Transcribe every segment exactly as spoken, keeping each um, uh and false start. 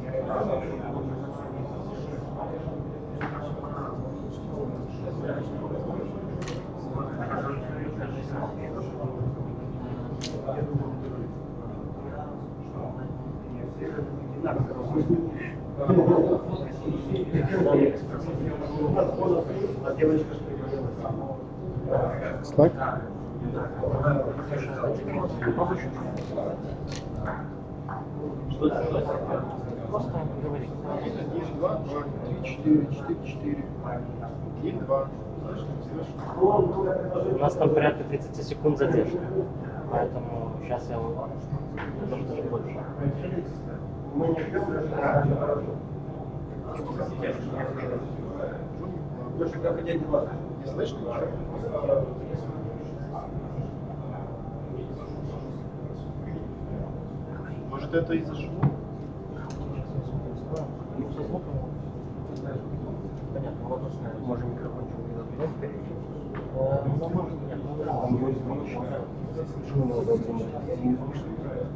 Слайд? Что делать? Просто говори. один, два, два, три, четыре, четыре, четыре. один, два. У нас там порядка тридцать секунд задержка. Поэтому сейчас я вот даже даже больше. Леша, как у тебя дела? Не слышно ничего? Может, это из-за шума? Ну, со звуком. Понятно, вопрос. Может, микрофончик не надо перейти? Ну, может, нет, ну, да. Он будет звучать. Шумно, удобно. Не слышно.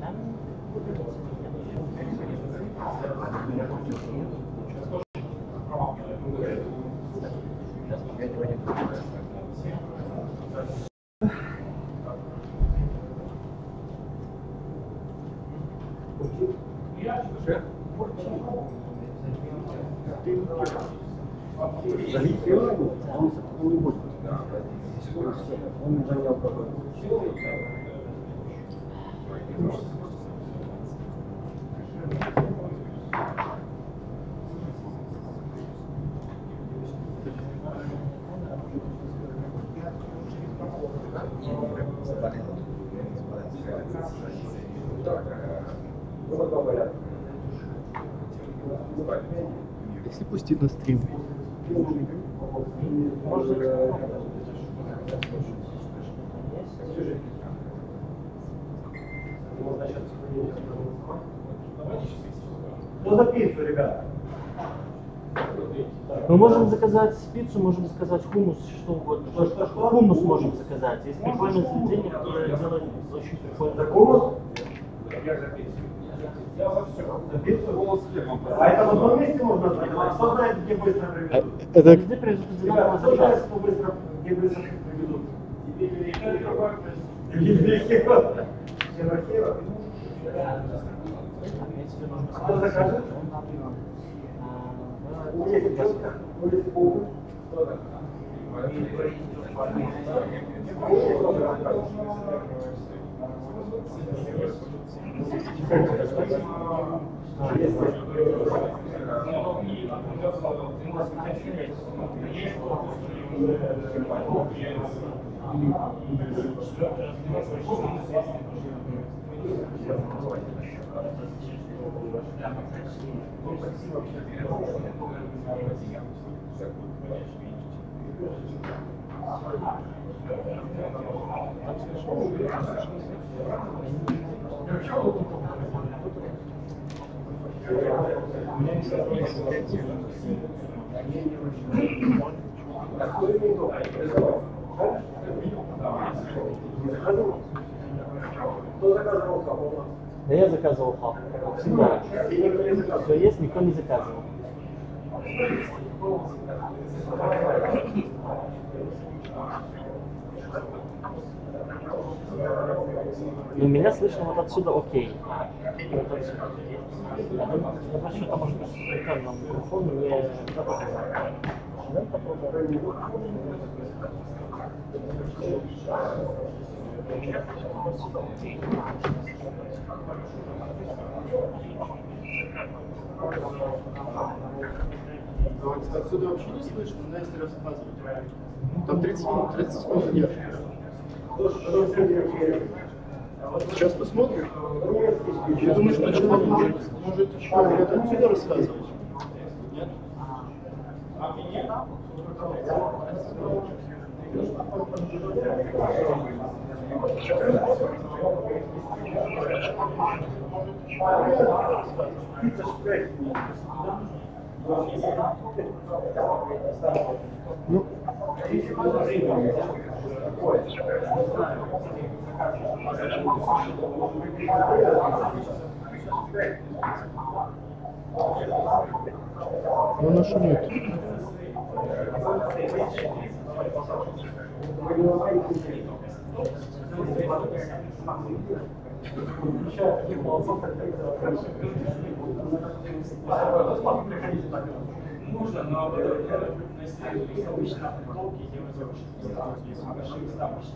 Я этого не понимаю. Залить его, он не будет. Он занял какой-то. Если пустить на стрим. Что за пиццу, ребята? Мы можем заказать пиццу, можем заказать хумус, что угодно. Что, что, что? Хумус можем заказать. Есть прикольное заведение, которое делает очень прикольно. Хумус? За пиццу? А это в одном месте можно заказать? Кто знает, где быстро привезут? Это... Везде привезут Ребята, одинаково кто за знает, час. что быстро, где быстро привезут? Гильдейхеро. Херо-херо. А кто закажет? Улица четко, улица полка. Кто заказывал кого? Да я заказывал хап. Всегда. Все есть, никто не заказывал. Но меня слышно вот отсюда окей. Вот отсюда. Я думаю, что это может быть прикольно. Микрофон не... Давай попробуем. Отсюда вообще не слышно, но если рассказывать. Там тридцать минут, тридцать минут задержка. Сейчас посмотрим. Я думаю, что человек может, может человек отсюда рассказывать. Нет? Ну, Ну, она шумит. Можно, но обычно толки делать очень большие ставочки.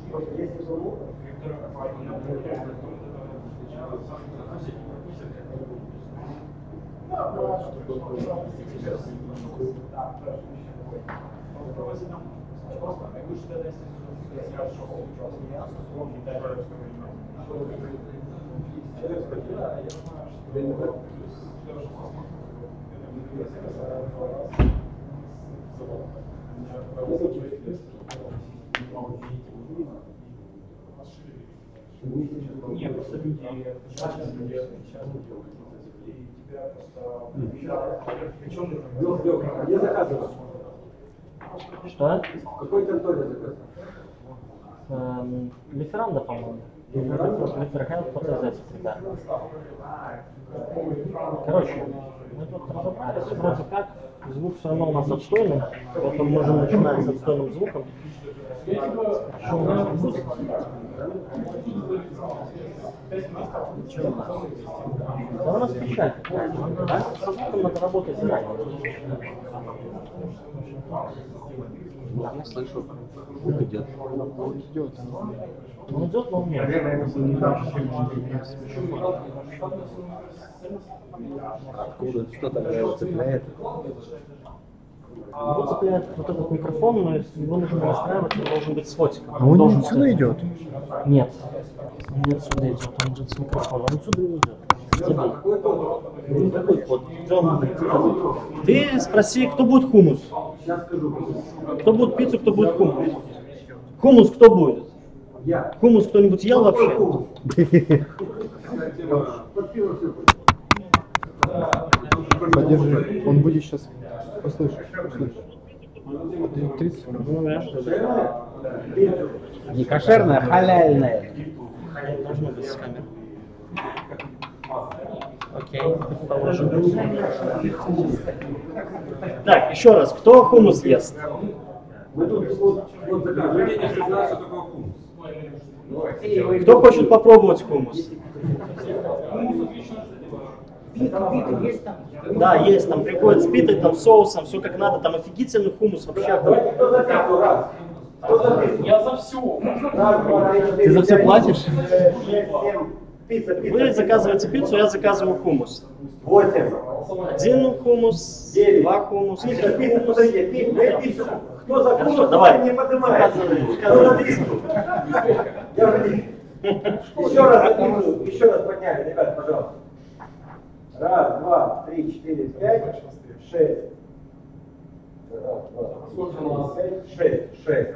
Нет, просто люди Где заказывал? Что? В какой конторе заказывал? Эм, Лиферанда, по-моему. Лиферхенд по ТЗ секретарь. Короче, мы тут разобрались, вроде как, звук все равно у нас отстойный, поэтому можем начинать с отстойным звуком. Что у нас будет? Да у нас печаль. Да? Со звуком надо работать заранее. Я не слышу. Звук идет. Идет. Он идет, но он нет. Откуда? Что там его цепляет? Его цепляет вот этот микрофон, но его нужно настраивать, он должен быть с фотиком. А он должен отсюда быть. идет? Нет. Он не отсюда идет, он идет с микрофона. Он отсюда не идет. Забей. Ну, какой код? Ты спроси, кто будет хумус? Кто будет пиццу, кто будет хумус? Хумус кто будет? Я. Хумус кто-нибудь ел вообще? Подержи. Он будет сейчас. Послышишь. Послышишь. тридцать минут. Ну, я что ли? Не кошерная, халяльная. Должно быть с камерой. Окей, положим. Так, еще раз, кто хумус ест? Мы тут вот, вот заказывали. Кто хочет попробовать хумус? Да, есть, там приходит с питой, там соусом, все как надо, там офигительный хумус вообще. Давайте, кто записывал? Раз. Кто записывал? Я за все. Раз, два, три, четыре, Ты за все пять, платишь? шесть, семь. Пицца, пицца. Вы заказываете пиццу, я заказываю хумус. Восемь. Один хумус, Девять. два хумуса, Пицца, три пицца, хумуса. подожди, пицца, дай пиццу. Кто за Хорошо, хумус, давай. не поднимает. Заказывай, Кто за заказывай. пиццу? Я вроде- Еще раз за пиццу, еще раз подняли, ребят, пожалуйста. Раз, два, три, четыре, пять, шесть. Раз, два, три, четыре, пять, шесть, шесть.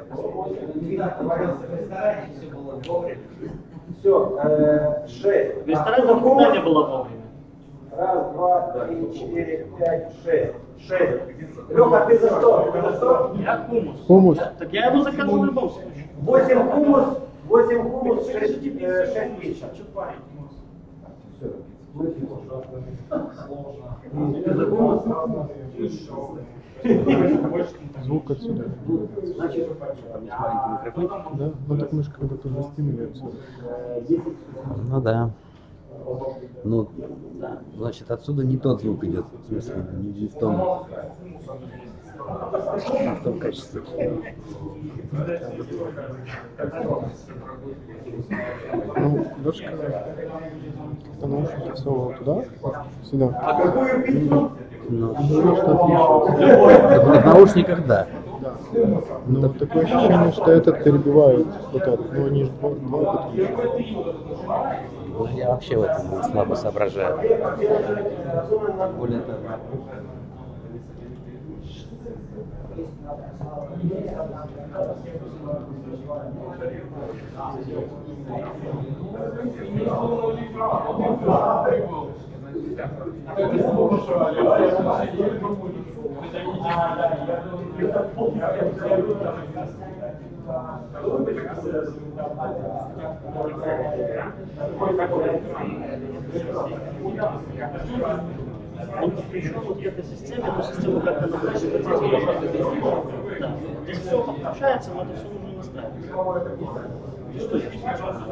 Все, э, шесть. В ресторане никогда не было вовремя. Раз, два, три, четыре, пять, шесть. Шесть. Леха, ты за что? Ты за что? Я хумус. Хумус. Так я его закажу в любом случае. Восемь хумус, восемь хумус, шесть, э, шесть пицца. Звук отсюда. Есть маленький микрофончик. Да? Ну так мы же когда-то жестим отсюда. Ну да. Ну, значит, отсюда не тот звук идет. В смысле, не, не в том. Не в том качестве. Ну, Лёшка это наушники всовывал туда, сюда. Какую пиццу? Ну, Ну, что отличается. в наушниках, да. Да. Но такое ощущение, что этот перебивает вот этот. Ну, они же два, два подключены. Ну, я вообще в этом слабо соображаю. Более того. Он подключен вот к этой системе, эту систему как-то настраивать. Да. Здесь все подключается, но это все нужно настраивать. Что здесь?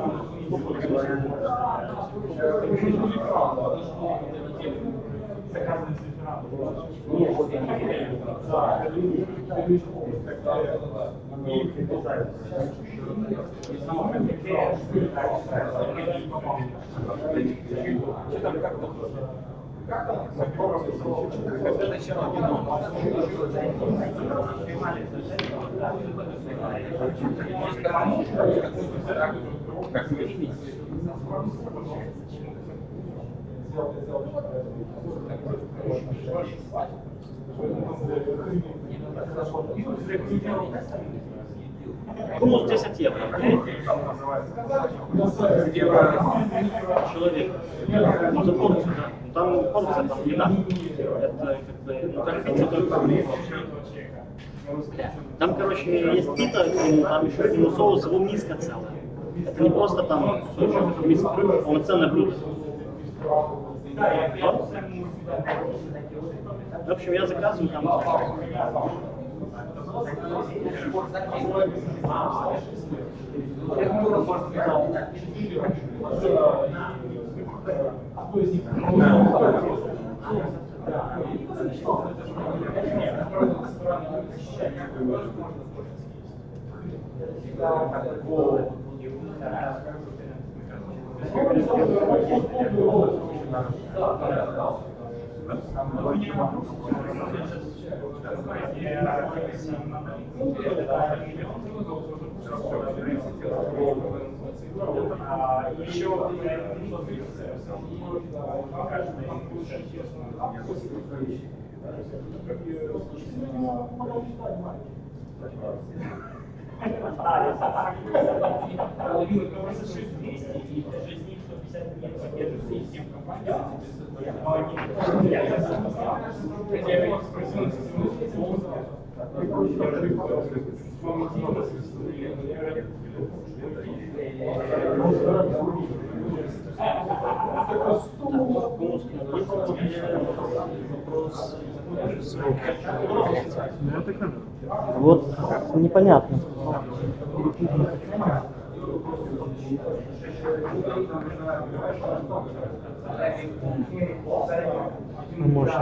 Хумус десять евро. Человек. Ну, за порцию, да. Ну, там порция, там еда. Это как бы, ну, как хотите, только. Там, короче, есть пита, там еще к нему соус, его миска целая. Это не просто там кусочек, это миска, полноценное блюдо. В общем, я заказываю там. Вот непонятно. Мощно.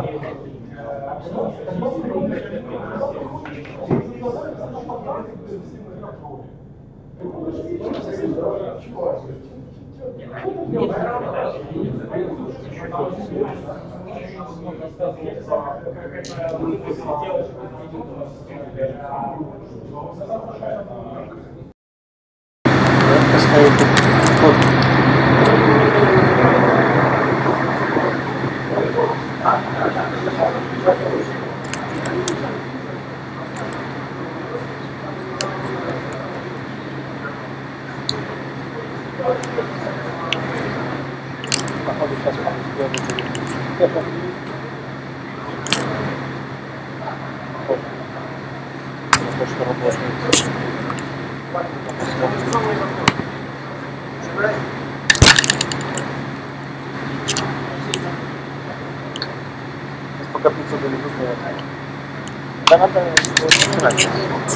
Пока пиццу дали вызвать. Да надо посмотреть.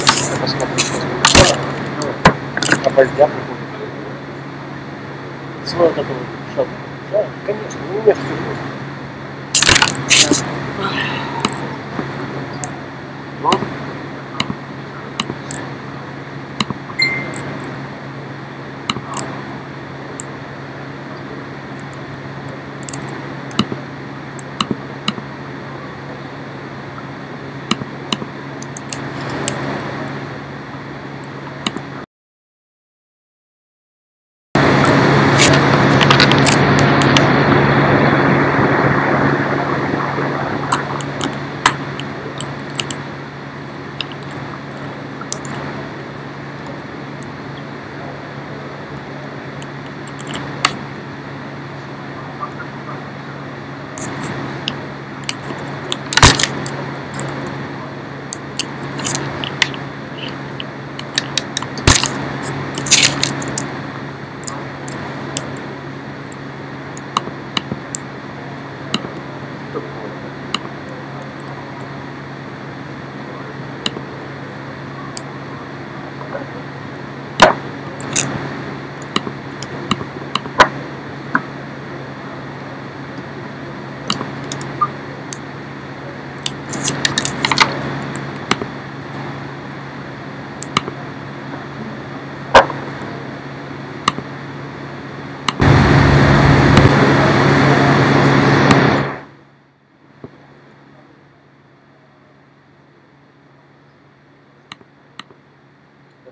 А поздня приходит. Свой вот этот шаг. Да, конечно, у меня все просто.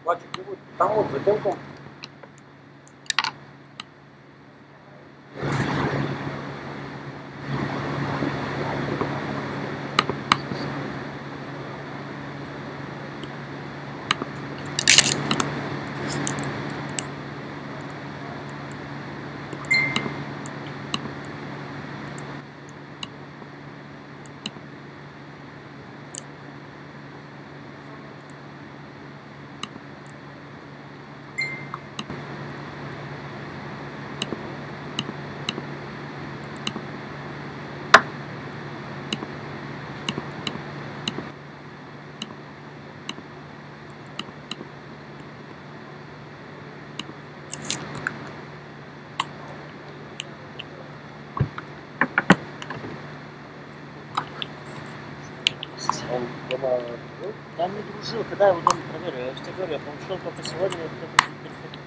Бачу, живуть. Там от за тінком. Он дома жил? Да не дружил, когда я его дома проверил, я же тебе говорю, я получил только сегодня, я только переходил.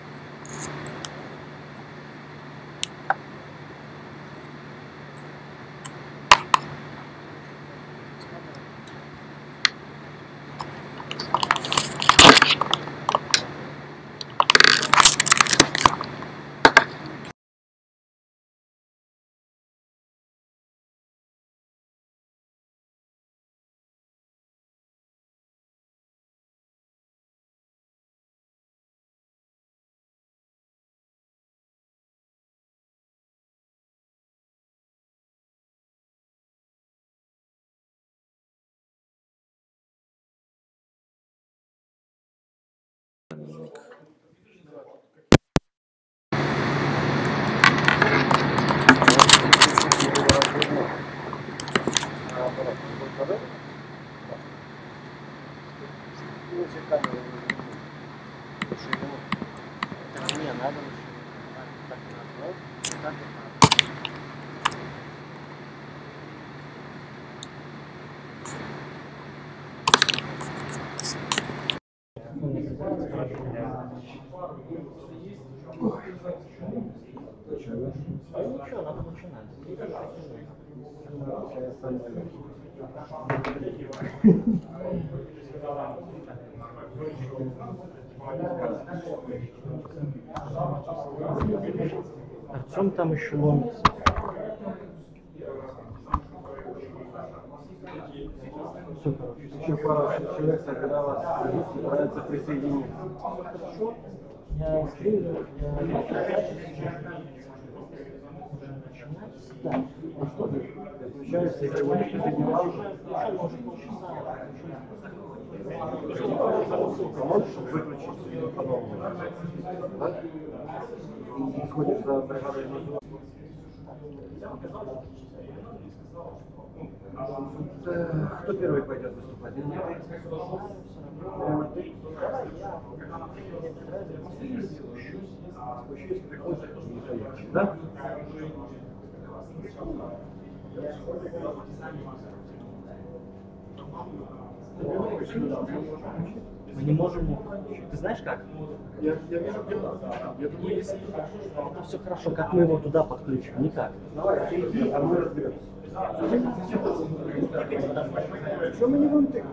Не, надо так надо. Так надо. А ничего, надо начинать. Артем там еще ломится. Все, короче. Еще пара человек собиралась, собирается присоединиться. Хорошо. Я стримлю, я начинать. Да. Ну что ты? Включаешься, если вы присоединялся. Можешь выключить ее по-новому? Да? И сходишь за бригадой внизу. Кто первый пойдет выступать? Прямо ты? Спущусь, ты хочешь, не поедешь, да? Мы не можем. Ты знаешь как? Я, я вижу, где он. Я думаю, если... Это все хорошо. Как мы его туда подключим? Никак. Давай, ты иди, а мы разберемся. Что мы не будем тыкать?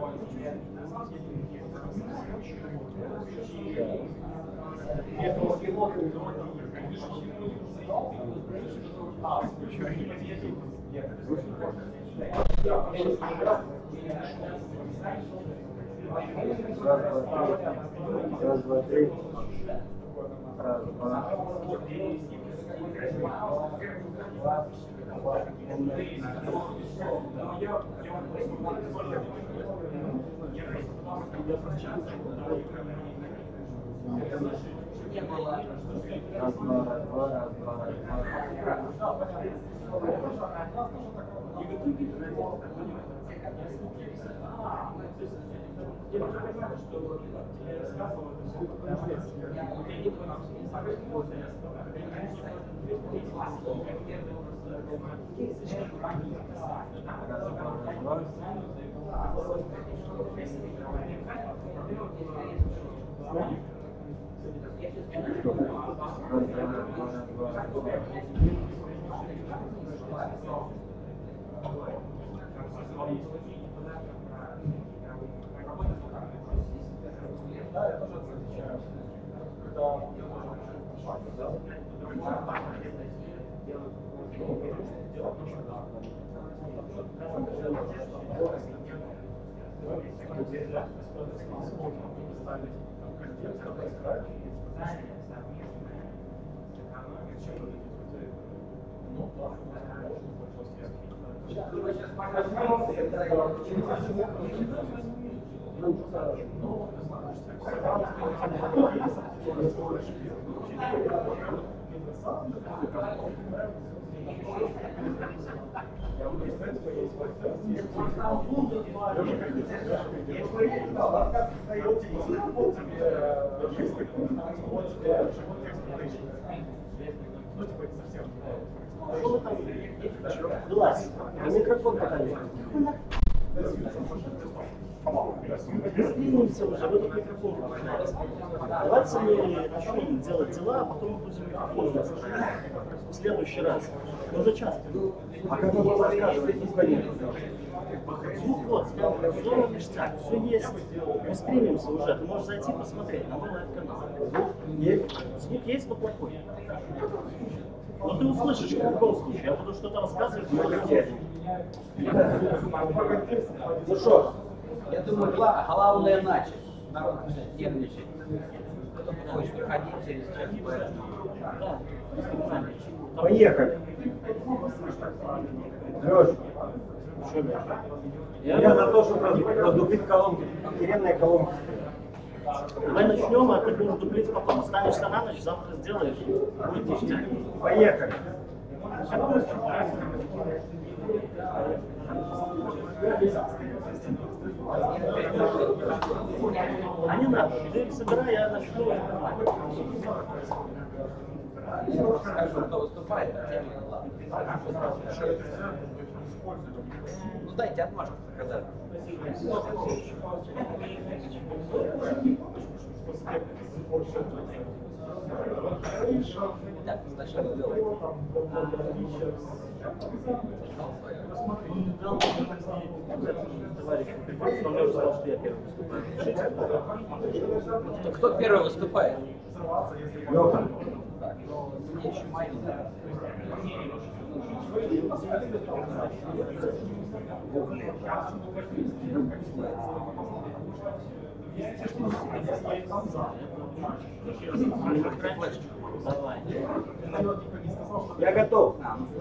Раз, два, три. Раз, два, три. Раз, два, раз, два, раз, два, раз, Да, я тоже отвечаю. Вылазь. Микрофон покажи. Сдвинемся уже, вы тут микрофон включаете. Давайте мы начнем делать дела, а потом будем микрофон настраивать. В следующий раз. Мы уже часто. А как вы рассказываете, звоните? Звук вот, все ништяк, все есть. Мы стримимся уже, ты можешь зайти посмотреть на мой лайв-канал. Звук есть? Звук есть, но плохой. Но ты услышишь в любом случае, я буду что-то рассказывать, но Ну что, я думаю, гла- главное начать. Народ начинает нервничать. Кто-то хочет выходить через час, поэтому... Да. Поехали. Леш, я за то, чтобы раз- раздуплить колонки. Охеренные колонки. Давай начнем, а ты будешь дублить потом. Останешься на ночь, завтра сделаешь, будет ништяк. Поехали. А не надо, ты их собирай, я начну. Скажу, кто выступает, а тем не ладно. Ну дайте отмашку сказать. Так, сначала делаем. Товарищ, он мне сказал, что я первый выступаю. Кто, кто первый выступает? Леха. Так, мне еще маленький. Давай. Я готов.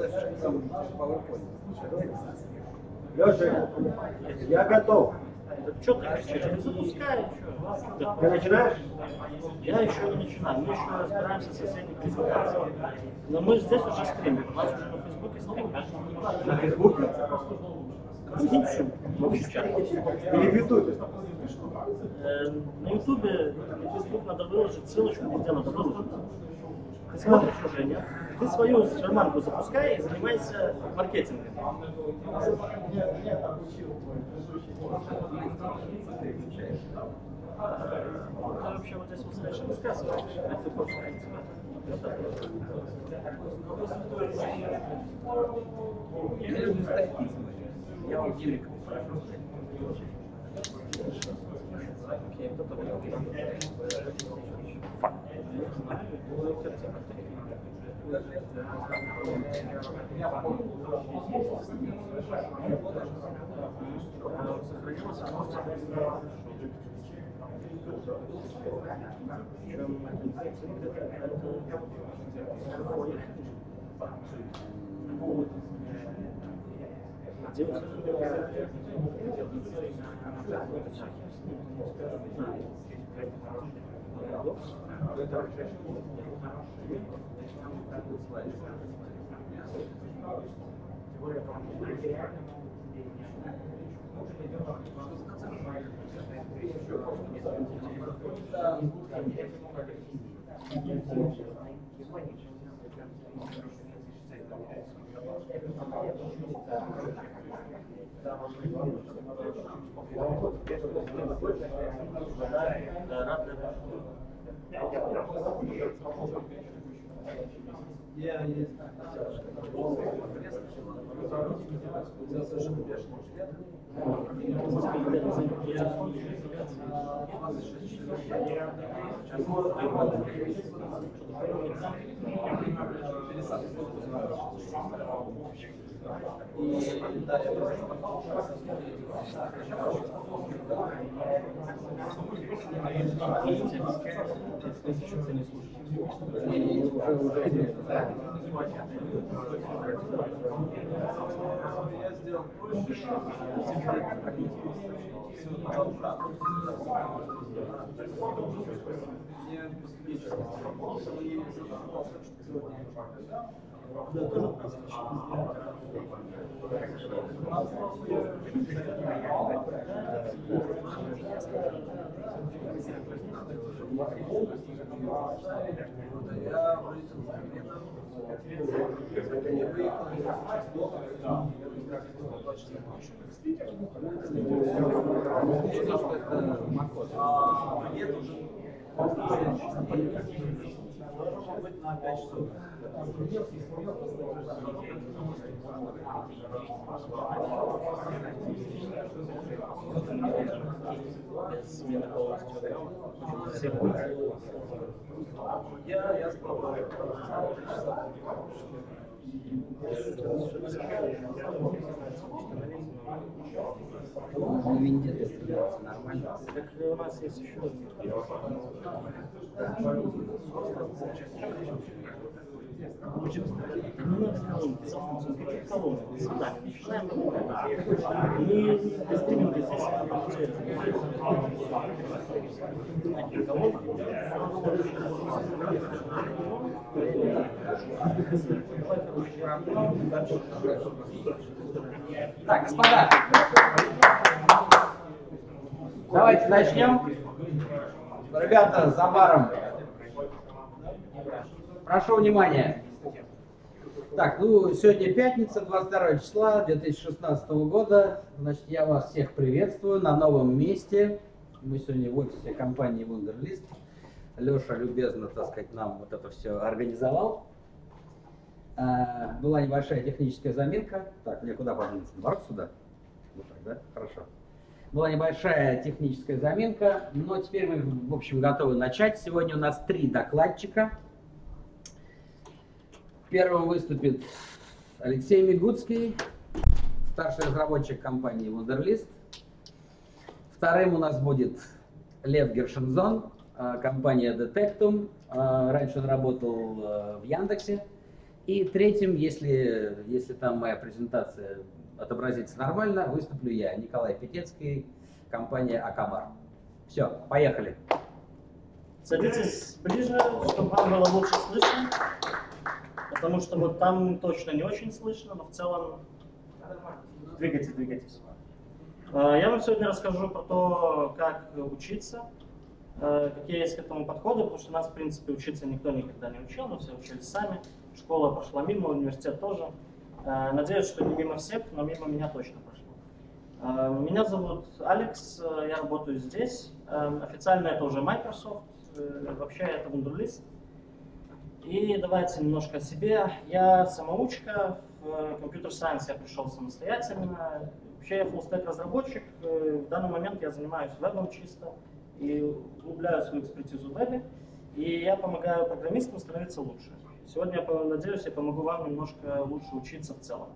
Леша, я готов. Так что ты кричишь? Ты запускай, что? Ты начинаешь? Я еще не начинаю, мы еще разбираемся в соседних презентациях. Но мы здесь уже стримим, у нас уже на Фейсбуке стрим. На Фейсбуке? Ищем, мы сейчас. Или в Ютубе? Э, На Ютубе, на Фейсбук надо выложить ссылочку, где надо выложить. Ты смотришь уже, нет? Ты свою шарманку запускай и занимайся маркетингом. Ты вообще вот здесь вот стоишь и рассказываешь, а ты просто Я люблю ставить письма. Я вам Юрик. Окей, кто такой? Я не знаю. Совершенно бешеный взгляд. И да, я тоже Я, я Ну, виндеты становятся нормально. Так у нас есть еще. Не надо колонки, запомните, какие колонки? Сюда, начинаем. Не, не стриминги здесь не колонки. Так, господа, давайте начнем. Ребята, за баром. Прошу внимания. Так, ну, сегодня пятница, двадцать второе числа две тысячи шестнадцатого года. Значит, я вас всех приветствую на новом месте. Мы сегодня в офисе компании Wunderlist. Леша любезно, так сказать, нам вот это все организовал. А, была небольшая техническая заминка. Так, мне куда подвинуться? Наоборот, сюда? Вот так, да? Хорошо. Была небольшая техническая заминка, но теперь мы, в общем, готовы начать. Сегодня у нас три докладчика. Первым выступит Алексей Мигуцкий, старший разработчик компании Wunderlist. Вторым у нас будет Лев Гершензон, компания Detectum. Раньше он работал в Яндексе. И третьим, если, если там моя презентация отобразится нормально, выступлю я, Николай Петецкий, компания Акабар. Все, поехали. Садитесь ближе, чтобы вам было лучше слышно. Потому что вот там точно не очень слышно, но в целом двигайтесь, двигайтесь. Я вам сегодня расскажу про то, как учиться, какие есть к этому подходы, потому что нас, в принципе, учиться никто никогда не учил, мы все учились сами. Школа прошла мимо, университет тоже. Надеюсь, что не мимо всех, но мимо меня точно прошло. Меня зовут Алекс, я работаю здесь. Официально это уже Microsoft, вообще это Wunderlist. И давайте немножко о себе. Я самоучка, в компьютер сайенс я пришел самостоятельно. Вообще я фуллстек разработчик. В данный момент я занимаюсь вебом чисто и углубляю свою экспертизу в вебе. И я помогаю программистам становиться лучше. Сегодня, я надеюсь, я помогу вам немножко лучше учиться в целом.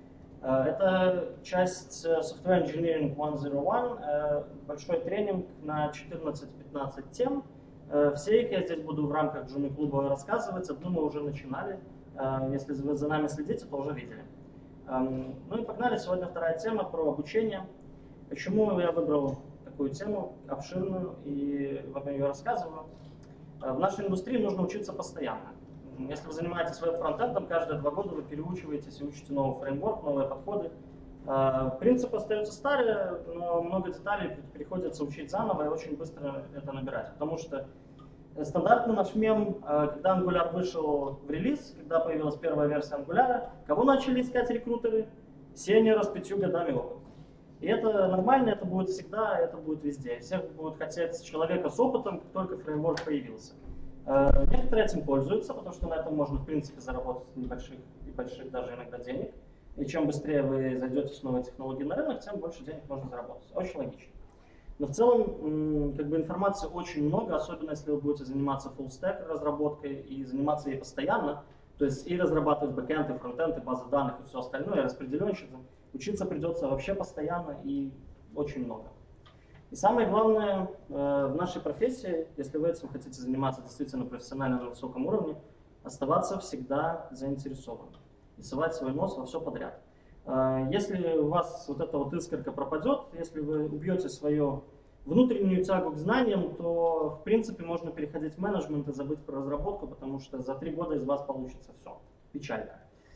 Это часть Software Engineering сто один, большой тренинг на четырнадцать-пятнадцать тем. Все их я здесь буду в рамках Джуми клуба рассказывать. Одну мы уже начинали. Если вы за нами следите, то уже видели. Ну и погнали. Сегодня вторая тема про обучение. Почему я выбрал такую тему обширную и вам ее рассказываю? В нашей индустрии нужно учиться постоянно. Если вы занимаетесь веб-фронтендом, каждые два года вы переучиваетесь и учите новый фреймворк, новые подходы. Принципы остаются старые, но много деталей приходится учить заново и очень быстро это набирать. Потому что стандартный наш мем, когда Angular вышел в релиз, когда появилась первая версия Angular, кого начали искать рекрутеры? Сеньора с пятью годами опыта. И это нормально, это будет всегда, это будет везде. Всех будут хотеть человека с опытом, как только фреймворк появился. Некоторые этим пользуются, потому что на этом можно, в принципе, заработать небольших и больших даже иногда денег. И чем быстрее вы зайдете с новой технологией на рынок, тем больше денег можно заработать. Очень логично. Но в целом, как бы информации очень много, особенно если вы будете заниматься full-stack разработкой и заниматься ей постоянно, То есть и разрабатывать бэкэнд, и фронтенд, и базы данных, и все остальное, и распределенщикам. Учиться придется вообще постоянно и очень много. И самое главное э, в нашей профессии, если вы этим хотите заниматься действительно профессионально на высоком уровне, оставаться всегда заинтересованным, рисовать свой нос во все подряд. Э, если у вас вот эта вот искорка пропадет, если вы убьете свою внутреннюю тягу к знаниям, то в принципе можно переходить в менеджмент и забыть про разработку, потому что за три года из вас получится все. Печально.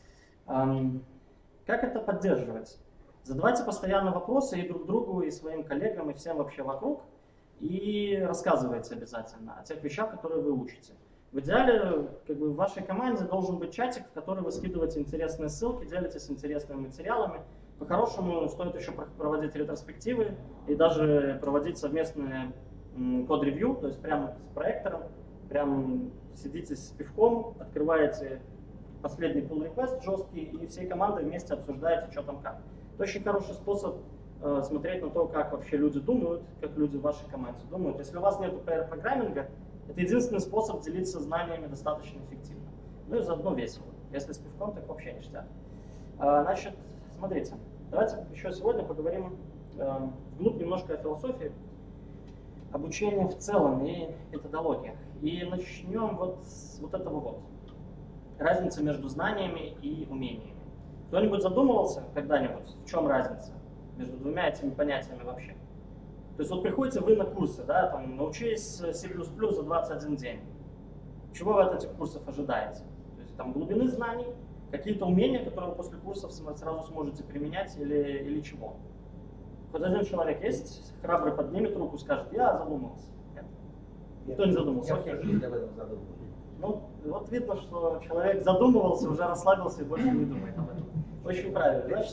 Эм, как это поддерживать? Задавайте постоянно вопросы и друг другу, и своим коллегам, и всем вообще вокруг, и рассказывайте обязательно о тех вещах, которые вы учите. В идеале, как бы, в вашей команде должен быть чатик, в который вы скидываете интересные ссылки, делитесь интересными материалами. По-хорошему стоит еще проводить ретроспективы и даже проводить совместные код-ревью, то есть прямо с проектором, прям сидите с пивком, открываете последний pull request жесткий и всей командой вместе обсуждаете, что там как. Это очень хороший способ э, смотреть на то, как вообще люди думают, как люди в вашей команде думают. Если у вас нет пи ар-программинга, это единственный способ делиться знаниями достаточно эффективно. Ну и заодно весело. Если с пивком, так вообще ништяк. А, значит, смотрите, давайте еще сегодня поговорим э, вглубь немножко о философии, обучении в целом и методологиях. И начнем вот с вот этого вот. Разница между знаниями и умениями. Кто-нибудь задумывался когда-нибудь, в чем разница между двумя этими понятиями вообще? То есть вот приходите вы на курсы, да, там, научились си плюс плюс за двадцать один день. Чего вы от этих курсов ожидаете? То есть там глубины знаний, какие-то умения, которые вы после курсов сразу сможете применять или, или чего? Хоть один человек есть, храбрый поднимет руку, скажет, я задумался. Нет? Никто не задумался. Я всю жизнь об этом задумывался. Ну, вот видно, что человек задумывался, уже расслабился и больше не думает об этом. Очень правильно. Значит,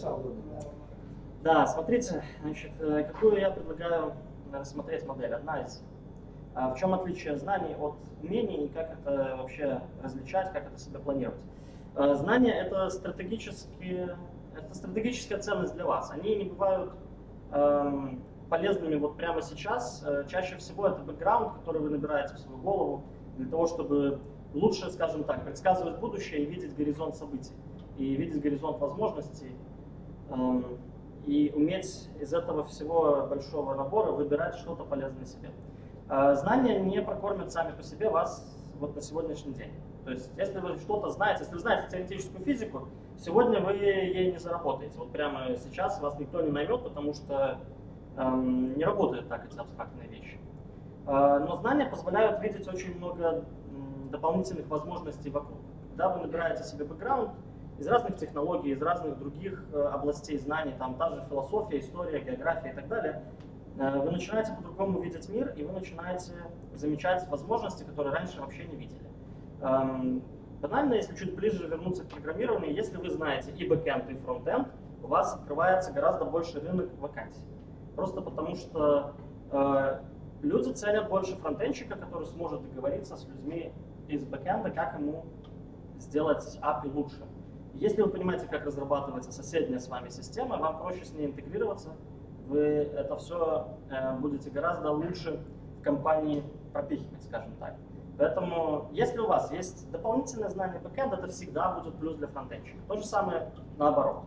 да, смотрите, значит, какую я предлагаю рассмотреть модель. Одна из. В чем отличие знаний от умений и как это вообще различать, как это себе планировать. Знания — это, стратегические, это стратегическая ценность для вас. Они не бывают эм, полезными вот прямо сейчас. Чаще всего это бэкграунд, который вы набираете в свою голову для того, чтобы лучше, скажем так, предсказывать будущее и видеть горизонт событий, и видеть горизонт возможностей, эм, и уметь из этого всего большого набора выбирать что-то полезное себе. Э, знания не прокормят сами по себе вас вот на сегодняшний день. То есть, если вы что-то знаете, если вы знаете теоретическую физику, сегодня вы ей не заработаете. Вот прямо сейчас вас никто не наймет, потому что эм, не работают так эти абстрактные вещи. Э, но знания позволяют видеть очень много дополнительных возможностей вокруг. Когда вы набираете себе бэкграунд из разных технологий, из разных других э, областей знаний, там та же философия, история, география и так далее, э, вы начинаете по-другому видеть мир, и вы начинаете замечать возможности, которые раньше вообще не видели. Эм, банально, если чуть ближе вернуться к программированию, если вы знаете и бэкэнд, и фронтенд, у вас открывается гораздо больше рынок вакансий. Просто потому что э, люди ценят больше фронтенщика, который сможет договориться с людьми из бэкэнда, как ему сделать эй пи ай лучше. Если вы понимаете, как разрабатывается соседняя с вами система, вам проще с ней интегрироваться, вы это все э, будете гораздо лучше в компании пропихивать, скажем так. Поэтому, если у вас есть дополнительное знание бэкэнда, это всегда будет плюс для фронтенщика. То же самое наоборот.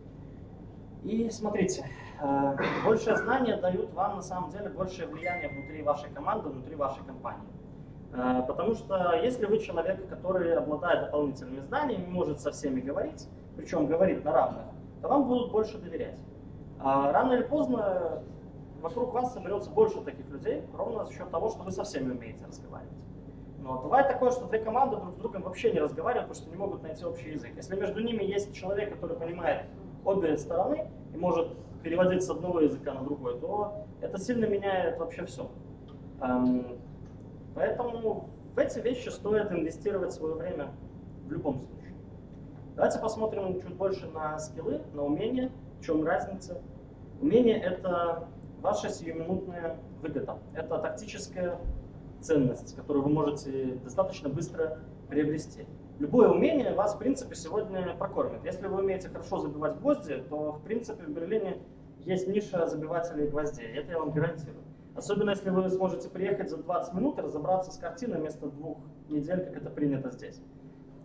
И смотрите, э, большее знание дают вам на самом деле большее влияние внутри вашей команды, внутри вашей компании. Потому что если вы человек, который обладает дополнительными знаниями, может со всеми говорить, причем говорит на равных, то вам будут больше доверять. А рано или поздно вокруг вас соберется больше таких людей, ровно за счет того, что вы со всеми умеете разговаривать. Но бывает такое, что две команды друг с другом вообще не разговаривают, потому что не могут найти общий язык. Если между ними есть человек, который понимает обе стороны и может переводить с одного языка на другой, то это сильно меняет вообще все. Поэтому в эти вещи стоит инвестировать свое время в любом случае. Давайте посмотрим чуть больше на скиллы, на умения, в чем разница. Умение — это ваша сиюминутная выгода. Это тактическая ценность, которую вы можете достаточно быстро приобрести. Любое умение вас, в принципе, сегодня прокормит. Если вы умеете хорошо забивать гвозди, то, в принципе, в Берлине есть ниша забивателей гвоздей. Это я вам гарантирую. Особенно, если вы сможете приехать за двадцать минут и разобраться с картиной вместо двух недель, как это принято здесь.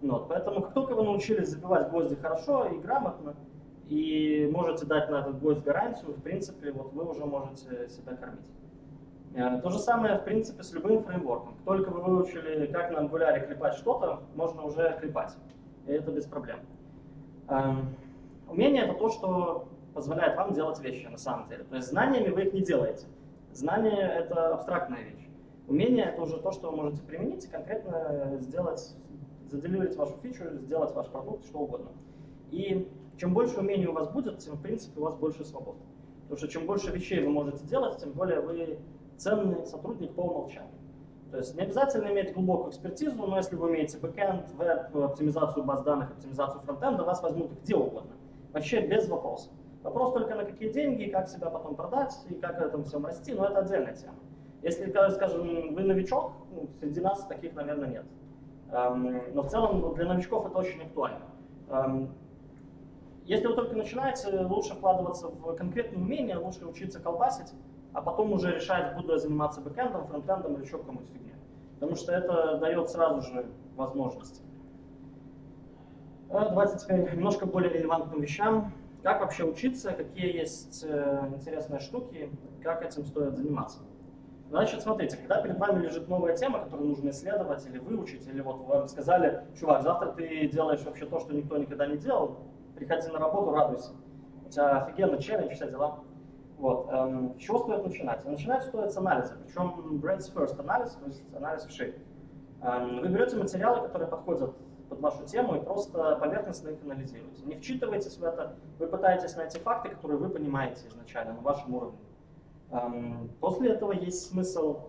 Вот, поэтому как только вы научились забивать гвозди хорошо и грамотно, и можете дать на этот гвоздь гарантию, в принципе, вот вы уже можете себя кормить. То же самое, в принципе, с любым фреймворком. Как только вы выучили, как на ангуляре клепать что-то, можно уже клепать. И это без проблем. Умение — это то, что позволяет вам делать вещи на самом деле. То есть знаниями вы их не делаете. Знание — это абстрактная вещь. Умение — это уже то, что вы можете применить и конкретно сделать, заделиверить вашу фичу, сделать ваш продукт, что угодно. И чем больше умений у вас будет, тем, в принципе, у вас больше свободы. Потому что чем больше вещей вы можете делать, тем более вы ценный сотрудник по умолчанию. То есть не обязательно иметь глубокую экспертизу, но если вы умеете бэкэнд, веб, оптимизацию баз данных, оптимизацию фронтенда, вас возьмут где угодно. Вообще без вопросов. Вопрос только на какие деньги, как себя потом продать и как в этом всем расти, но это отдельная тема. Если, скажем, вы новичок, ну, среди нас таких, наверное, нет. Эм, но в целом для новичков это очень актуально. Эм, если вы только начинаете, лучше вкладываться в конкретные умения, лучше учиться колбасить, а потом уже решать, буду я заниматься бэкэндом, фронтендом или еще какой-нибудь фигней. Потому что это дает сразу же возможности. Давайте теперь немножко более релевантным вещам. Как вообще учиться, какие есть интересные штуки, как этим стоит заниматься. Значит, смотрите, когда перед вами лежит новая тема, которую нужно исследовать или выучить, или вот вам сказали, чувак, завтра ты делаешь вообще то, что никто никогда не делал, приходи на работу, радуйся. У тебя офигенный челлендж, все дела. Вот. Эм, с чего стоит начинать? Начинать стоит с анализа, причем brains first анализ, то есть анализ вшей. Эм, вы берете материалы, которые подходят под вашу тему, и просто поверхностно их анализируете. Не вчитываетесь в это, вы пытаетесь найти факты, которые вы понимаете изначально на вашем уровне. Эм, после этого есть смысл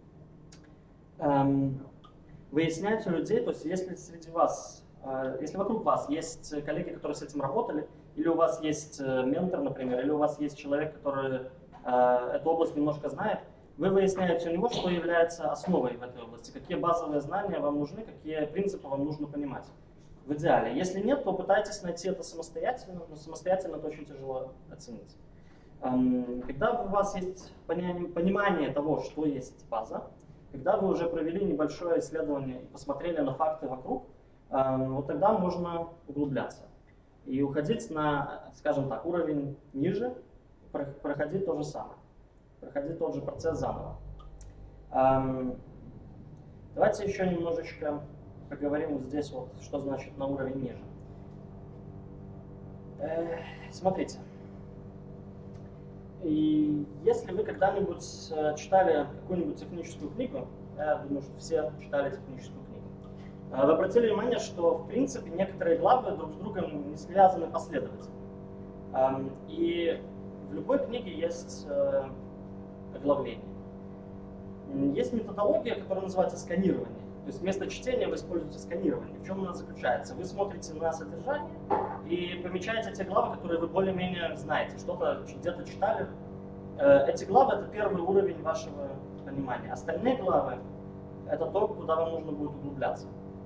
эм, выяснять у людей, то есть если среди вас, э, если вокруг вас есть коллеги, которые с этим работали, или у вас есть ментор, например, или у вас есть человек, который э, эту область немножко знает, вы выясняете у него, что является основой в этой области, какие базовые знания вам нужны, какие принципы вам нужно понимать. В идеале. Если нет, то пытайтесь найти это самостоятельно, но самостоятельно это очень тяжело оценить. Эм, когда у вас есть понимание того, что есть база, когда вы уже провели небольшое исследование и посмотрели на факты вокруг, эм, вот тогда можно углубляться. И уходить на, скажем так, уровень ниже, проходить то же самое, проходить тот же процесс заново. Эм, давайте еще немножечко поговорим вот здесь, вот, что значит на уровень ниже. Э, смотрите, и если вы когда-нибудь читали какую-нибудь техническую книгу, я думаю, что все читали техническую книгу, вы обратили внимание, что в принципе некоторые главы друг с другом не связаны последовательно. И в любой книге есть оглавление. Есть методология, которая называется сканирование. То есть вместо чтения вы используете сканирование. В чем она заключается? Вы смотрите на содержание и помечаете те главы, которые вы более-менее знаете, что-то где-то читали. Эти главы — это первый уровень вашего понимания. Остальные главы — это то, куда вам нужно будет углубляться.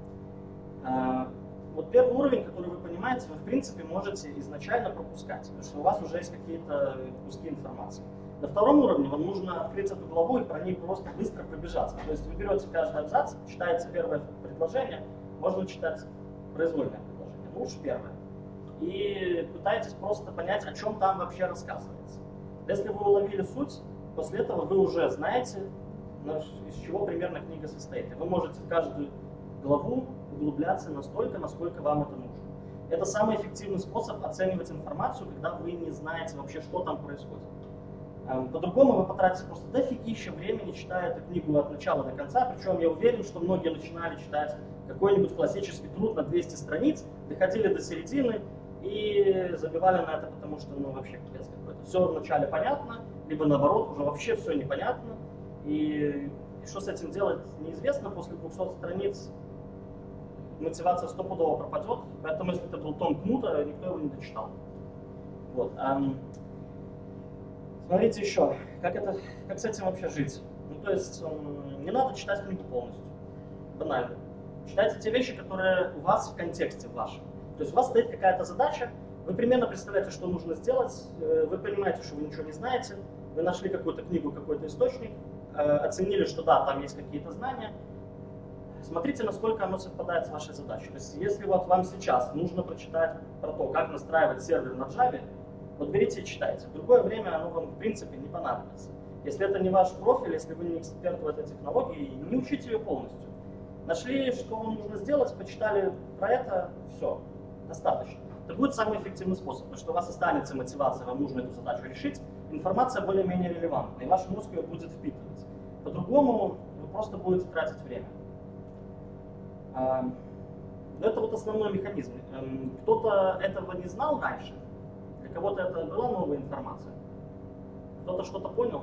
Вот первый уровень, который вы понимаете, вы в принципе можете изначально пропускать, потому что у вас уже есть какие-то куски информации. На втором уровне вам нужно открыть эту главу и про ней просто быстро пробежаться. То есть вы берете каждый абзац, читаете первое предложение, можно читать произвольное предложение, ну лучше первое. И пытаетесь просто понять, о чем там вообще рассказывается. Если вы уловили суть, после этого вы уже знаете, из чего примерно книга состоит. И вы можете в каждую главу углубляться настолько, насколько вам это нужно. Это самый эффективный способ оценивать информацию, когда вы не знаете вообще, что там происходит. По-другому вы потратите просто дофигища времени, читая эту книгу от начала до конца, причем я уверен, что многие начинали читать какой-нибудь классический труд на двести страниц, доходили до середины и забивали на это, потому что, ну, вообще капец какой-то. Все вначале понятно, либо наоборот, уже вообще все непонятно, и, и что с этим делать неизвестно, после двухсот страниц мотивация стопудово пропадет, поэтому если это был том Кнута, никто его не дочитал. Вот. Смотрите еще, как, это, как с этим вообще жить. Ну, то есть, не надо читать книгу полностью. Банально. Читайте те вещи, которые у вас в контексте вашем. То есть у вас стоит какая-то задача, вы примерно представляете, что нужно сделать, вы понимаете, что вы ничего не знаете, вы нашли какую-то книгу, какой-то источник, оценили, что да, там есть какие-то знания. смотрите, насколько оно совпадает с вашей задачей. То есть, если вот вам сейчас нужно прочитать про то, как настраивать сервер на Java, вот берите и читайте. В другое время оно вам, в принципе, не понадобится. Если это не ваш профиль, если вы не эксперт в этой технологии, не учите ее полностью. Нашли, что вам нужно сделать, почитали про это, все, достаточно. Это будет самый эффективный способ, потому что у вас останется мотивация, вам нужно эту задачу решить, информация более-менее релевантна, и ваш мозг ее будет впитывать. По-другому вы просто будете тратить время. Но это вот основной механизм. Кто-то этого не знал раньше, для кого-то это была новая информация. Кто-то что-то понял?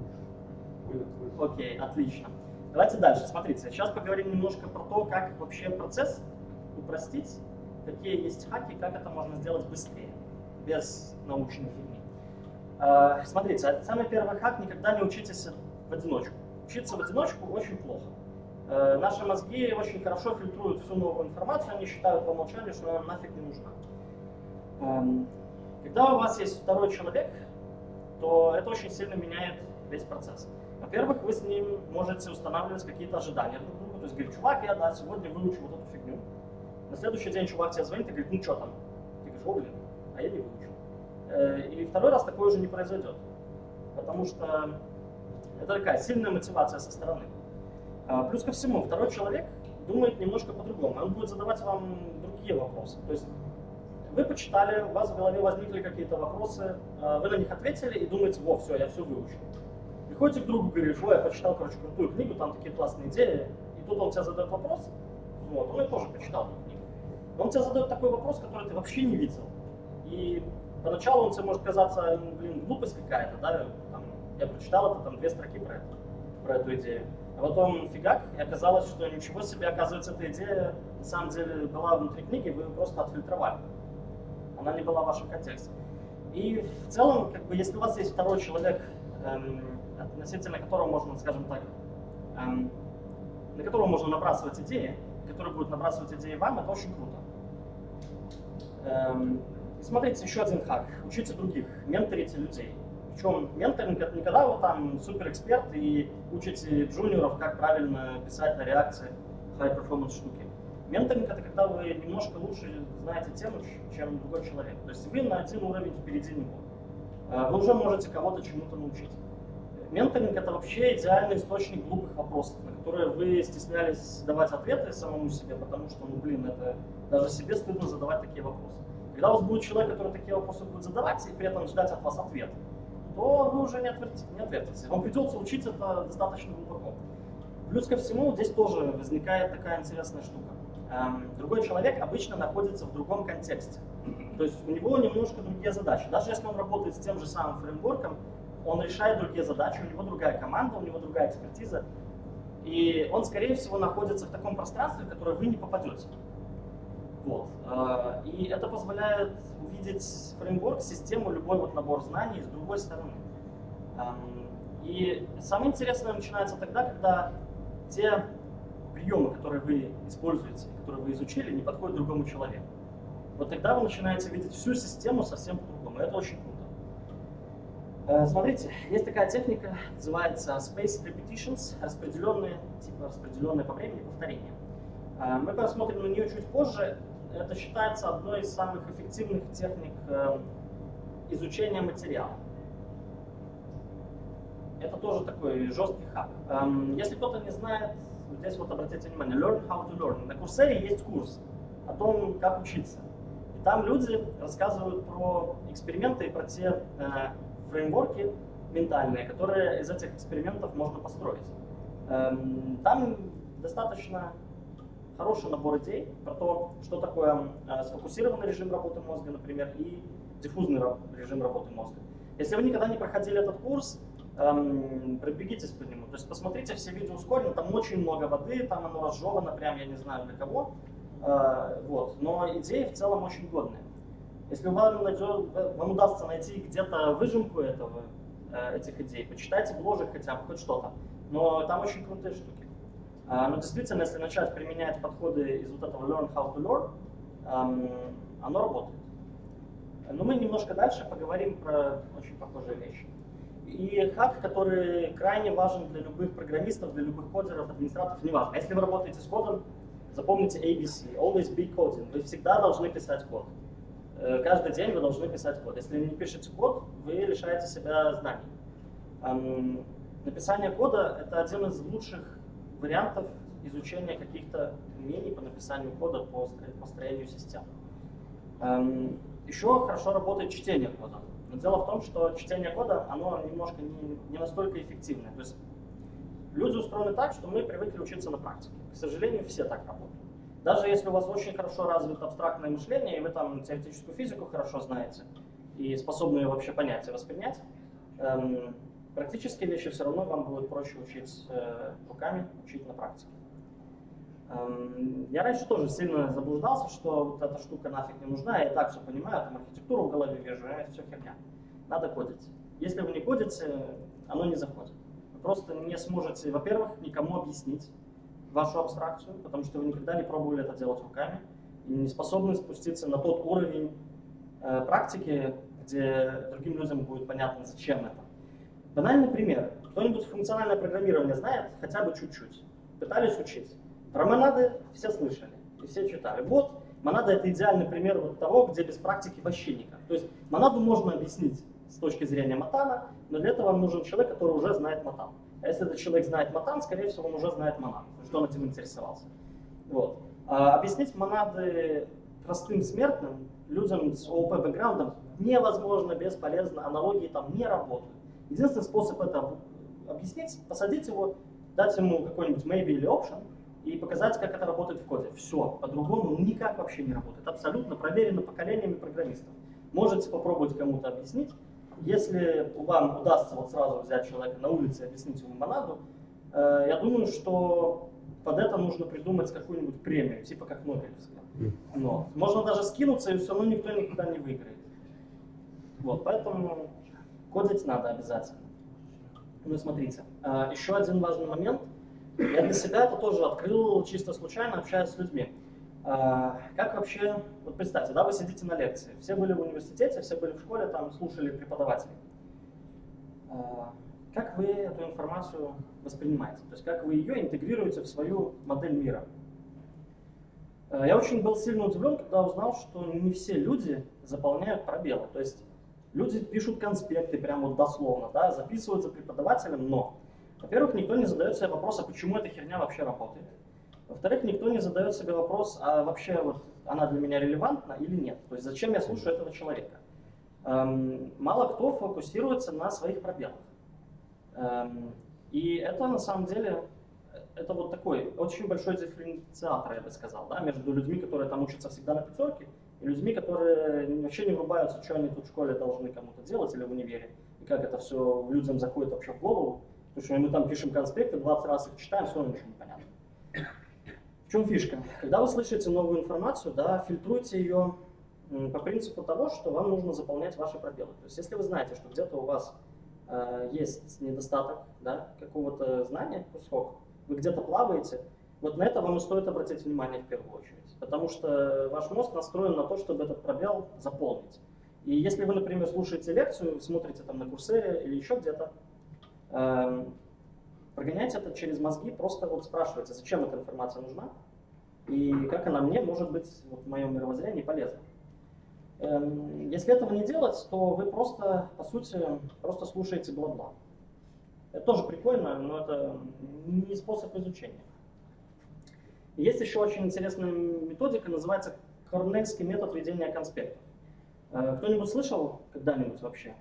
Окей, отлично. Давайте дальше. Смотрите, сейчас поговорим немножко про то, как вообще процесс упростить, какие есть хаки, как это можно сделать быстрее, без научной фигни. Э, смотрите, самый первый хак — никогда не учитесь в одиночку. Учиться в одиночку очень плохо. Э, наши мозги очень хорошо фильтруют всю новую информацию, они считают по умолчанию, что она нафиг не нужна. Э, когда у вас есть второй человек, то это очень сильно меняет весь процесс. Во-первых, вы с ним можете устанавливать какие-то ожидания друг друга. То есть говорит: чувак, я да, сегодня выучу вот эту фигню. На следующий день чувак тебе звонит и говорит: ну что там? Ты говоришь: о, блин, а я не выучу. И второй раз такое уже не произойдет. Потому что это такая сильная мотивация со стороны. Плюс ко всему, второй человек думает немножко по-другому. Он будет задавать вам другие вопросы. То есть вы почитали, у вас в голове возникли какие-то вопросы, вы на них ответили и думаете: во, все, я все выучил. Приходите к другу, говоришь: ой, я почитал, короче, крутую книгу, там такие классные идеи. И тут он тебе задает вопрос, вот, он и тоже почитал эту книгу. Он тебе задает такой вопрос, который ты вообще не видел. И поначалу он тебе может казаться: ну, блин, глупость какая-то, да, там, я прочитал это, там, две строки про это, про эту идею. А потом фигак, и оказалось, что ничего себе, оказывается, эта идея на самом деле была внутри книги, вы ее просто отфильтровали. Она не была в вашем контексте. И в целом, как бы, если у вас есть второй человек, эм, относительно которого можно, скажем так, эм, на которого можно набрасывать идеи, который будет набрасывать идеи вам, это очень круто. Эм, и смотрите, еще один хак. Учите других, менторите людей. Причем менторинг — это не когда вы там суперэксперт и учите джуниоров, как правильно писать на реакции high-performance штуки. Менторинг — это когда вы немножко лучше знаете тему, чем другой человек. То есть вы на один уровень впереди него. Вы уже можете кого-то чему-то научить. Менторинг — это вообще идеальный источник глупых вопросов, на которые вы стеснялись давать ответы самому себе, потому что, ну блин, это даже себе стыдно задавать такие вопросы. Когда у вас будет человек, который такие вопросы будет задавать и при этом ждать от вас ответ, то вы уже не ответите. Не ответите. Вам придется учить это достаточно глубоко. Плюс ко всему, здесь тоже возникает такая интересная штука. Эм, другой человек обычно находится в другом контексте. То есть у него немножко другие задачи. Даже если он работает с тем же самым фреймворком, он решает другие задачи, у него другая команда, у него другая экспертиза. И он, скорее всего, находится в таком пространстве, в которое вы не попадете. Вот. И это позволяет увидеть фреймворк, систему, любой вот набор знаний с другой стороны. И самое интересное начинается тогда, когда те приемы, которые вы используете, которые вы изучили, не подходят другому человеку. Вот тогда вы начинаете видеть всю систему совсем по-другому. Это очень круто. Смотрите, есть такая техника, называется Spaced Repetitions, распределенные, типа распределенные по времени повторения. Мы посмотрим на нее чуть позже. Это считается одной из самых эффективных техник изучения материала. Это тоже такой жесткий хак. Если кто-то не знает, здесь вот обратите внимание, Learn how to learn. На Coursera есть курс о том, как учиться. И там люди рассказывают про эксперименты и про те э, фреймворки ментальные, которые из этих экспериментов можно построить. Эм, там достаточно хороший набор идей про то, что такое э, сфокусированный режим работы мозга, например, и диффузный режим работы мозга. Если вы никогда не проходили этот курс, эм, пробегитесь по нему. То есть посмотрите все видео ускоренно, там очень много воды, там оно разжевано, прям я не знаю для кого. Э, вот. Но идеи в целом очень годные. Если вам, найдет, вам удастся найти где-то выжимку этого, э, этих идей, почитайте бложек хотя бы, хоть что-то. Но там очень крутые штуки. Но действительно, если начать применять подходы из вот этого Learn how to learn, оно работает. Но мы немножко дальше поговорим про очень похожие вещи. и хак, который крайне важен для любых программистов, для любых кодеров, администраторов, неважно. Если вы работаете с кодом, запомните A B C, always be coding. Вы всегда должны писать код. Каждый день вы должны писать код. Если вы не пишете код, вы лишаете себя знаний. Написание кода — это один из лучших вариантов изучения каких-то умений по написанию кода, по построению систем. Еще хорошо работает чтение кода. Но дело в том, что чтение кода, оно немножко не, не настолько эффективное. То есть люди устроены так, что мы привыкли учиться на практике. К сожалению, все так работают. Даже если у вас очень хорошо развито абстрактное мышление, и вы там теоретическую физику хорошо знаете, и способны ее вообще понять и воспринять, эм, практические вещи все равно вам будет проще учить э, руками, учить на практике. Эм, я раньше тоже сильно заблуждался, что вот эта штука нафиг не нужна, я и так все понимаю, там архитектуру в голове вижу, это все херня. Надо кодить. Если вы не кодите, оно не заходит. Вы просто не сможете, во-первых, никому объяснить вашу абстракцию, потому что вы никогда не пробовали это делать руками, и не способны спуститься на тот уровень э, практики, где другим людям будет понятно, зачем это. Банальный пример. Кто-нибудь функциональное программирование знает хотя бы чуть-чуть? Пытались учить. Про монады все слышали и все читали. Вот, монада — это идеальный пример вот того, где без практики вообще никак. То есть монаду можно объяснить с точки зрения матана, но для этого вам нужен человек, который уже знает матан. А если этот человек знает матан, скорее всего, он уже знает монад, потому что он этим интересовался. Вот. А объяснить монады простым смертным, людям с ООП бэкграундом, невозможно, бесполезно, аналогии там не работают. Единственный способ это объяснить — посадить его, дать ему какой-нибудь maybe или option и показать, как это работает в коде. Все, по-другому никак вообще не работает. Абсолютно проверено поколениями программистов. Можете попробовать кому-то объяснить. Если вам удастся вот сразу взять человека на улице и объяснить ему монаду, э, я думаю, что под это нужно придумать какую-нибудь премию, типа как Нобелевская. Но можно даже скинуться, и все равно никто никуда не выиграет. Вот, поэтому кодить надо обязательно. Ну, смотрите, э, еще один важный момент. Я для себя это тоже открыл чисто случайно, общаясь с людьми. А, как вообще, вот представьте, да, вы сидите на лекции, все были в университете, все были в школе, там слушали преподавателей. А, как вы эту информацию воспринимаете? То есть как вы ее интегрируете в свою модель мира? А, я очень был сильно удивлен, когда узнал, что не все люди заполняют пробелы. То есть люди пишут конспекты, прям вот дословно, да, записывают за преподавателем, но, во-первых, никто не задает себе вопрос, а почему эта херня вообще работает. Во-вторых, никто не задает себе вопрос, а вообще вот она для меня релевантна или нет. То есть зачем я слушаю этого человека. Эм, мало кто фокусируется на своих пробелах. Эм, и это на самом деле, это вот такой очень большой дифференциатор, я бы сказал, да, между людьми, которые там учатся всегда на пятерке, и людьми, которые вообще не врубаются, что они тут в школе должны кому-то делать или в универе, и как это все людям заходит вообще в голову. Потому что мы там пишем конспекты, двадцать раз их читаем, все равно ничего не понятно. В чем фишка? Когда вы слышите новую информацию, да, фильтруйте ее по принципу того, что вам нужно заполнять ваши пробелы. То есть если вы знаете, что где-то у вас э, есть недостаток, да, какого-то знания, кусок, вы где-то плаваете, вот на это вам и стоит обратить внимание в первую очередь. Потому что ваш мозг настроен на то, чтобы этот пробел заполнить. И если вы, например, слушаете лекцию, смотрите там на Курсере или еще где-то, э, прогоняйте это через мозги, просто вот спрашивайте, зачем эта информация нужна и как она мне может быть вот, в моем мировоззрении полезна. Эм, если этого не делать, то вы просто, по сути, просто слушаете бла-бла. Это тоже прикольно, но это не способ изучения. Есть еще очень интересная методика, называется корнельский метод ведения конспектов. Э, кто-нибудь слышал когда-нибудь вообще?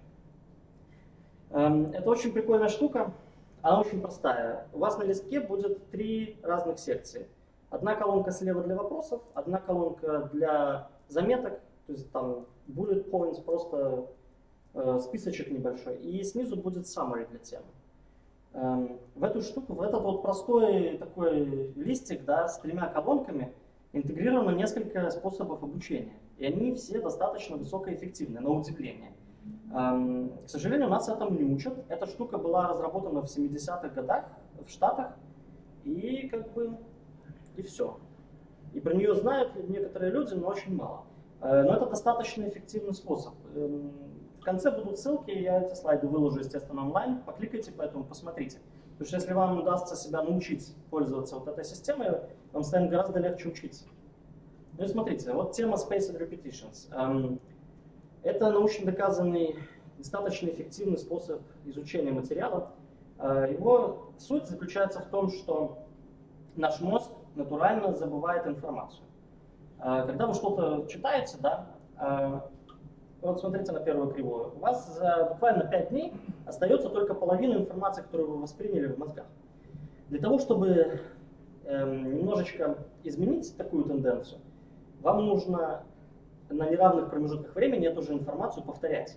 Эм, это очень прикольная штука. Она очень простая. У вас на листке будет три разных секции. Одна колонка слева для вопросов, одна колонка для заметок, то есть там bullet points, просто э, списочек небольшой, и снизу будет summary для темы. Эм, в эту штуку, в этот вот простой такой листик, да, с тремя колонками интегрировано несколько способов обучения. И они все достаточно высокоэффективны, на удивление. Эм, к сожалению, нас этому не учат. Эта штука была разработана в семидесятых годах в Штатах, и как бы и все. И про нее знают некоторые люди, но очень мало. Э, но это достаточно эффективный способ. Эм, в конце будут ссылки, я эти слайды выложу, естественно, онлайн, покликайте, поэтому посмотрите. Потому что если вам удастся себя научить пользоваться вот этой системой, вам станет гораздо легче учиться. Ну и смотрите, вот тема Spaced Repetitions. Эм, это научно доказанный, достаточно эффективный способ изучения материала. Э, его суть заключается в том, что наш мозг натурально забывает информацию. Э, когда вы что-то читаете, да, э, вот смотрите на первую кривую, у вас за буквально пять дней остается только половина информации, которую вы восприняли в мозгах. Для того, чтобы э, немножечко изменить такую тенденцию, вам нужно на неравных промежутках времени эту же информацию повторять.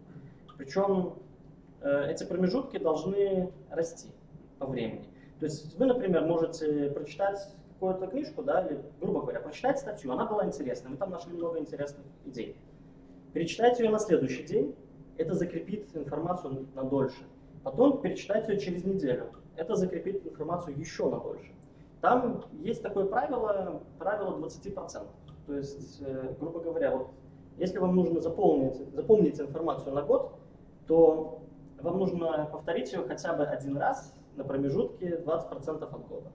Причем э, эти промежутки должны расти по времени. То есть вы, например, можете прочитать какую-то книжку, да, или, грубо говоря, прочитать статью, она была интересной, вы там нашли много интересных идей. Перечитать ее на следующий день, это закрепит информацию на дольше. Потом перечитать ее через неделю, это закрепит информацию еще на дольше. Там есть такое правило, правило двадцать процентов. То есть, э, грубо говоря, вот, если вам нужно заполнить, запомнить информацию на год, то вам нужно повторить ее хотя бы один раз на промежутке двадцать процентов от года.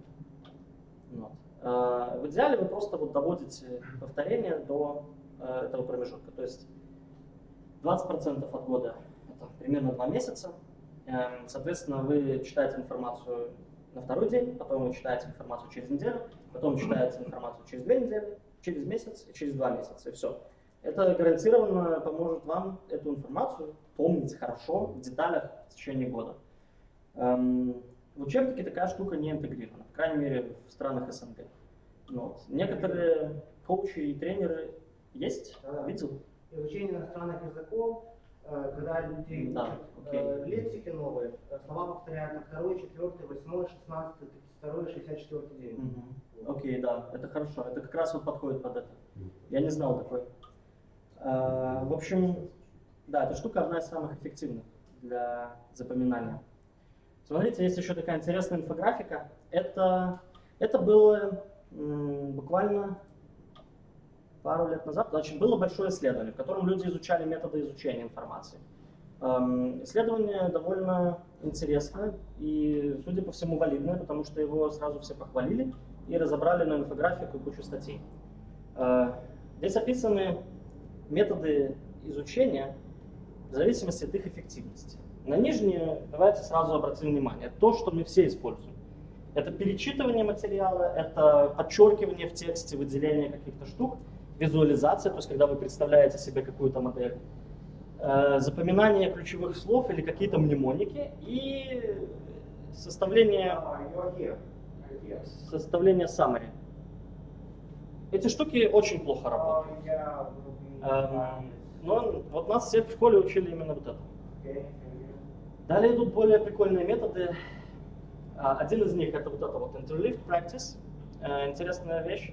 Вот. Э, в идеале вы просто вот доводите повторение до э, этого промежутка. То есть двадцать процентов от года — это примерно два месяца. Э, соответственно, вы читаете информацию на второй день, потом вы читаете информацию через неделю, потом читаете информацию через две недели, через месяц и через два месяца, и все. Это гарантированно поможет вам эту информацию помнить хорошо, в деталях в течение года. Эм, в учебнике такая штука не интегрирована, по крайней мере в странах СНГ. Вот. Некоторые коучи и тренеры есть, видел? Изучение иностранных языков, э, когда люди Да, учат э, лексики новые, э, слова повторяют на второй, четвертый, восьмой, шестнадцатый, тридцать второй, шестьдесят четвёртый день. Угу. Окей, да, это хорошо, это как раз вот подходит под это. Я не знал такой. А, в общем, да, эта штука одна из самых эффективных для запоминания. Смотрите, есть еще такая интересная инфографика. Это, это было м, буквально пару лет назад, значит, было большое исследование, в котором люди изучали методы изучения информации. Эм, исследование довольно интересное и, судя по всему, валидное, потому что его сразу все похвалили и разобрали на инфографику кучу статей. Э, здесь описаны методы изучения в зависимости от их эффективности. На нижнее давайте сразу обратим внимание. То, что мы все используем. Это перечитывание материала, это подчеркивание в тексте, выделение каких-то штук, визуализация, то есть когда вы представляете себе какую-то модель, э, запоминание ключевых слов или какие-то мнемоники и составление, составление summary. Эти штуки очень плохо работают. Эм, но вот нас всех в школе учили именно вот это. Далее идут более прикольные методы. Один из них это вот это вот interleaved practice. Э, интересная вещь.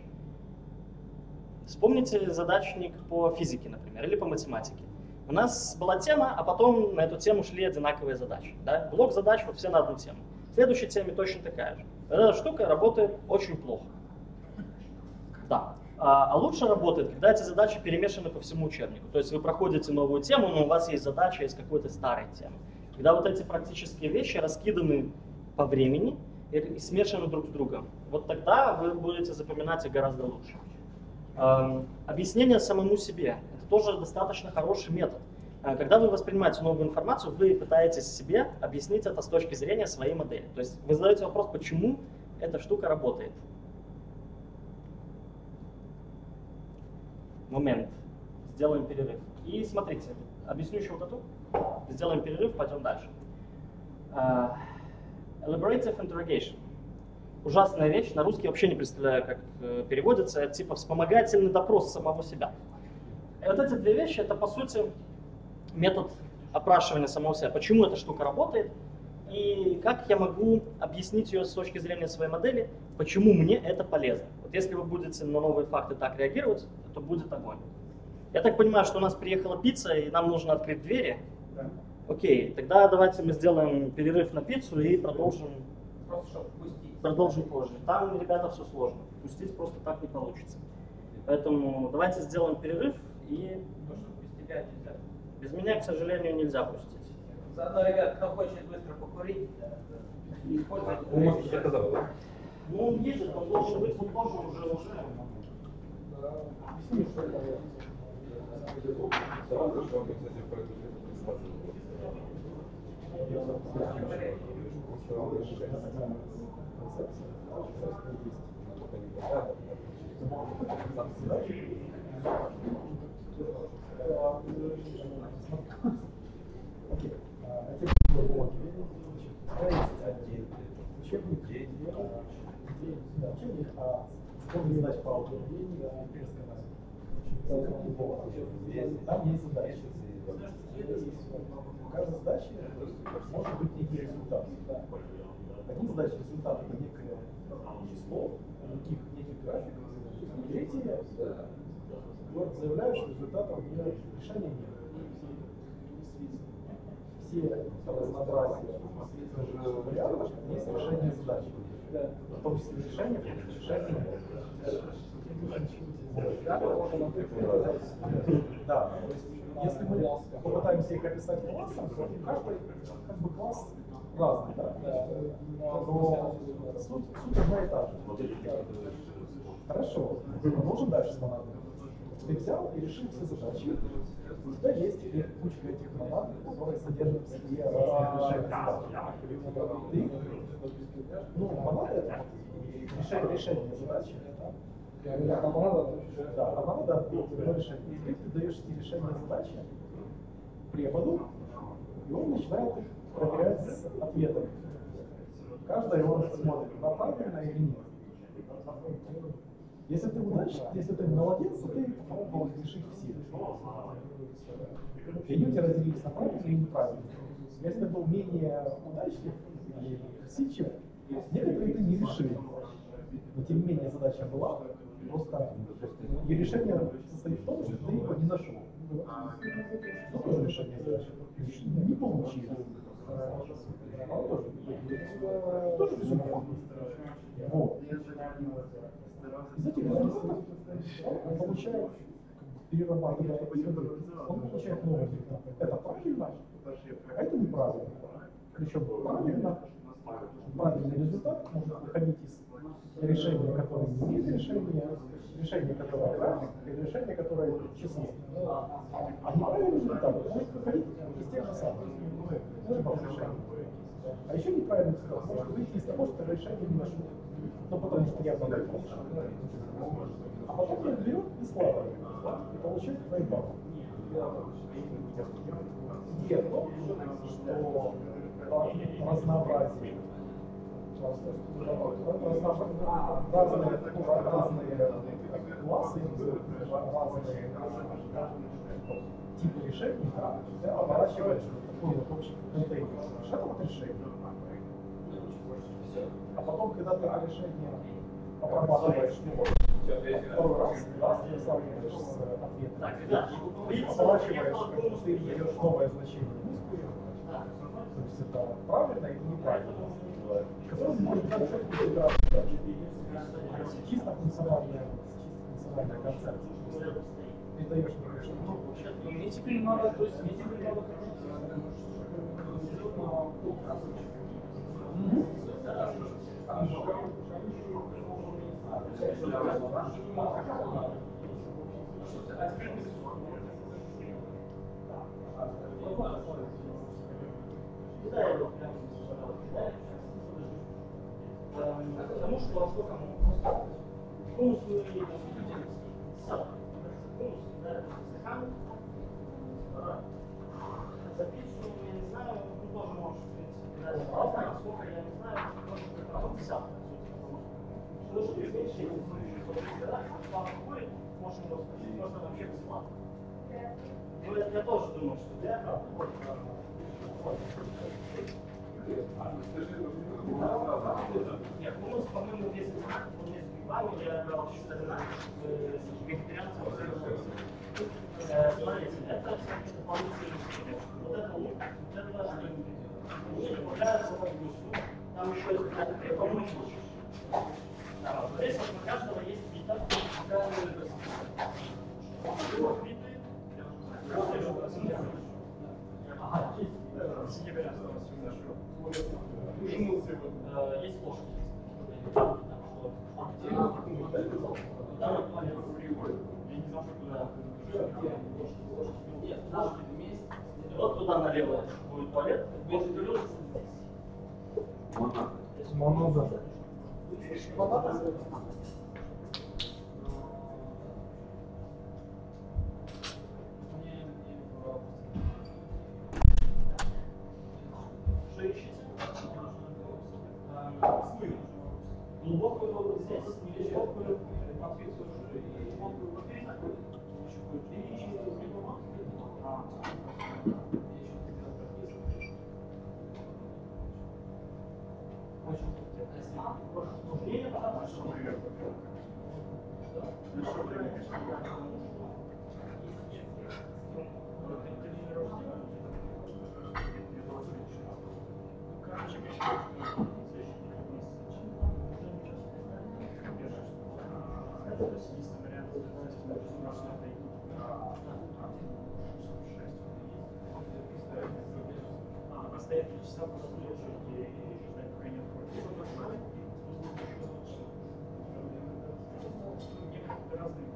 Вспомните задачник по физике, например, или по математике. У нас была тема, а потом на эту тему шли одинаковые задачи. Да? Блок задач вот все на одну тему. В следующей теме точно такая же. Эта штука работает очень плохо. Да. А, а лучше работает, когда эти задачи перемешаны по всему учебнику. То есть вы проходите новую тему, но у вас есть задача из какой-то старой темы. Когда вот эти практические вещи раскиданы по времени и, и смешаны друг с другом, вот тогда вы будете запоминать их гораздо лучше. Эм, объяснение самому себе – это тоже достаточно хороший метод. Э, когда вы воспринимаете новую информацию, вы пытаетесь себе объяснить это с точки зрения своей модели. То есть вы задаете вопрос, почему эта штука работает. Момент. Сделаем перерыв. И смотрите, объясню еще вот эту. Сделаем перерыв, пойдем дальше. Uh, elaborative interrogation. Ужасная вещь, на русский вообще не представляю, как э, переводится. Это типа вспомогательный допрос самого себя. И вот эти две вещи, это по сути метод опрашивания самого себя. Почему эта штука работает и как я могу объяснить ее с точки зрения своей модели, почему мне это полезно. Вот если вы будете на новые факты так реагировать, то будет огонь. Я так понимаю, что у нас приехала пицца, и нам нужно открыть двери. Да. Окей, тогда давайте мы сделаем перерыв на пиццу и продолжим, Просто чтобы впустить. продолжим позже. Там, ребята, все сложно. Пустить просто так не получится. Поэтому давайте сделаем перерыв и... Потому что без тебя нельзя. Без меня, к сожалению, нельзя пустить. Заодно, ребят, кто хочет быстро покурить, используйте. Умас уже сказал, да? Ну, он едет, он должен быть, он тоже уже уже. Учебник, учебник, а сборник задач по аудитории, там есть задачи. У каждой задачи может быть некий результат. Одни задачи результат это некое число, неких, неких графиков. Третьи заявляют, что результатом решения нет. Все разнообразия вариантов есть решение задачи. В том числе решение, решение нет. Да, то есть если мы попытаемся их описать классом, то каждый как бы класс разный, да? Но суть, суть одна и та же. Хорошо, продолжим дальше с монадами. Ты взял и решил все задачи. У тебя есть кучка этих монад, которые содержат в себе разные решения задач. Ты, ну, монада это решение, решение задачи. А монада, да, а монада одно решение. И ты даешь эти решения задачи преподу, и он начинает проверять с ответами. Каждый он смотрит, на правильно или нет. Если ты удачник, если ты молодец, то ты попробовал решить все. И они у тебя разделились на правильно или неправильно. Если ты был менее удачлив или усидчив, некоторые ты не решил. Но тем не менее задача была, просто и решение состоит в том, что ты его не нашел. Что тоже решение задачи? Не получилось. А он тоже. Тоже результат. Вот. Из этих результатов он получает, перерабатывая, он получает новый результат. Это правильно, а это неправильно. Причем правильно, правильный результат может выходить из решения, которое не имеет решения, решения, которое график, и решения, которое число. А неправильный результат может выходить из тех же самых типов решений. А еще неправильный результат может выйти из того, что решение не нашло. Ну, потому что я задаю решение. А потом он берет и складывает. И получает твои баллы. Идея в том, что разнообразие, разные, разные классы, разные типы решений, да, ты оборачиваешь в такой вот общий контейнер. Это вот решение. А потом, когда ты это решение обрабатываешь второй раз, раз ты сравниваешь с ответом, оборачиваешь, как ты даешь новое значение низкую, то есть это правильно или неправильно, которое может дальше играть дальше. Чисто функциональная, чисто функциональная концепция. Ты даешь мне что-то. Мне теперь надо, то есть мне теперь надо потому что во сколько конус мы сам конус, да, стакан за пиццу, я не знаю, ну тоже может, в принципе, да, не знаю, сколько, я не знаю, может быть, потом десятка, потому что меньше, если алкоголь, можно его спросить, можно вообще бесплатно. Ну, я тоже думаю, что для алкоголь. Нет, у нас, по-моему, весь знак, он есть пивами, я брал чуть-чуть знак, вегетарианцев. Смотрите, это дополнительный вот это лук, вот это мне не понравится по вкусу. Там еще есть какая-то, по-моему, да, здесь вот у каждого есть бита, какая-то биты, Есть ложки. Нет, ложки вместе. Вот туда налево будет туалет, будет туалет здесь. Монада. Что ищете? Глубокую здесь, неглубокую, подписываю, глубокую подписываю. И чистую прибор. Нужнее, потому что постоянно часа послушать и ждать, пока нет квартиры. Разные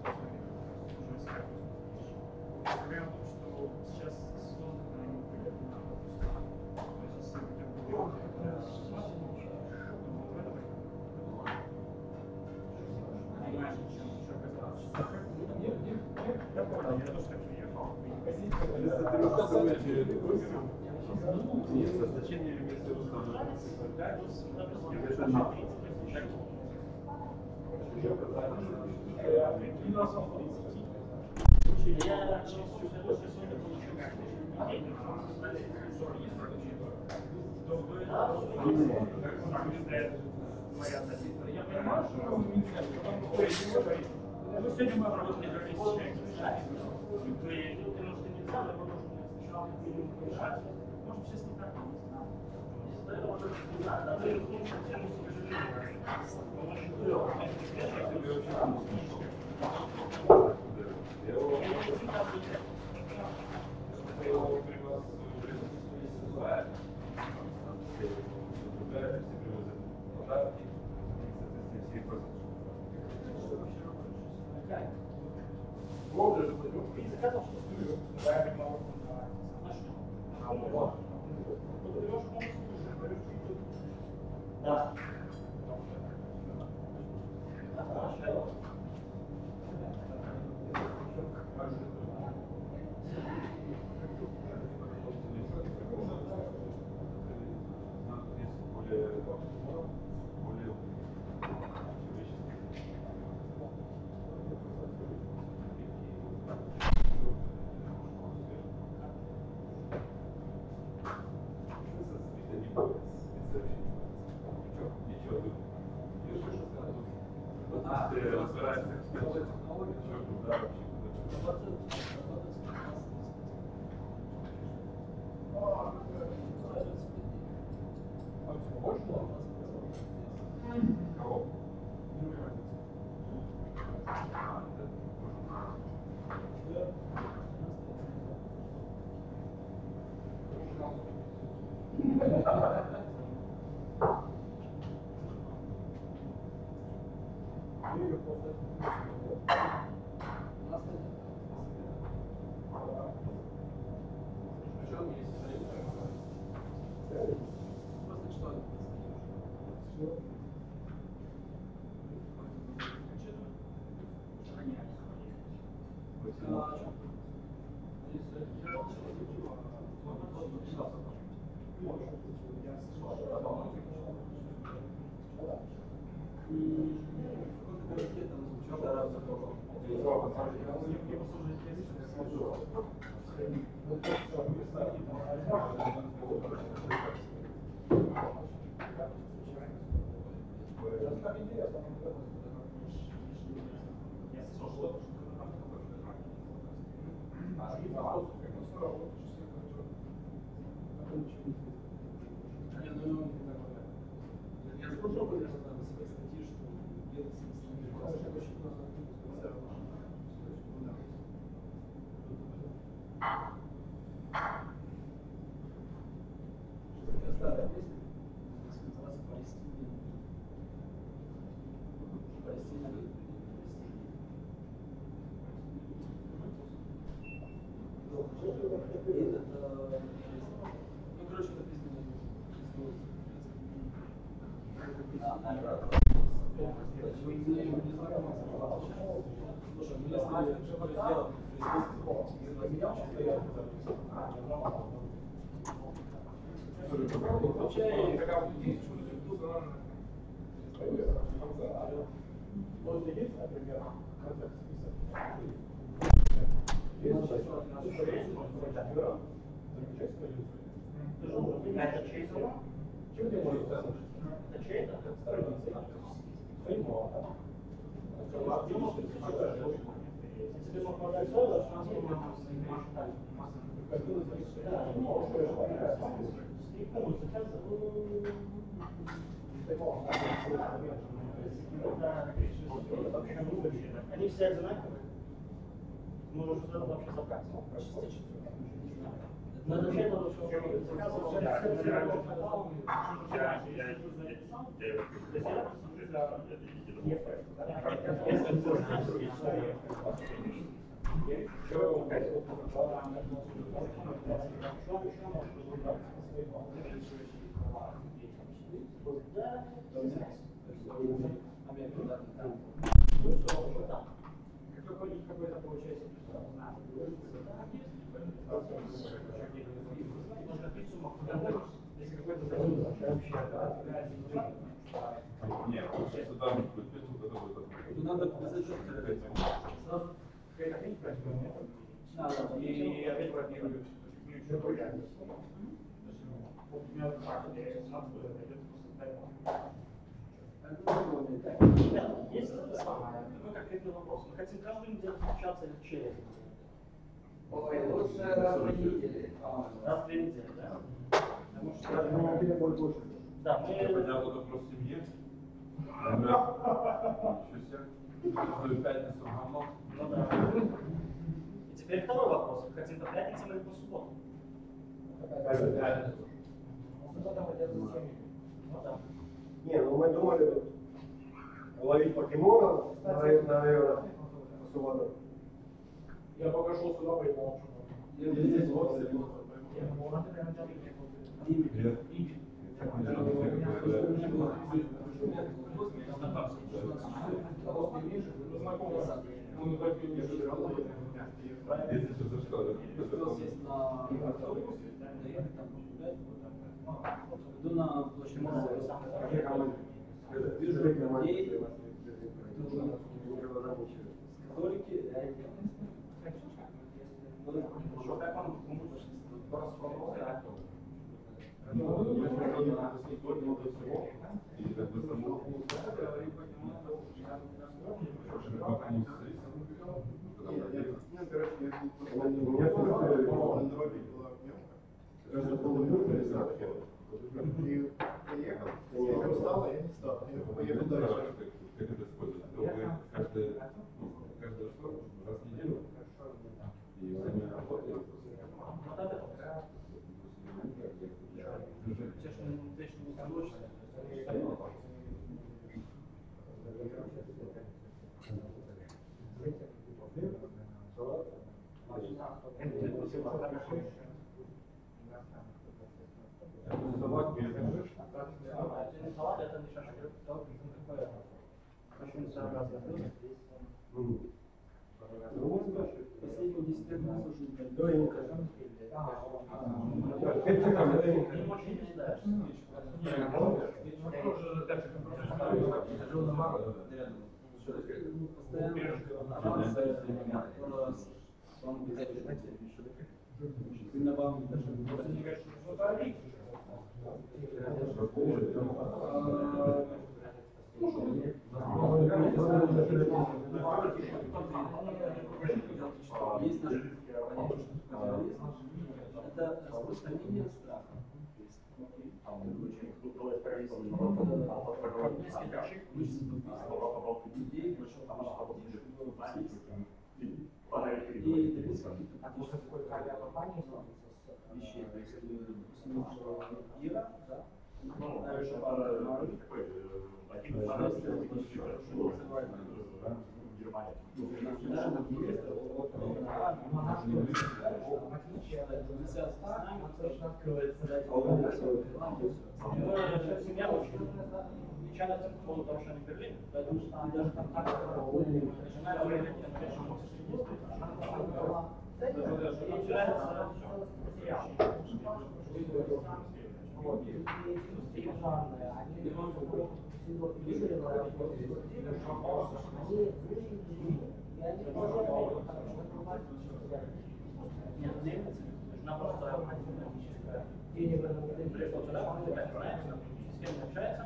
вариант, что сейчас созданы они были на отпуск. То есть если вы там были вот в этом понимаешь, чем еще оказалось. Я понял, я тоже так приехал. Нет, значение вместе Я понимаю, что ну, сегодня мы обработали как тысячу человек. Ты может и нельзя, но нужно сначала минимум помешать. Может сейчас не так. Да. Это чей салон? Это чей-то? Тебе попадать сюда, они все одинаковые. Можно уже вообще забрать. Надо вообще надо какой-то получается. Если какой-то завод вообще нет, сюда может быть пиццу, это будет. Надо писать сразу какая-то хрень надо, и опять пропивают. Есть это самое, ну конкретный вопрос. Мы хотим каждую неделю встречаться или через неделю? Ой, лучше раз в неделю. Раз в две недели, да? Потому что... Да, мы... Хотя вот вопрос семьи. Еще всех. Каждую пятницу в говно. Ну да. И теперь второй вопрос. Хотим по пятницам или по субботам? Ну да. Не, ну мы думали ловить покемонов, наверное, в субботу. Я пока шел сюда, понимал, что я здесь вот Если что, за что? Иду на площадь Морозова. Вижу людей, католики, Что, как он просто И как бы само. Каждый полминуты или сорок минут. И поехал, я не встал, я не встал. Я поехал дальше. Как это использовать? Каждый, каждый что? Раз в неделю? И время работы. салат, это не шашки. Очень своеобразно. последние десять лет мы слушали есть наше понятие, это распространение страха. Людей большого количества и добиться каких-то вещей, то есть Ира, да, Семья очень получается по поводу того, что они Берлин, поэтому что и даже контакт начинает проявлять энергетические действия. И теряется нет, нужна просто пришло сюда, он опять знается, с кем общается.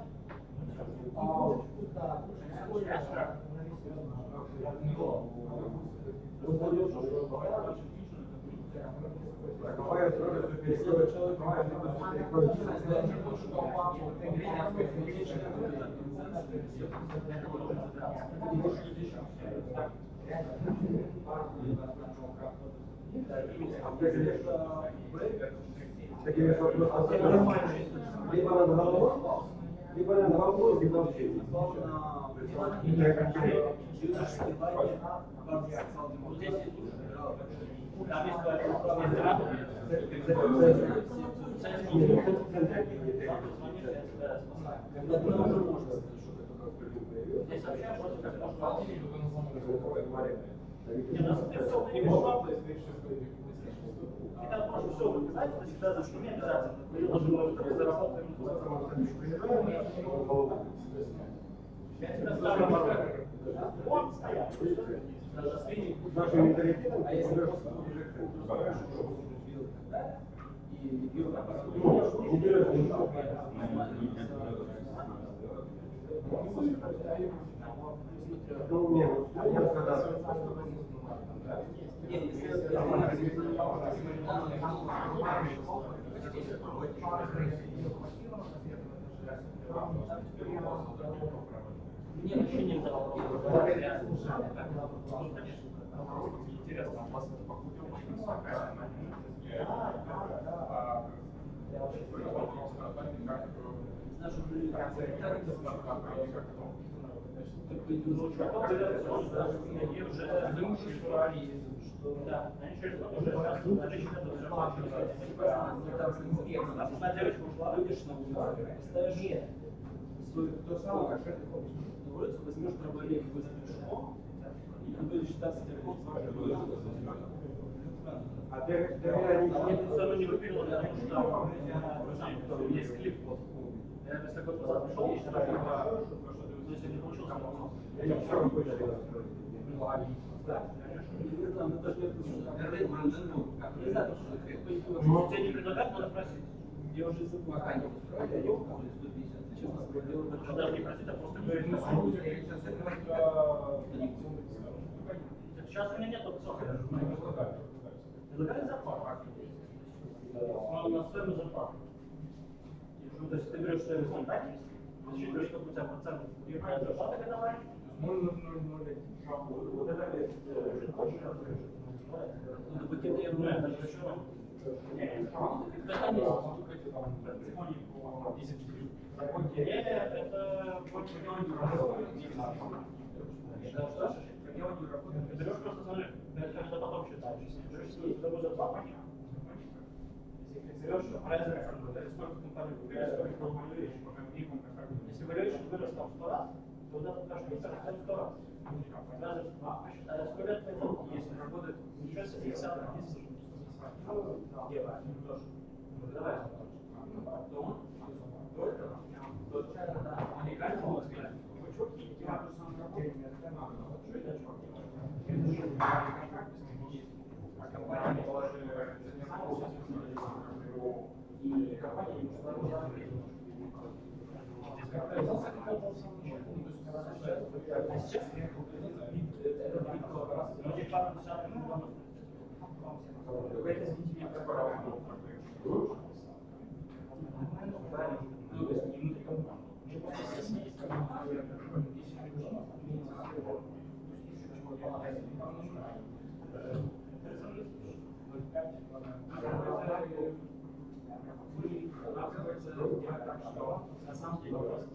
Какая скорость перехода человека? Либо над головой, либо над головой, либо в щит. Там есть эстрада. Здесь вообще просто как можно. Не, у нас это не вышло. И там просто все, вы знаете, это всегда зашумит обязательно. Вы должны быть заработать. Я тебя ставлю. Вот стоят. Нашим менталитетом, а если просто не берешь ничего. Ну, нет, я когда... Мне вообще не дало. Интересно, у вас это покупка очень такая. Да, они через год уже раз наличие одна девочка ушла, выйдешь на улицу, поставишь нет. То самое, как это на улицу, возьмешь проблемы быстро шумом, и будешь считаться телефон с вашей улицы. А ты, ты меня не... Нет, это самое не выпилило, потому что у меня есть клип. Я если год назад пришел, и сразу но если не получился, то Я все равно хочу делать. не знаю, что тебе не предлагают, надо просить. Я уже забыл. Пока не устроили, честно, даже не просить, а просто говорить. Сейчас у меня нет опции. Предлагали зарплату. На стоимость зарплаты. То есть ты берешь стоимость контакта, засчитываешь, сколько у тебя процентов зарплата годовая. Вот это ну, пакет я знаю, даже еще. Это больше ты берешь просто смотри, это потом считаешь. Берешь себе дорогую зарплату. Берешь разницу, сколько компаний вырос, сколько вырос. Если вырос, вырос там сто раз, то вот этот наш мистер растет сто раз. А сколько лет это, если работает еще семьдесят месяцев? Ева, тоже. Давай. То он, то это, то это, уникальный мозг. А компания положила и компания не ушла. На самом деле вопрос.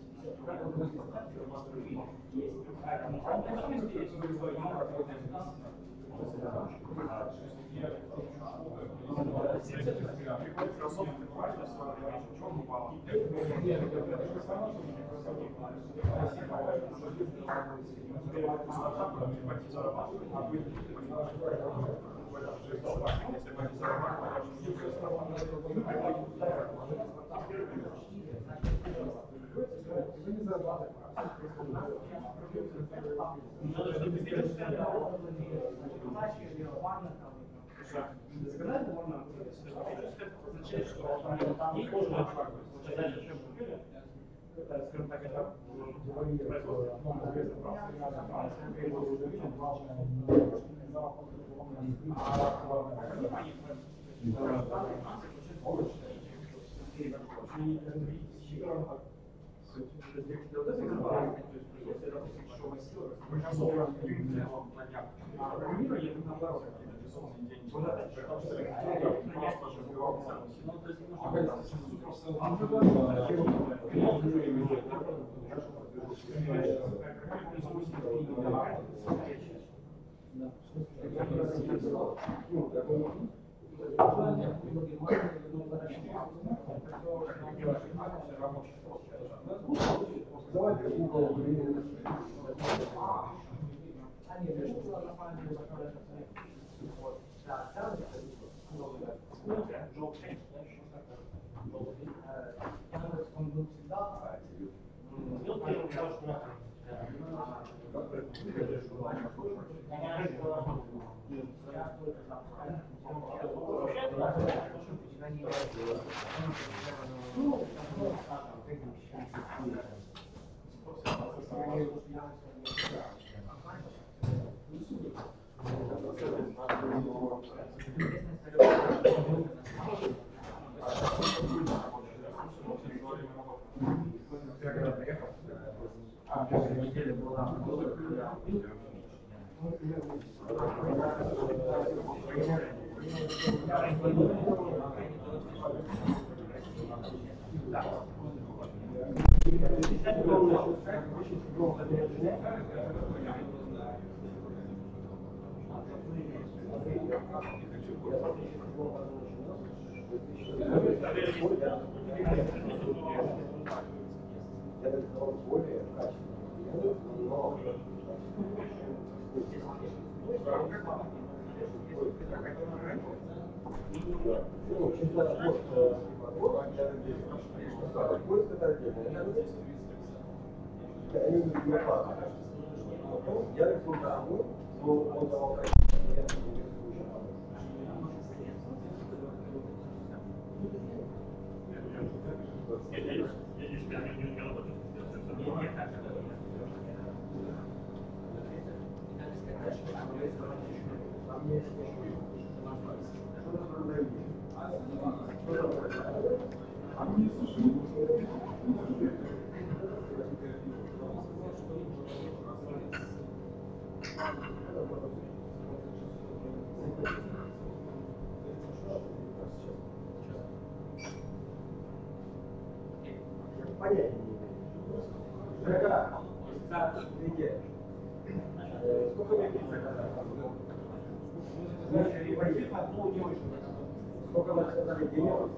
Сколько вы сказали денег?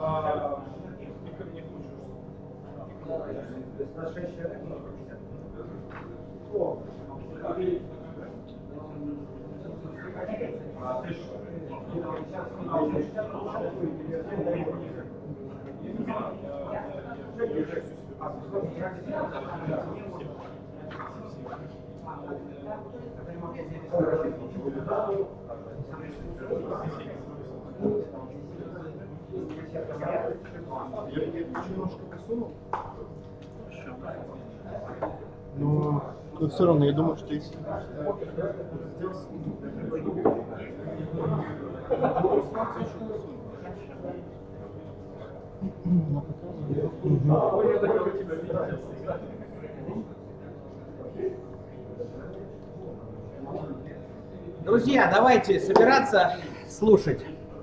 На шесть человек? О, Я, я немножко посунул. Но, но все равно, я думаю, что если Друзья, давайте собираться, слушать.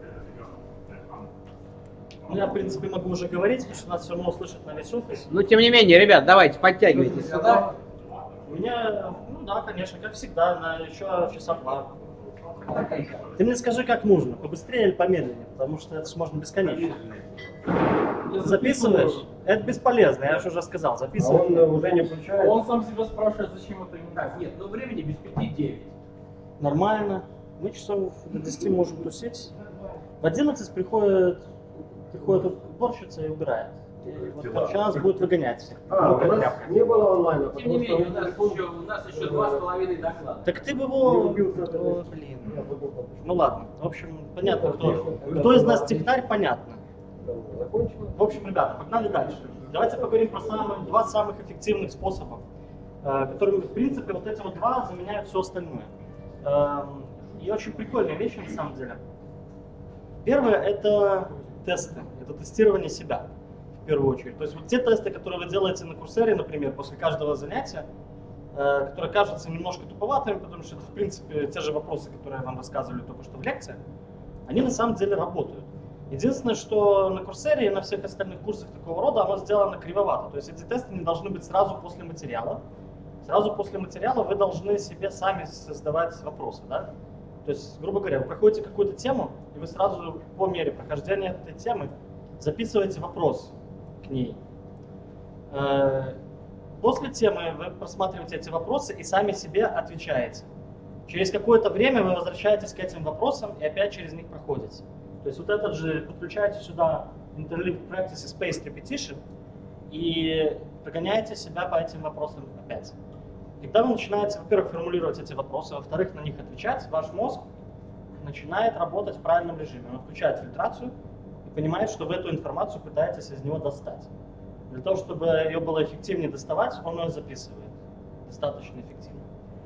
Ну, я, в принципе, могу уже говорить, потому что нас все равно услышат на весь офис. Но тем не менее, ребят, давайте, подтягивайтесь сюда. У меня, ну да, конечно, как всегда, на еще часа два. Ты мне скажи, как нужно, побыстрее или помедленнее, потому что это же можно бесконечно. Записываешь? Это бесполезно, я же уже сказал, А записывай. он э, уже не включает? Он сам себя спрашивает, зачем это ему. Так, нет, ну времени без пяти девять. Нормально. Мы часов до десяти можем тусить. В одиннадцать приходит, приходит уборщица и убирает. И вот сейчас будет выгонять всех. А, Ну, у как нас тряпка. не было онлайна, Тем не потому что менее, у он нас телефон- еще, у нас еще два с половиной доклада. Так ты бы его... О, блин. Ну ладно. В общем, понятно, кто, кто из нас технарь, понятно. Закончено? В общем, ребята, погнали дальше. Давайте поговорим про самые, два самых эффективных способа, э, которыми, в принципе, вот эти вот два заменяют все остальное. Эм, И очень прикольные вещи, на самом деле. Первое — это тесты, это тестирование себя, в первую очередь. То есть вот те тесты, которые вы делаете на Курсере, например, после каждого занятия, э, которые кажутся немножко туповатыми, потому что это, в принципе, те же вопросы, которые вам рассказывали только что в лекции, они на самом деле работают. Единственное, что на Курсере и на всех остальных курсах такого рода оно сделано кривовато. То есть эти тесты не должны быть сразу после материала. Сразу после материала вы должны себе сами создавать вопросы, да? То есть, грубо говоря, вы проходите какую-то тему, и вы сразу по мере прохождения этой темы записываете вопрос к ней. После темы вы просматриваете эти вопросы и сами себе отвечаете. Через какое-то время вы возвращаетесь к этим вопросам и опять через них проходите. То есть вот этот же подключаете сюда Interleaved Practice и Spaced Repetition и прогоняете себя по этим вопросам опять. Когда вы начинаете, во-первых, формулировать эти вопросы, во-вторых, на них отвечать, ваш мозг начинает работать в правильном режиме. Он включает фильтрацию и понимает, что вы эту информацию пытаетесь из него достать. Для того, чтобы ее было эффективнее доставать, он ее записывает достаточно эффективно.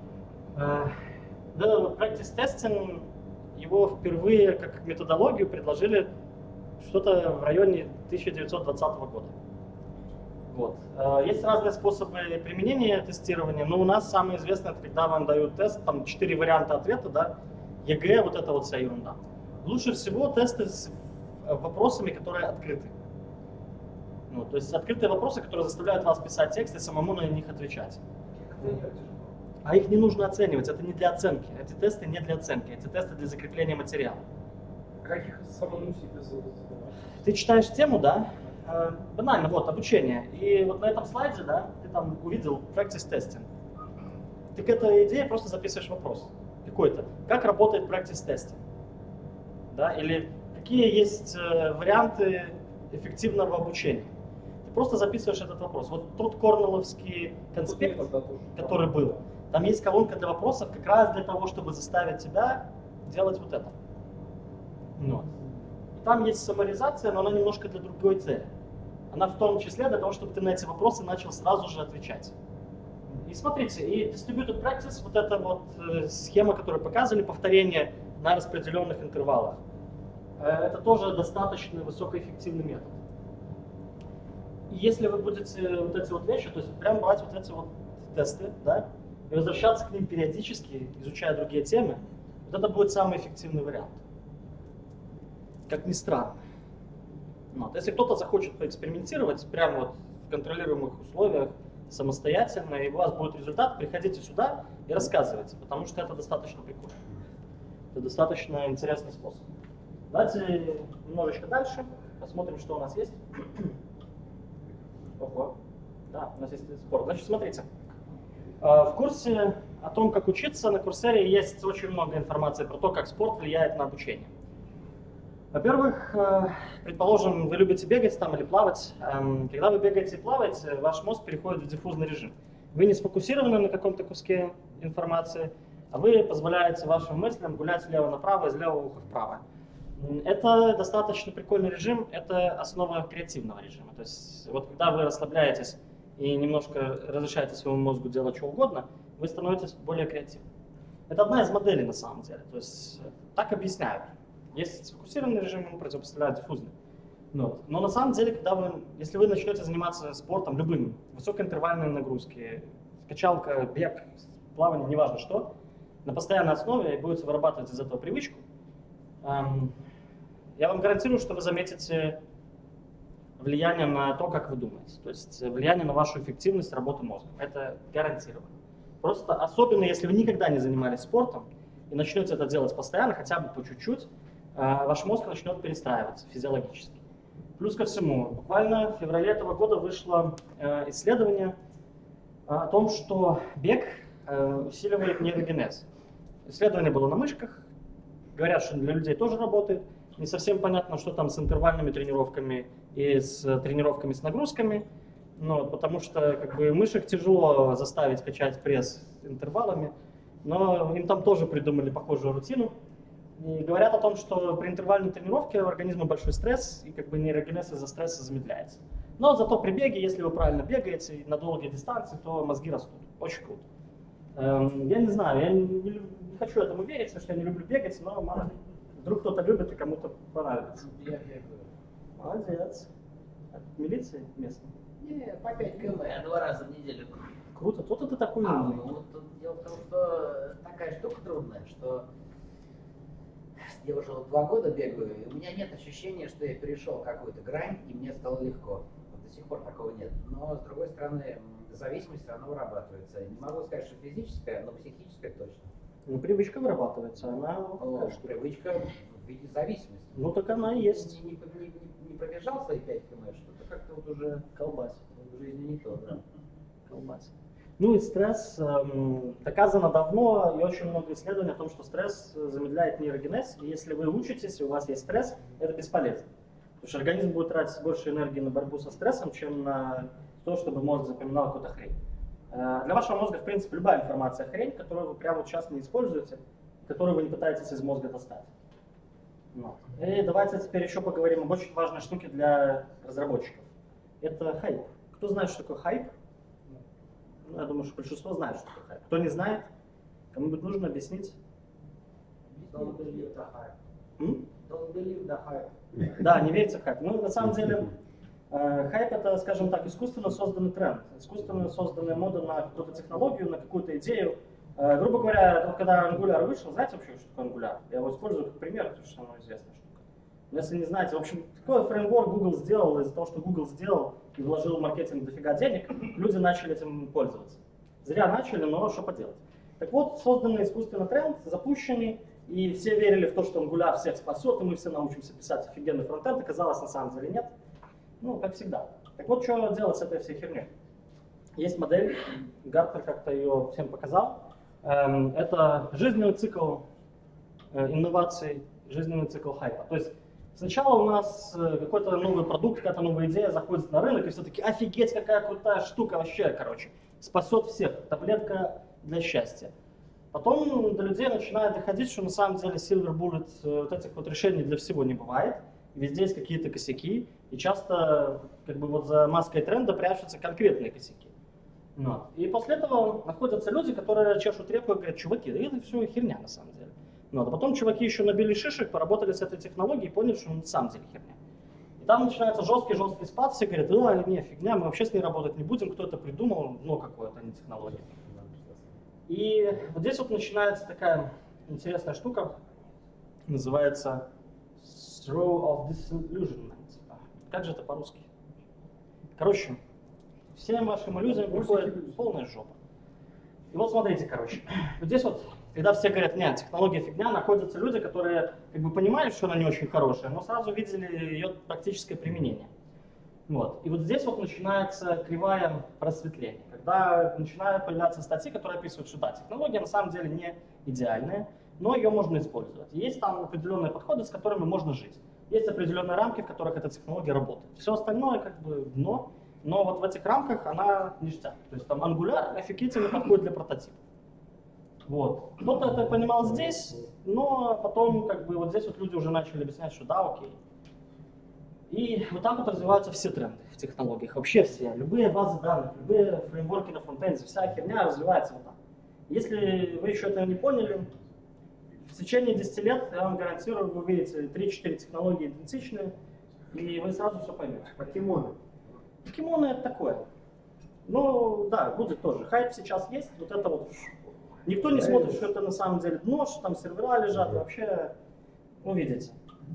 Да, Practice Testing, его впервые как методологию предложили что-то в районе тысяча девятьсот двадцатого года. Вот. Есть разные способы применения тестирования, но у нас самое известное, это когда вам дают тест, там четыре варианта ответа, да, ЕГЭ, вот это вот вся ерунда. Лучше всего тесты с вопросами, которые открыты. Ну, то есть открытые вопросы, которые заставляют вас писать текст и самому на них отвечать. А их не нужно оценивать, это не для оценки. Эти тесты не для оценки, эти тесты для закрепления материала. Как их самому себе задавать? Ты читаешь тему, да? Э, банально, вот, обучение. И вот на этом слайде, да, ты там увидел practice testing. Ты к этой идее просто записываешь вопрос какой-то. Как работает practice testing? Да? Или какие есть э, варианты эффективного обучения? Ты просто записываешь этот вопрос. Вот тот корнелловский конспект, который был, там есть колонка для вопросов как раз для того, чтобы заставить тебя делать вот это. Вот. И там есть саммаризация, но она немножко для другой цели. Она в том числе для того, чтобы ты на эти вопросы начал сразу же отвечать. И смотрите, и distributed practice, вот эта вот э, схема, которую показывали, повторение на распределенных интервалах, э, это тоже достаточно высокоэффективный метод. И если вы будете вот эти вот вещи, то есть прям брать вот эти вот тесты, да, и возвращаться к ним периодически, изучая другие темы, вот это будет самый эффективный вариант. Как ни странно. Вот. Если кто-то захочет поэкспериментировать прямо вот в контролируемых условиях, самостоятельно, и у вас будет результат, приходите сюда и рассказывайте, потому что это достаточно прикольно. Это достаточно интересный способ. Давайте немножечко дальше, посмотрим, что у нас есть. Ого. Да, у нас есть спорт. Значит, смотрите. В курсе о том, как учиться, на Курсере есть очень много информации про то, как спорт влияет на обучение. Во-первых, предположим, вы любите бегать там или плавать. Когда вы бегаете и плаваете, ваш мозг переходит в диффузный режим. Вы не сфокусированы на каком-то куске информации, а вы позволяете вашим мыслям гулять слева направо, из левого уха вправо. Это достаточно прикольный режим, это основа креативного режима. То есть вот когда вы расслабляетесь и немножко разрешаете своему мозгу делать что угодно, вы становитесь более креативным. Это одна из моделей на самом деле. То есть так объясняют. Есть сфокусированный режим, ему противопоставляют диффузный. Но, но на самом деле, когда вы, если вы начнете заниматься спортом любым, высокоинтервальные нагрузки, качалка, бег, плавание, неважно что, на постоянной основе и будете вырабатывать из этого привычку, эм, я вам гарантирую, что вы заметите влияние на то, как вы думаете. То есть влияние на вашу эффективность работы мозга. Это гарантированно. Просто особенно, если вы никогда не занимались спортом, и начнете это делать постоянно, хотя бы по чуть-чуть, ваш мозг начнет перестраиваться физиологически. Плюс ко всему, буквально в феврале этого года вышло исследование о том, что бег усиливает нейрогенез. Исследование было на мышках, говорят, что для людей тоже работает. Не совсем понятно, что там с интервальными тренировками и с тренировками с нагрузками, ну, потому что как бы, мышек тяжело заставить качать пресс интервалами, но им там тоже придумали похожую рутину. И говорят о том, что при интервальной тренировке у организма большой стресс, и как бы нейрогенез из-за стресса замедляется. Но зато при беге, если вы правильно бегаете и на долгие дистанции, то мозги растут. Очень круто. Эм, я не знаю, я не, не, не хочу этому верить, потому что я не люблю бегать, но мало ли. Вдруг кто-то любит и кому-то понравится. Я бегаю. Молодец. От милиции местной? Не, по пять километров, два раза в неделю. Круто, тут ты такой А, умный. ну, тут дело в том, что такая штука трудная, что я уже вот два года бегаю, и у меня нет ощущения, что я перешел какую-то грань, и мне стало легко. Вот до сих пор такого нет. Но, с другой стороны, зависимость все равно вырабатывается. Не могу сказать, что физическая, но психическая точно. Ну, привычка вырабатывается, она О, такая штука. привычка в виде зависимости. Ну, так она и есть. Не, не, не, не пробежал свои пять километров, что-то как-то вот уже Колбасит. в жизни не то, да. Колбасит. Ну и стресс эм, доказано давно, и очень много исследований о том, что стресс замедляет нейрогенез, и если вы учитесь, и у вас есть стресс, это бесполезно. Потому что организм будет тратить больше энергии на борьбу со стрессом, чем на то, чтобы мозг запоминал какую-то хрень. Э, для вашего мозга, в принципе, любая информация хрень, которую вы прямо вот сейчас не используете, которую вы не пытаетесь из мозга достать. Вот. И давайте теперь еще поговорим об очень важной штуке для разработчиков. Это хайп. Кто знает, что такое хайп? Ну, я думаю, что большинство знает, что такое хайп. Кто не знает, кому-нибудь нужно объяснить? Don't believe the hype. М? Don't believe the hype. Да, не верьте в хайп. Ну, на самом деле, э, хайп это, скажем так, искусственно созданный тренд, искусственно созданная мода на какую-то технологию, на какую-то идею. Э, грубо говоря, вот когда Angular вышел, знаете вообще, что такое Angular? Я его использую как пример, потому что оно известная штука. Но если не знаете, в общем, какой фреймворк Google сделал, из-за того, что Google сделал и вложил в маркетинг дофига денег, люди начали этим пользоваться. Зря начали, но что поделать. Так вот, созданный искусственно тренд, запущенный, и все верили в то, что Angular всех спасет, и мы все научимся писать офигенный фронтенд, оказалось, на самом деле нет. Ну, как всегда. Так вот, что делать с этой всей херней? Есть модель, Гартнер как-то ее всем показал. Эм, это жизненный цикл э, инноваций, жизненный цикл хайпа. То есть сначала у нас э, какой-то новый продукт, какая-то новая идея заходит на рынок, и все таки офигеть, какая крутая штука вообще, короче, спасет всех, таблетка для счастья. Потом до людей начинает доходить, что на самом деле silver bullet, э, вот этих вот решений для всего не бывает. Везде есть какие-то косяки, и часто как бы вот за маской тренда прячутся конкретные косяки. Вот. И после этого находятся люди, которые чешут репу и говорят: чуваки, да это все херня на самом деле. Вот. А потом чуваки еще набили шишек, поработали с этой технологией и поняли, что на самом деле херня. И там начинается жесткий-жесткий спад, все говорят: да, не, фигня, мы вообще с ней работать не будем, кто это придумал, ну какое-то, не технология. И вот здесь вот начинается такая интересная штука, называется Throw of Disillusionment. Как же это по-русски? Короче, всем вашим иллюзиям приходит полная жопа. И вот смотрите, короче, вот здесь вот, когда все говорят: нет, технология фигня, находятся люди, которые как бы понимали, что она не очень хорошая, но сразу видели ее практическое применение. Вот. И вот здесь вот начинается кривая просветления, когда начинают появляться статьи, которые описывают, что да, технология на самом деле не идеальная, но ее можно использовать. Есть там определенные подходы, с которыми можно жить. Есть определенные рамки, в которых эта технология работает. Все остальное как бы дно, но вот в этих рамках она ништяк. То есть там Angular офигительно подходит для прототипов. Вот. Кто-то это понимал здесь, но потом как бы вот здесь вот люди уже начали объяснять, что да, окей. И вот так вот развиваются все тренды в технологиях, вообще все. Любые базы данных, любые фреймворки на фронтенде, вся херня развивается вот так. Если вы еще этого не поняли, в течение десяти лет, я вам гарантирую, вы увидите три-четыре технологии идентичные, и вы сразу все поймете. Покемоны. Покемоны это такое. Ну да, будет тоже. Хайп сейчас есть, вот это вот. Никто не смотрит, что это на самом деле дно, что там сервера лежат, вообще увидите.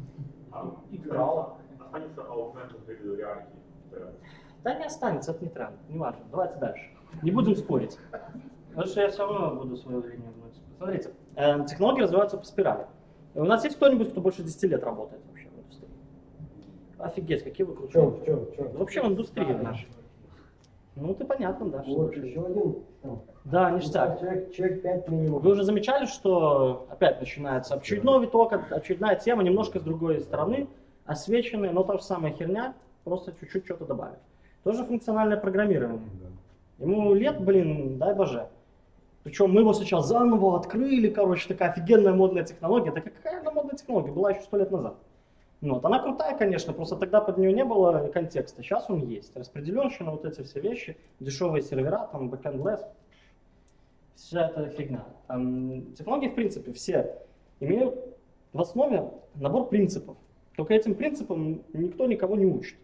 Играл. Останется augmented reality. Да не останется, это не тренд, не важно. Давайте дальше. Не будем спорить. Потому что я все равно буду свою линию гнуть. Смотрите, Э, технологии развиваются по спирали. У нас есть кто-нибудь, кто больше десяти лет работает вообще в индустрии? Офигеть, какие вы крутые. В чем, в чем? Вообще в индустрии нашей. Ну, это понятно, да. Что Вот больше. еще один. Там, Да, ништяк. человек, человек пять минимум. Вы уже замечали, что опять начинается очередной виток, очередная тема, немножко с другой стороны, освещенная, но та же самая херня, просто чуть-чуть что-то добавить. Тоже функциональное программирование. Ему лет, блин, дай боже. Причем мы его сейчас заново открыли, короче, такая офигенная модная технология. Да какая она модная технология? Была еще сто лет назад. Ну, вот. Она крутая, конечно, просто тогда под нее не было контекста. Сейчас он есть. Распределенщина, вот эти все вещи, дешевые сервера, там, backend-less. Вся эта фигня. Там, технологии, в принципе, все имеют в основе набор принципов. Только этим принципам никто никого не учит.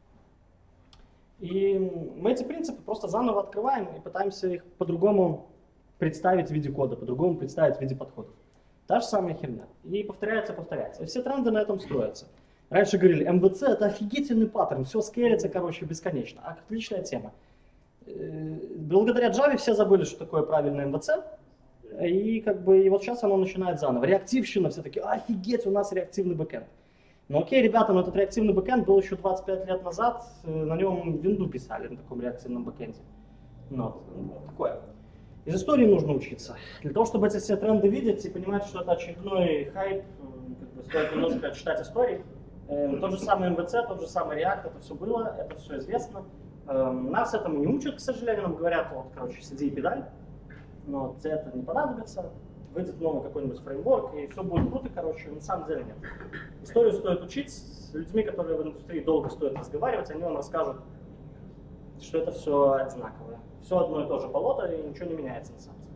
И мы эти принципы просто заново открываем и пытаемся их по-другому представить в виде кода, по-другому представить в виде подходов. Та же самая херня. И повторяется, повторяется. И все тренды на этом строятся. Раньше говорили, эм вэ цэ это офигительный паттерн, все скейлится, короче, бесконечно. А отличная тема. Благодаря Java все забыли, что такое правильное эм вэ цэ. И как бы и вот сейчас оно начинает заново. Реактивщина, все такие, офигеть, у нас реактивный бэкэнд. Ну окей, ребята, но этот реактивный бэкэнд был еще двадцать пять лет назад, на нем винду писали, на таком реактивном бэкэнде. Ну, вот, такое. Из истории нужно учиться. Для того, чтобы эти все тренды видеть и понимать, что это очередной хайп, как бы стоит немножко читать истории. Э, тот же самый эм вэ цэ, тот же самый React, это все было, это все известно. Э, нас этому не учат, к сожалению, нам говорят, вот, короче, сиди и педаль. Но вот тебе это не понадобится. Выйдет новый какой-нибудь фреймворк, и все будет круто, короче, на самом деле нет. Историю стоит учить, с людьми, которые в индустрии долго стоит разговаривать, они вам расскажут, что это все одинаковое. Все одно и то же болото, и ничего не меняется на самом деле.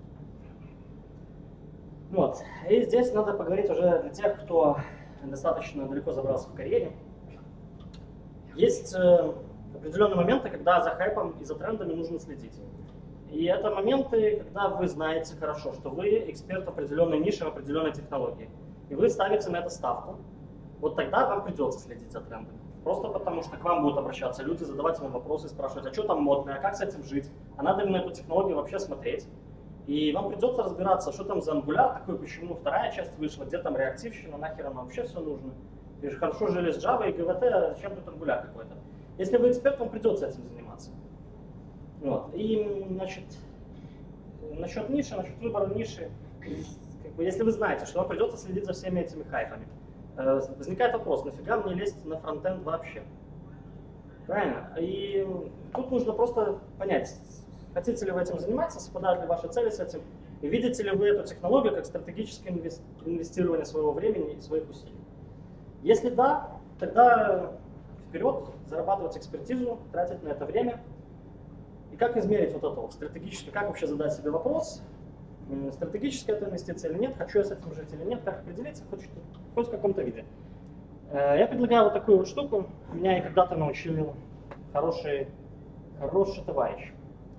Вот. И здесь надо поговорить уже для тех, кто достаточно далеко забрался в карьере. Есть э, определенные моменты, когда за хайпом и за трендами нужно следить. И это моменты, когда вы знаете хорошо, что вы эксперт в определенной нише, в определенной технологии. И вы ставите на это ставку. Вот тогда вам придется следить за трендами. Просто потому, что к вам будут обращаться люди, задавать вам вопросы, спрашивать, а что там модное, а как с этим жить, а надо ли на эту технологию вообще смотреть. И вам придется разбираться, что там за Angular такой, почему вторая часть вышла, где там реактивщина, нахер нам вообще все нужно. И же хорошо жили с Java и джи ви ти, а зачем тут Angular какой-то. Если вы эксперт, вам придется этим заниматься. Вот. И, значит, насчет ниши, насчет выбора ниши, как бы, если вы знаете, что вам придется следить за всеми этими хайпами, э, возникает вопрос, нафига мне лезть на фронтенд вообще? Правильно? И тут нужно просто понять, хотите ли вы этим заниматься, совпадают ли ваши цели с этим, и видите ли вы эту технологию как стратегическое инвестирование своего времени и своих усилий. Если да, тогда вперед, зарабатывать экспертизу, тратить на это время. И как измерить вот это вот стратегически, как вообще задать себе вопрос, стратегическая это инвестиция или нет, хочу я с этим жить или нет, как определиться, хоть, хоть в каком-то виде. Я предлагаю вот такую вот штуку, меня и когда-то научил хороший, хороший товарищ.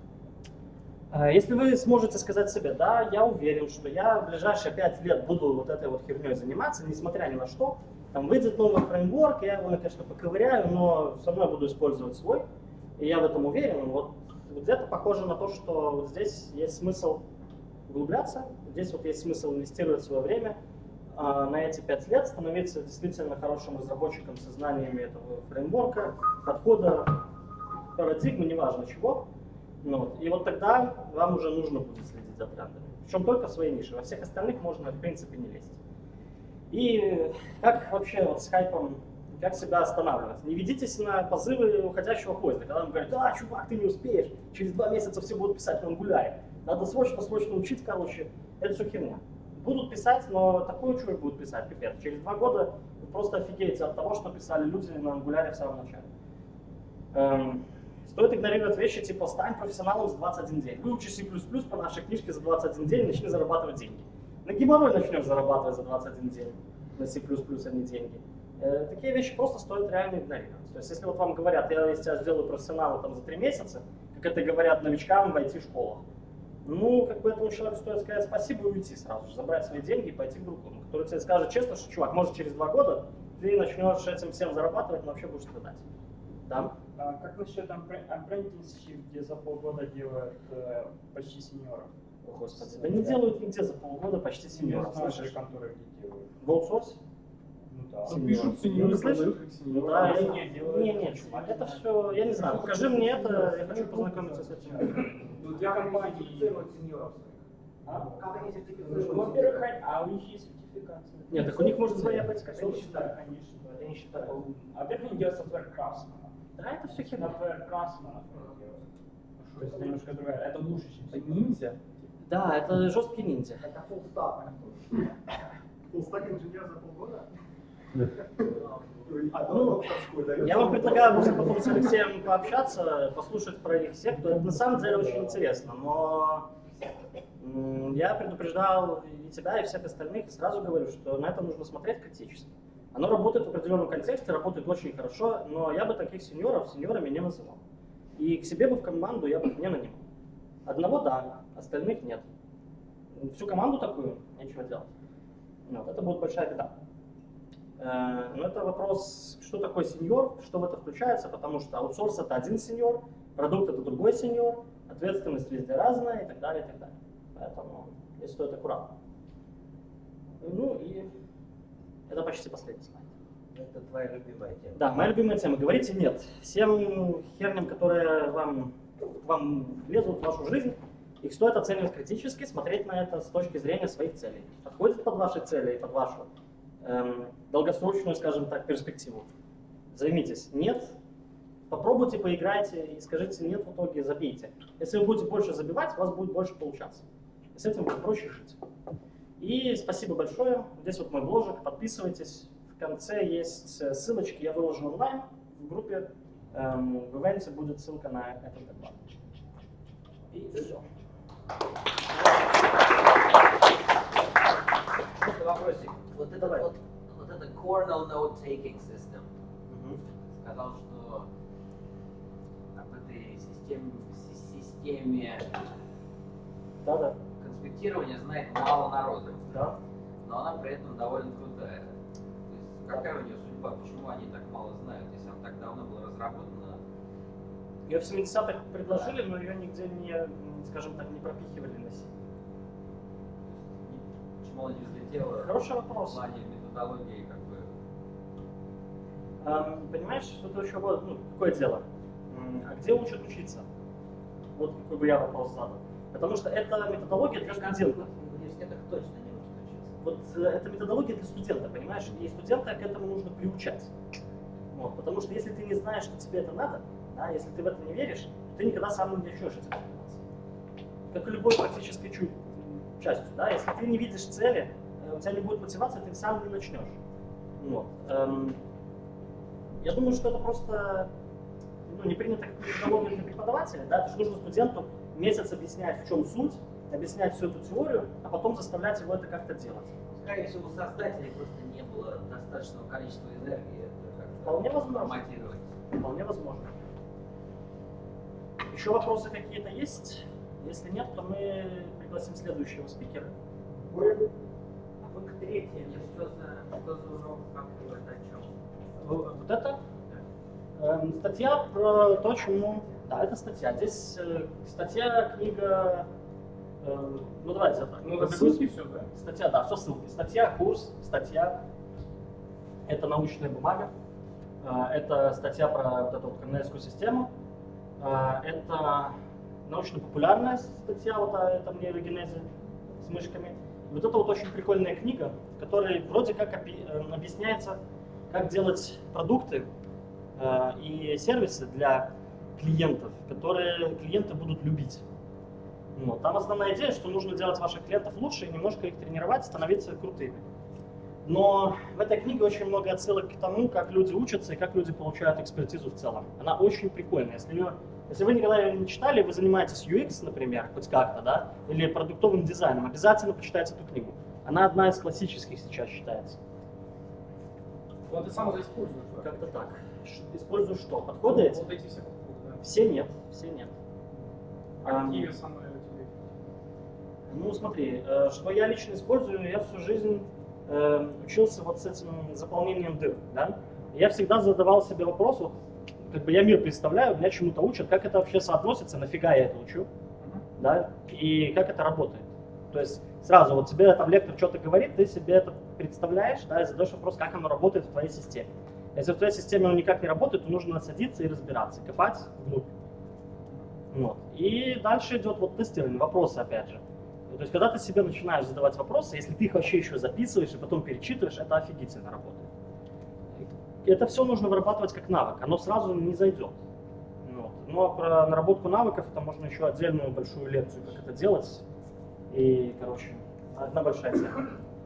Если вы сможете сказать себе, да, я уверен, что я в ближайшие пять лет буду вот этой вот херней заниматься, несмотря ни на что, там выйдет новый фреймворк, я его, конечно, поковыряю, но все равно буду использовать свой, и я в этом уверен, вот. Вот это похоже на то, что вот здесь есть смысл углубляться, здесь вот есть смысл инвестировать свое время а, на эти пять лет, становиться действительно хорошим разработчиком со знаниями этого фреймворка, подхода, парадигмы, неважно чего. Ну, вот. И вот тогда вам уже нужно будет следить за трендами. Причем только в своей нише, во всех остальных можно в принципе не лезть. И как вообще вот с хайпом, как себя останавливать? Не ведитесь на позывы уходящего поезда, когда вам говорят, да, чувак, ты не успеешь, через два месяца все будут писать на ангуляре. Надо срочно-срочно учить, короче, это все херня. Будут писать, но такую чушь будут писать, пипец. Через два года вы просто офигеете от того, что писали люди на ангуляре в самом начале. Эм, стоит игнорировать вещи типа «стань профессионалом за двадцать один день». Выучи си плюс плюс по нашей книжке за двадцать один день и начни зарабатывать деньги. На геморрой начнешь зарабатывать за двадцать один день, на си плюс плюс, а не деньги. Такие вещи просто стоит реально игнорировать. То есть, если вот вам говорят, я из тебя сделаю профессионала там, за три месяца, как это говорят новичкам в ай ти-школах, ну, как бы этому человеку стоит сказать спасибо и уйти сразу же, забрать свои деньги и пойти к другому, который тебе скажет честно, что, чувак, может, через два года ты начнешь этим всем зарабатывать, но вообще будешь страдать. Да? А как насчет апрентисшип, где за полгода делают э, почти сеньоров? О, Господи, да не делают нигде за полгода почти сеньоров, слышишь? В аутсорсе? Ну да. Сеньоров. Ну, не слышишь? Да, я- не, не, чувак, это все, я не знаю, покажи мне это, я хочу познакомиться с этим. Ну, для компании... А? Как они сертифицируют? Во-первых, а у них есть сертификация. Нет, так у них может своя быть. Как они считают, конечно. Я не считаю. А во-первых, они делают софтвер Красмана. Да, это все херня. Софтвер Красмана. То есть это немножко другая. Это лучше, чем ниндзя. Да, это жесткий ниндзя. Это full stack. Full stack инженер за полгода? Ну, я вам предлагаю может, потом с Алексеем пообщаться, послушать про их секту. Это на самом деле очень интересно, но м, я предупреждал и тебя, и всех остальных, и сразу говорю, что на это нужно смотреть критически. Оно работает в определенном контексте, работает очень хорошо, но я бы таких сеньоров сеньорами не называл. И к себе бы в команду я бы их не нанимал. Одного да, остальных нет. Всю команду такую нечего делать. Вот, это будет большая беда. Э, Но это вопрос, что такое сеньор, что в это включается, потому что аутсорс это один сеньор, продукт это другой сеньор, ответственность везде разная и так далее, и так далее. Поэтому здесь стоит аккуратно. Ну и это почти последний слайд. Это твоя любимая тема. Да, моя любимая тема. Говорите нет. Всем херням, которые вам, вам лезут в вашу жизнь, их стоит оценивать критически, смотреть на это с точки зрения своих целей. Подходит под ваши цели и под вашу эм, долгосрочную, скажем так, перспективу. Займитесь. Нет. Попробуйте, поиграйте и скажите нет, в итоге забейте. Если вы будете больше забивать, у вас будет больше получаться. И с этим будет проще жить. И спасибо большое. Здесь вот мой бложик. Подписывайтесь. В конце есть ссылочки. Я выложу онлайн в группе. Эм, в ивенте будет ссылка на этот доклад. И все. Вопросик. Вот это вот, вот это kernel node taking system. Мгм. Сказал, что об этой системе, си- системе Да-да. конспектирования знает мало народу. Да. Но она при этом довольно крутая. То есть какая у нее судьба, почему они так мало знают, если она так давно была разработана? Ее в семидесятых предложили, но ее нигде не, скажем так, не пропихивали на себе. Почему она не взлетела? Хороший вопрос. В плане методологии как бы. Эм, понимаешь, что это еще вот, ну, какое дело? М, А где учат учиться? Вот какой бы я вопрос задал. Потому что это методология для студента. В университетах точно не нужно учиться. Вот э, это методология для студента, понимаешь? И студента к этому нужно приучать. Вот, потому что если ты не знаешь, что тебе это надо, да, если ты в это не веришь, то ты никогда сам не начнешь этим заниматься. Как и любой практической чу- частью, да, если ты не видишь цели, э, у тебя не будет мотивации, ты сам не начнешь. Вот. Эм, я думаю, что это просто ну, не принято как методология для преподавателя, да, это же нужно студенту месяц объяснять, в чем суть, объяснять всю эту теорию, а потом заставлять его это как-то делать. Скорее всего, у создателей просто не было достаточного количества энергии это как-то Вполне возможно. форматировать. Вполне возможно. Еще вопросы какие-то есть? Если нет, то мы пригласим следующего спикера. А вы к третьему, что за, что за урок, как вы это о чем? Вот вот это эм, статья про то, чему... Да, это статья. Здесь э, статья, книга... э, ну, давайте так. Ну, это ссылки все, да? Статья, да, все ссылки. Статья, курс, статья. Это научная бумага. Э, это статья про вот эту вот корнельскую систему. Э, это научно-популярная статья вот о этом нейрогенезе с мышками. И вот это вот очень прикольная книга, в которой вроде как опи- э, объясняется, как делать продукты э, и сервисы для клиентов, которые клиенты будут любить. Вот. Там основная идея, что нужно делать ваших клиентов лучше и немножко их тренировать, становиться крутыми. Но в этой книге очень много отсылок к тому, как люди учатся и как люди получают экспертизу в целом. Она очень прикольная. Если, ее, если вы никогда ее не читали, вы занимаетесь ю экс, например, хоть как-то, да, или продуктовым дизайном, обязательно почитайте эту книгу. Она одна из классических сейчас считается. Ну, ты сам это используешь, да? Как-то так. Ш- Использую что? Подходы эти? Вот эти все подходы, да. Все нет, все нет. А Ам, какие самые тебе? Ну, смотри, э, что я лично использую, я всю жизнь э, учился вот с этим заполнением дыр, да. Я всегда задавал себе вопрос, вот, как бы я мир представляю, меня чему-то учат, как это вообще соотносится, нафига я это учу. да, и как это работает. То есть сразу вот тебе там лектор что-то говорит, ты себе это представляешь, да, и задаешь вопрос, как оно работает в твоей системе. Если в твоей системе оно никак не работает, то нужно садиться и разбираться, копать вглубь. Вот. И дальше идет вот тестирование, вопросы опять же. То есть когда ты себе начинаешь задавать вопросы, если ты их вообще еще записываешь и потом перечитываешь, это офигительно работает. Это все нужно вырабатывать как навык, оно сразу не зайдет. Вот. Ну а про наработку навыков это можно еще отдельную большую лекцию, как это делать. И, короче, одна большая тема.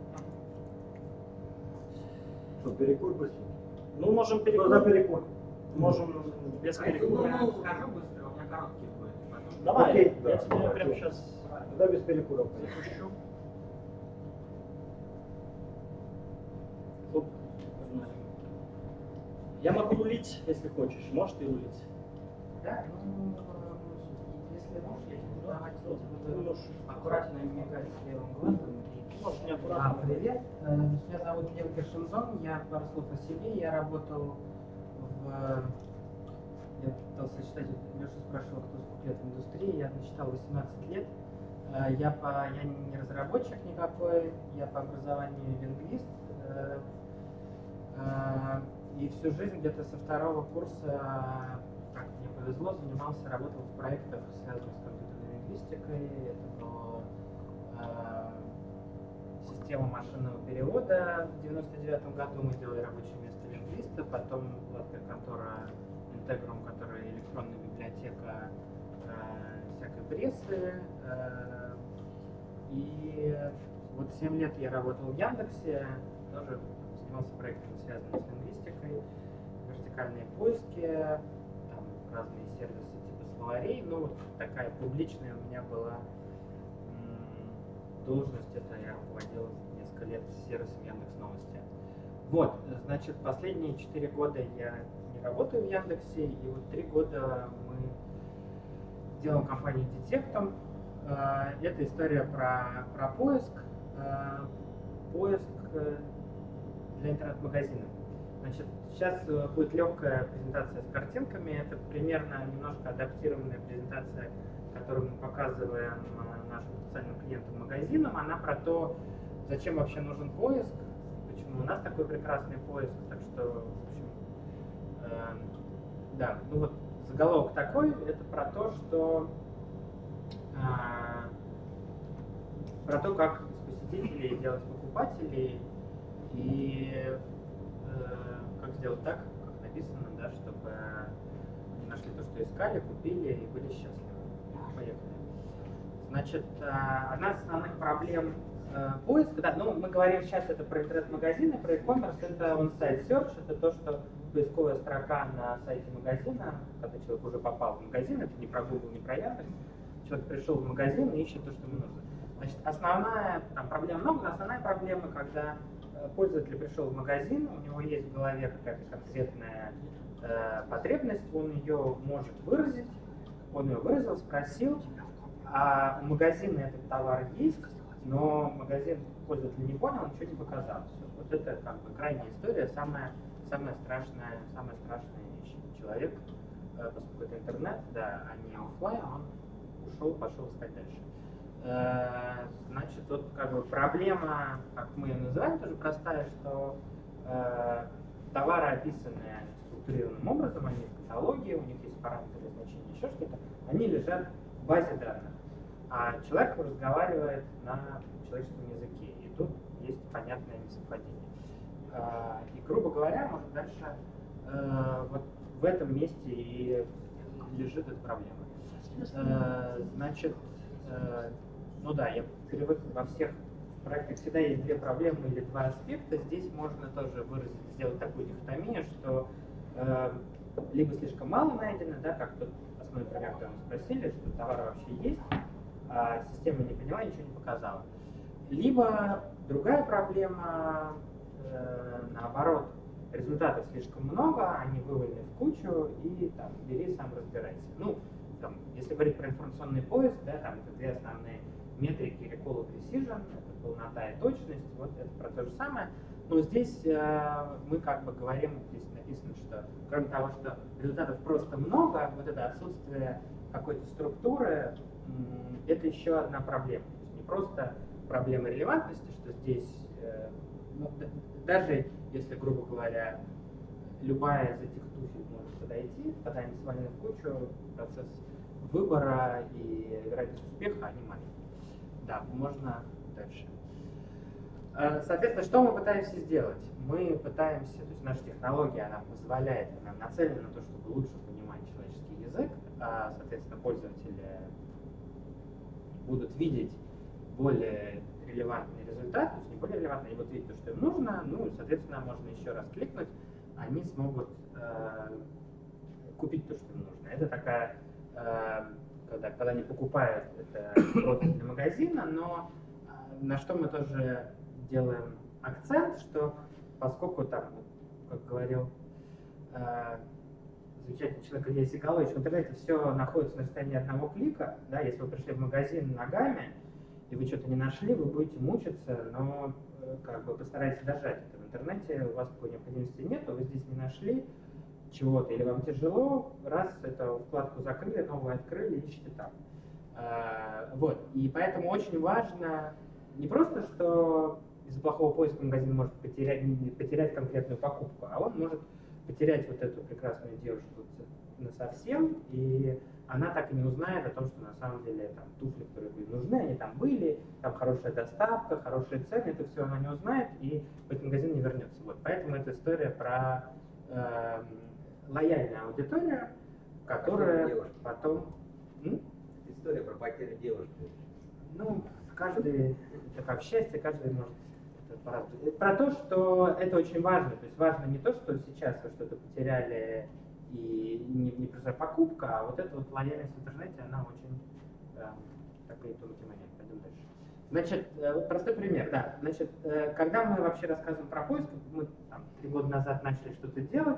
Что, перекур быстро? Ну, можем перекур. Что за перекур? Можем без перекура. Я скажу быстро, у меня короткий будет. Потом- Давай, Окей, я да, тебе да, прямо окей. сейчас Тогда без перекура. запущу. Оп, погнали. Я могу рулить, если хочешь. Можешь ты рулить? Да, ну, э, если можешь, я тебе давать, буду аккуратно мигать левым глазом. и- Можешь не А, аккуратно. привет, Э, меня зовут Лев Гершинзон, я пару слов о себе, я работал в... Я пытался считать, Леша спрашивал, кто сколько лет в индустрии, я насчитал восемнадцать лет. Э, Я, по, я не разработчик никакой, я по образованию лингвист. э, э, И всю жизнь где-то со второго курса, как мне повезло, занимался, работал в проектах, связанных с компьютерной лингвистикой. Это была э, система машинного перевода. В девяносто девятом году мы делали рабочее место лингвиста, потом была такая контора Integrum, которая электронная библиотека э, всякой прессы. Э, и вот семь лет я работал в Яндексе, тоже занимался проектами, связанными с лингвистикой, вертикальные поиски, там разные сервисы типа словарей. Ну, вот такая публичная у меня была м, должность, это я руководил несколько лет сервисом Яндекс.Новости. Вот, значит, последние четыре года я не работаю в Яндексе, и вот три года мы делаем компанию Detectum. Э, Это история про, про поиск. Э, Поиск э, для интернет-магазина. Значит, сейчас э, будет легкая презентация с картинками. Это примерно немножко адаптированная презентация, которую мы показываем э, нашим потенциальным клиентам-магазинам. Она про то, зачем вообще нужен поиск, почему у нас такой прекрасный поиск. Так что, в общем, э, да, ну вот заголовок такой, это про то, что э, про то, как из посетителей делать покупателей и э, как сделать так, как написано, да, чтобы они нашли то, что искали, купили и были счастливы. Поехали. Значит, э, одна из основных проблем э, поиска, да, ну мы говорим сейчас это про интернет-магазины, про e-commerce, это on-site search, это то, что поисковая строка на сайте магазина, когда человек уже попал в магазин, это не про Google, не про Яндекс, человек пришел в магазин и ищет то, что ему нужно. Значит, основная, там проблем много, но основная проблема, когда э, пользователь пришел в магазин, у него есть в голове какая-то конкретная э, потребность, он ее может выразить, он ее выразил, спросил, а у магазина этот товар есть, но магазин пользователь не понял, ничего не показал. Все. Вот это как бы крайняя история, самая, самая страшная, самая страшная вещь. Человек, э, поскольку это интернет, да, а не офлайн, он ушел, пошел искать дальше. Э, значит, вот как бы проблема, как мы ее называем, тоже простая, что э, товары описаны структурированным образом, они в каталоге, у них есть параметры, значения, еще что-то, они лежат в базе данных. А человек разговаривает на человеческом языке, и тут есть понятное несовпадение. Э, и, грубо говоря, может дальше э, вот в этом месте и лежит эта проблема. Э, значит, э, ну да, я привык во всех проектах всегда есть две проблемы или два аспекта. Здесь можно тоже выразить, сделать такую дихотомию, что э, либо слишком мало найдено, да, как тут основной пример, когда мы спросили, что товар вообще есть, а система не поняла, ничего не показала. Либо другая проблема, э, наоборот, результатов слишком много, они вывалены в кучу, и там бери, сам разбирайся. Ну, там, если говорить про информационный поиск, да, там это две основные метрики: recall и precision, это полнота и точность, вот это про то же самое. Но здесь э, мы как бы говорим, здесь написано, что кроме того, что результатов просто много, вот это отсутствие какой-то структуры, м, это еще одна проблема. То есть не просто проблема релевантности, что здесь, э, ну, д- даже если, грубо говоря, любая из этих туфель может подойти, когда они свалены в кучу, процесс выбора и вероятность успеха, они маленькие. Да, можно дальше. Э, Соответственно, что мы пытаемся сделать? Мы пытаемся, то есть наша технология, она позволяет, она нацелена на то, чтобы лучше понимать человеческий язык, а, соответственно, пользователи будут видеть более релевантный результат, то есть не более релевантный, они будут видеть то, что им нужно, ну и, соответственно, можно еще раз кликнуть, они смогут э, купить то, что им нужно. Это такая, э, когда, когда они покупают, это профиль для магазина, но э, на что мы тоже делаем акцент, что поскольку там, как говорил э, замечательный человек Илья Сигалович, в интернете все находится на расстоянии одного клика, да, если вы пришли в магазин ногами, и вы что-то не нашли, вы будете мучиться, но э, как бы постарайтесь дожать это. В интернете у вас такой необходимости нет, вы здесь не нашли чего-то, или вам тяжело, раз эту вкладку закрыли, новую открыли, ищите там. А, вот, и поэтому очень важно не просто, что из-за плохого поиска магазин может потерять, не потерять конкретную покупку, а он может потерять вот эту прекрасную девушку насовсем, и она так и не узнает о том, что на самом деле там туфли, которые были нужны, они там были, там хорошая доставка, хорошие цены, это все она не узнает и в этот магазин не вернется. Вот, поэтому эта история про э, лояльную аудиторию, которая потом... М? История про потерю девушки. Ну, каждый, это как счастье, каждый может это по-разному. Это про то, что это очень важно. То есть важно не то, что сейчас вы что-то потеряли и не, не просто покупка, а вот эта вот лояльность в интернете, она очень э, такая тонкий момент. Пойдем дальше. Значит, э, вот простой пример, да. Значит, э, когда мы вообще рассказываем про поиск, мы там три года назад начали что-то делать,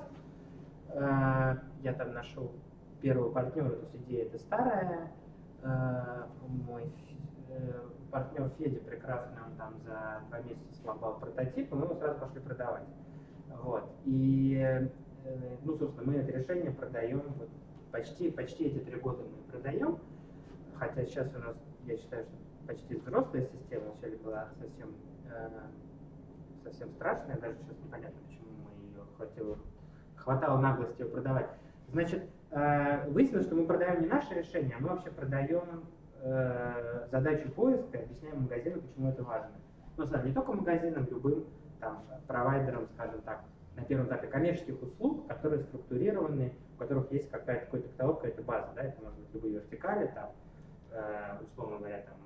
э, я там нашел первого партнера, то есть идея это старая, э, мой э, партнер Федя прекрасный, он там за два месяца сломал прототип, и мы его сразу пошли продавать. Вот. И, э, ну, собственно, мы это решение продаем, вот, почти, почти эти три года мы продаем, хотя сейчас у нас, я считаю, что почти взрослая система, вначале была совсем, э, совсем страшная, даже сейчас непонятно, почему мы ее хватило, хватало наглости ее продавать. Значит, э, выяснилось, что мы продаем не наше решение, а мы вообще продаем э, задачу поиска, объясняем магазину, почему это важно. Ну, не только магазинам, любым там, провайдерам, скажем так, на первом этапе коммерческих услуг, которые структурированы, у которых есть какая-то какой-то каталог, какая-то база, да, это может быть любые вертикали, там, э, условно говоря, там,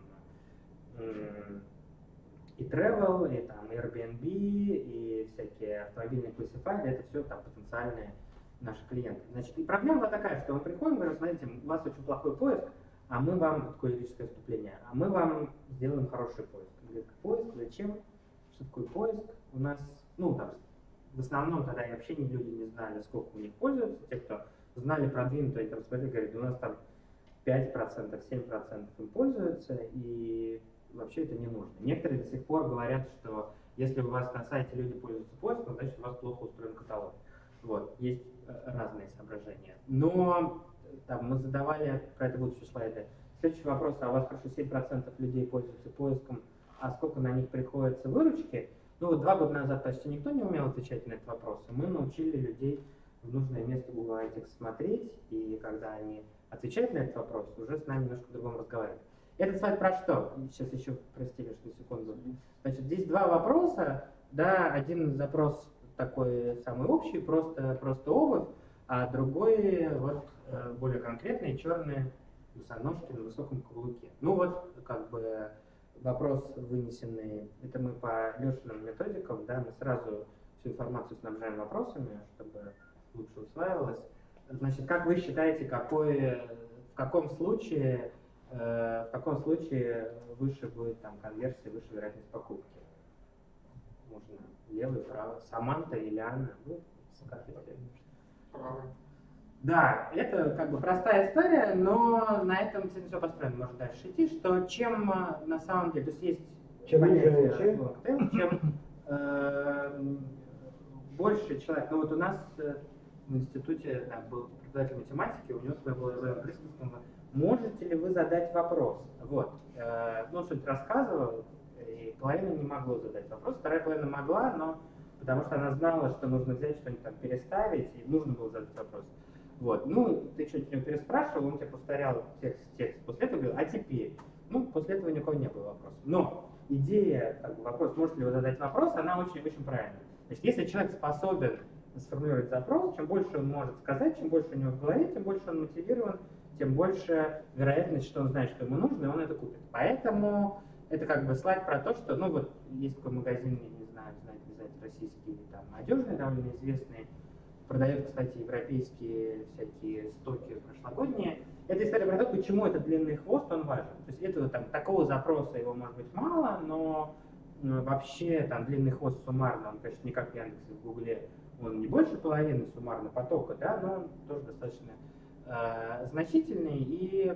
и travel, и там Airbnb, и всякие автомобильные классифайеры, это все там потенциальные наши клиенты. Значит, и проблема была такая, что мы приходим, говорим, смотрите, у вас очень плохой поиск, а мы вам, такое юридическое вступление, а мы вам сделаем хороший поиск. Говорит, поиск, зачем? Что такое поиск? У нас, ну, там, в основном тогда и вообще люди не знали, сколько у них пользуются. Те, кто знали продвинутые, они там смотрели, говорят, у нас там пять процентов, семь процентов им пользуются, и вообще это не нужно. Некоторые до сих пор говорят, что если у вас на сайте люди пользуются поиском, значит у вас плохо устроен каталог. Вот, есть разные соображения. Но там, мы задавали, про это будут еще слайды, следующий вопрос, а у вас, прошу, семь процентов людей пользуются поиском, а сколько на них приходится выручки? Ну вот два года назад почти никто не умел отвечать на этот вопрос, и мы научили людей в нужное место Google Analytics смотреть, и когда они отвечают на этот вопрос, уже с нами немножко по-другому разговаривать. Этот слайд про что? Сейчас еще, простите, что секунду. Значит, здесь два вопроса, да, один запрос такой самый общий, просто, просто обувь, а другой вот более конкретный, черные босоножки на высоком каблуке. Ну вот, как бы вопрос вынесенный, это мы по Лешиным методикам, да, мы сразу всю информацию снабжаем вопросами, чтобы лучше усваивалось. Значит, как вы считаете, какой, в каком случае, э, в каком случае выше будет там конверсия, выше вероятность покупки? Можно левый, правый, Саманта или Анна? Ну, скажите. Правый. Да, это как бы простая история, но на этом все построено. Можно дальше идти, что чем на самом деле, то есть есть чем понятие ниже long-tail, чем э, больше человек. Ну вот у нас в институте да, был преподаватель математики, у него свое было в английском можете ли вы задать вопрос? Вот. Э, ну, суть рассказывал, и половина не могла задать вопрос, вторая половина могла, но потому что она знала, что нужно взять что-нибудь там переставить, и нужно было задать вопрос. Вот. Ну, ты что-нибудь него переспрашивал, он тебе повторял текст, текст. После этого говорил, а теперь? Ну, после этого ни у кого не было вопросов. Но идея, как бы, вопрос, может ли вы задать вопрос, она очень-очень правильная. Значит, если человек способен сформулировать запрос, чем больше он может сказать, чем больше у него в голове, тем больше он мотивирован, тем больше вероятность, что он знает, что ему нужно, и он это купит. Поэтому это как бы слайд про то, что, ну вот, есть такой магазин, я не знаю, знаете, не знаете, российский, там, одежный, довольно известный, продает, кстати, европейские всякие стоки прошлогодние. Это история про то, почему этот длинный хвост, он важен. То есть этого там, такого запроса его может быть мало, но ну, вообще там длинный хвост суммарно, он, конечно, не как в Яндексе, в Гугле, он не больше половины суммарно потока, да, но он тоже достаточно э, значительный, и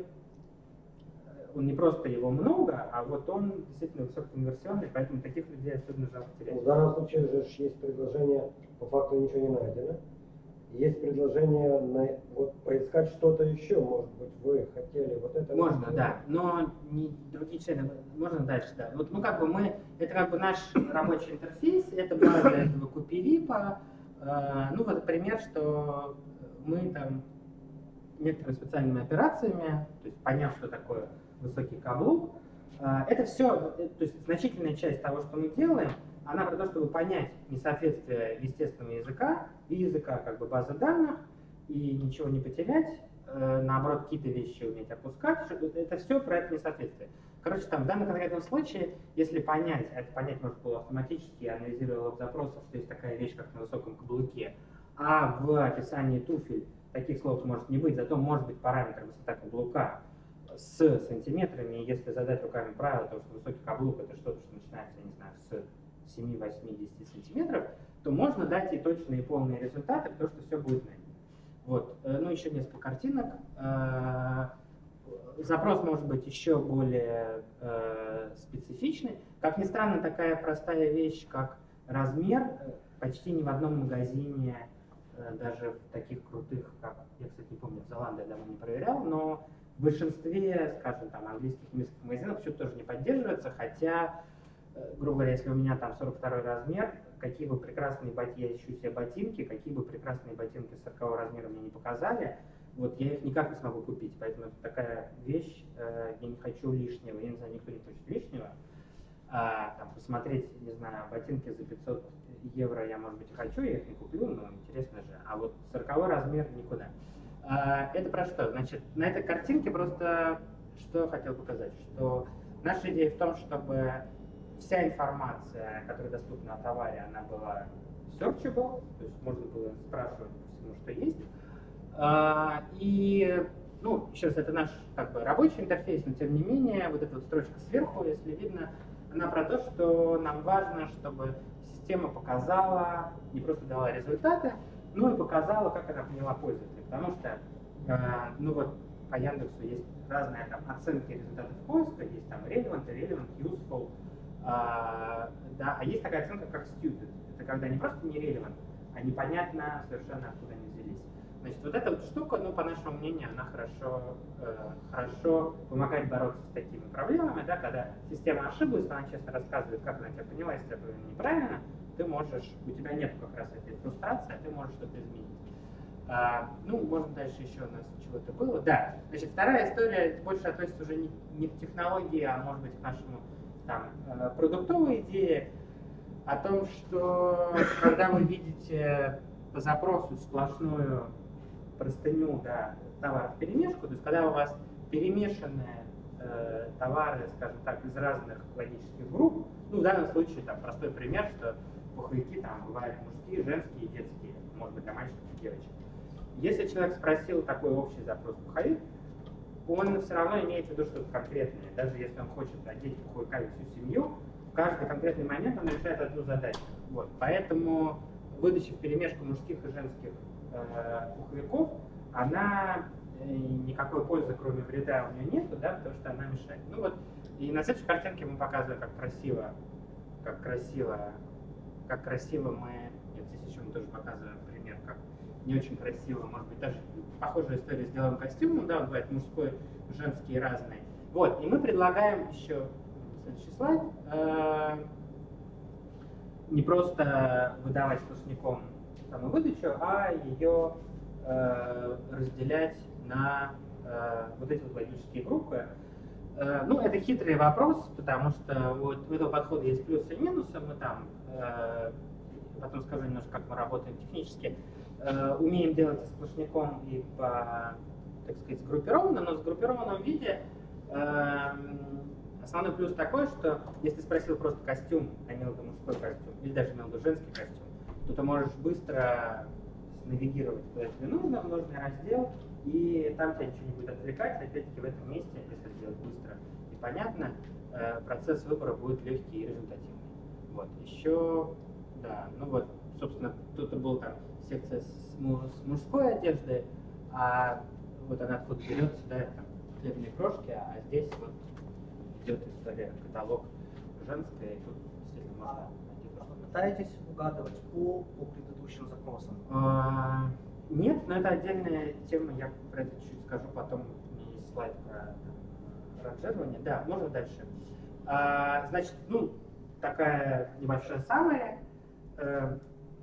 он не просто его много, а вот он действительно высококонверсионный, поэтому таких людей особенно жалко терять. В данном случае же есть предложение, по факту ничего не найдено. Есть предложение на, вот, поискать что-то еще, может быть, вы хотели вот это. Можно, да, но не другие члены, можно дальше, да. Вот, ну, как бы мы, это как бы наш рабочий интерфейс, это база этого купи-випа. Э, ну, вот пример, что мы там некоторыми специальными операциями, то есть поняв, что такое высокий каблук, э, это все, то есть значительная часть того, что мы делаем, она про то, чтобы понять несоответствие естественного языка и языка как бы базы данных, и ничего не потерять, э, наоборот, какие-то вещи уметь опускать. Это все про это несоответствие. Короче, там в данном конкретном случае, если понять, а это понять можно было автоматически, анализируя лог запросов, что есть такая вещь, как на высоком каблуке, а в описании туфель таких слов может не быть, зато может быть параметр высота каблука с сантиметрами, и если задать руками правило, то что высокий каблук это что-то, что начинается, я не знаю, с семи, восьми, десяти сантиметров, то можно дать и точные, и полные результаты, потому что все будет найдено. Вот. Ну, еще несколько картинок. Запрос может быть еще более специфичный. Как ни странно, такая простая вещь, как размер, почти ни в одном магазине, даже в таких крутых, как, я, кстати, не помню, в Золандии я давно не проверял, но в большинстве, скажем, там, английских и немецких магазинов все тоже не поддерживается, хотя, грубо говоря, если у меня там сорок второй размер, какие бы прекрасные ботинки, я ищу себе ботинки, какие бы прекрасные ботинки сорокового размера мне не показали, вот я их никак не смогу купить. Поэтому это такая вещь, э, я не хочу лишнего, я не знаю, никто не хочет лишнего. А, там, посмотреть, не знаю, ботинки за пятьсот евро я, может быть, и хочу, я их не куплю, но интересно же. А вот сороковой размер никуда. А, это про что? Значит, на этой картинке просто что хотел показать, что наша идея в том, чтобы вся информация, которая доступна о товаре, она была searchable, то есть можно было спрашивать по всему, что есть. А, и, ну, еще раз, это наш как бы рабочий интерфейс, но тем не менее, вот эта вот строчка сверху, если видно, она про то, что нам важно, чтобы система показала, не просто дала результаты, но и показала, как она поняла пользователя. Потому что, э, ну вот, по Яндексу есть разные там оценки результатов поиска, есть там relevant, irrelevant, useful, э, да, а есть такая оценка, как stupid. Это когда не просто не relevant, а непонятно совершенно, откуда они взялись. Значит, вот эта вот штука, ну, по нашему мнению, она хорошо, э, хорошо помогает бороться с такими проблемами, да, когда система ошиблась, она честно рассказывает, как она тебя поняла, если это неправильно, ты можешь, у тебя нет как раз этой фрустрации, а ты можешь что-то изменить. А, ну, можно дальше еще у нас чего-то было. Да, значит, вторая история больше относится уже не, не к технологии, а может быть к нашему там продуктовой идее, о том, что когда вы видите по запросу сплошную простыню, да, товаров в перемешку, то есть когда у вас перемешаны э, товары, скажем так, из разных логических групп, ну, в данном случае там простой пример, что пуховики там бывают мужские, женские, детские, может быть, для мальчиков и девочек. Если человек спросил такой общий запрос пуховик, он все равно имеет в виду что-то конкретное, даже если он хочет одеть пуховиками всю семью, в каждый конкретный момент он решает одну задачу. Вот. Поэтому выдача в перемешку мужских и женских э, пуховиков, она э, никакой пользы, кроме вреда, у нее нету, да, потому что она мешает. Ну вот, и на следующей картинке мы показываем, как красиво, как красиво, как красиво мы, нет, здесь еще мы тоже показываем пример, как не очень красиво, может быть, даже похожая история с деловым костюмом, да, он бывает мужской, женские разные. Вот, и мы предлагаем еще, следующий слайд, э, не просто выдавать сплошняком саму выдачу, а ее э, разделять на э, вот эти вот логические группы. Э, ну, это хитрый вопрос, потому что вот у этого подхода есть плюсы и минусы. Мы там, э, потом скажу немножко, как мы работаем технически, э, умеем делать и сплошняком, и по, так сказать, сгруппированно, но в сгруппированном виде э, основной плюс такой, что если ты спросил просто костюм, а имел в виду мужской костюм, или даже имел в виду женский костюм, то ты можешь быстро навигировать, куда тебе нужно, в нужный раздел, и там тебя ничего не будет отвлекать. Опять-таки в этом месте, если сделать быстро и понятно, процесс выбора будет легкий и результативный. Вот. Еще, да, ну вот, собственно, тут был там секция с, с мужской одежды, а вот она тут берется, да, там хлебные крошки, а здесь вот идет история, каталог женской, и тут действительно можно найти то, что Пытаетесь угадывать пол по предыдущим запросам? А, нет, но это отдельная тема, я про это чуть скажу потом, у меня есть слайд про там, ранжирование. Да, можно дальше. А, значит, ну, такая небольшая самая. Э,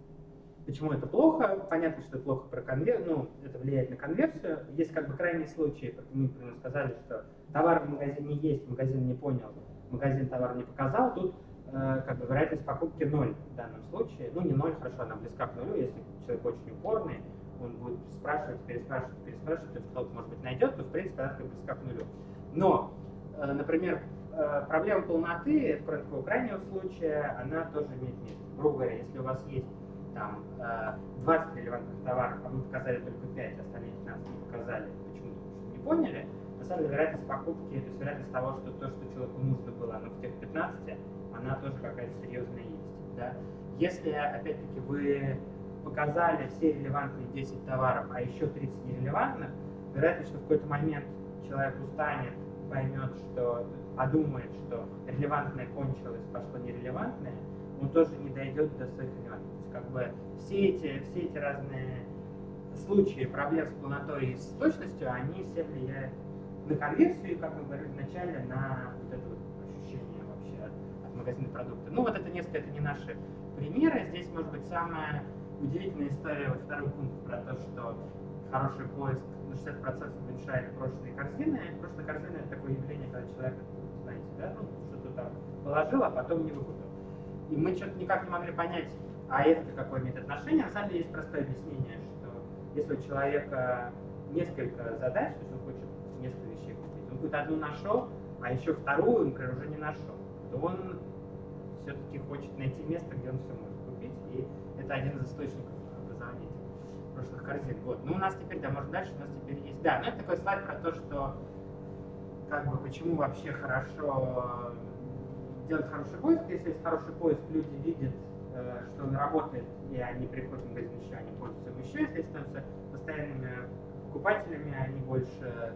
почему это плохо? Понятно, что это плохо про конвер... ну, это влияет на конверсию. Есть как бы крайние случаи, как мы, например, сказали, что товар в магазине есть, магазин не понял, магазин товар не показал, тут как бы вероятность покупки ноль в данном случае. Ну, не ноль, хорошо, она близка к нулю. Если человек очень упорный, он будет спрашивать, переспрашивать, переспрашивать, то есть кто-то, может быть, найдет, то, в принципе, она близка к нулю. Но, например, проблема полноты, кроме такого крайнего случая, она тоже имеет место. Грубо говоря, если у вас есть там двадцать релевантных товаров, а вы показали только пять, остальные пятнадцать не показали, почему-то не поняли, на самом деле вероятность покупки, то есть вероятность того, что то, что человеку нужно было, оно в тех пятнадцати, она тоже какая-то серьезная есть. Да? Если, опять-таки, вы показали все релевантные десять товаров, а еще тридцать нерелевантных, вероятно, что в какой-то момент человек устанет, поймет, что, подумает, что релевантное кончилось, пошло нерелевантное, он тоже не дойдет до своих релевантных. То есть, как бы, все эти, все эти разные случаи проблем с полнотой и с точностью, они все влияют на конверсию, как мы говорили вначале, на вот это вот ощущение вообще от магазинных продуктов. Ну вот это несколько, это не наши примеры. Здесь, может быть, самая удивительная история, вот второй пункт про то, что хороший поиск на шестьдесят процентов уменьшает брошенные корзины. Брошенные корзины — это такое явление, когда человек, знаете, да, ну, что-то там положил, а потом не выкупил. И мы что-то никак не могли понять, а это какое имеет отношение. На самом деле есть простое объяснение, что если у человека несколько задач, то есть он хочет несколько вещей купить, он какую-то одну нашел, а еще вторую, например, уже не нашел, то он все-таки хочет найти место, где он все может купить, и это один из источников образования этих прошлых корзин. Вот. Ну, у нас теперь, да, может дальше, у нас теперь есть, да, ну это такой слайд про то, что как бы почему вообще хорошо делать хороший поиск. Если есть хороший поиск, люди видят, что он работает, и они приходят в магазин еще, они пользуются им еще, если становятся постоянными покупателями, они больше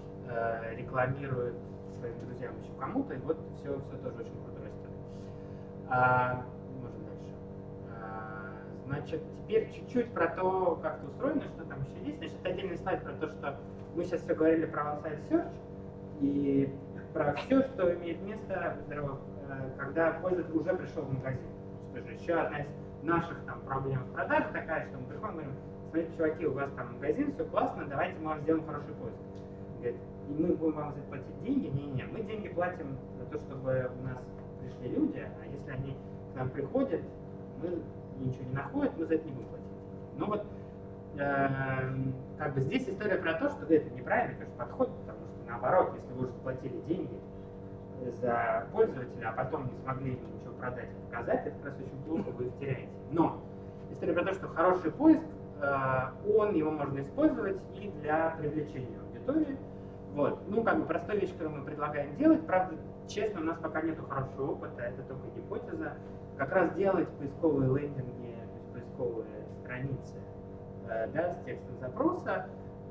э, рекламируют своим друзьям еще кому-то, и вот все, все тоже очень круто растет. А, можно дальше. А, значит, теперь чуть-чуть про то, как это устроено, что там еще есть. Значит, отдельный слайд про то, что мы сейчас все говорили про one-site search, и про все, что имеет место, когда пользователь уже пришел в магазин. Тоже еще одна из наших там проблем в продаже такая, что мы приходим и говорим: смотрите, чуваки, у вас там магазин, все классно, давайте мы вам сделаем хороший поиск. Говорит, и мы будем вам за это платить деньги? Не-не, мы деньги платим за то, чтобы у нас пришли люди, а если они к нам приходят, мы ничего не находят, мы за это не будем платить. Ну вот, э, как бы здесь история про то, что да, это неправильный, конечно, подход, потому что наоборот, если вы уже заплатили деньги за пользователя, а потом не смогли ему ничего продать и показать, это как раз очень плохо, вы их теряете. Но история про то, что хороший поиск, он, его можно использовать и для привлечения аудитории. Вот. Ну, как бы простая вещь, которую мы предлагаем делать, правда, честно, у нас пока нет хорошего опыта, это только гипотеза. Как раз делать поисковые лендинги, то есть поисковые страницы, да, с текстом запроса,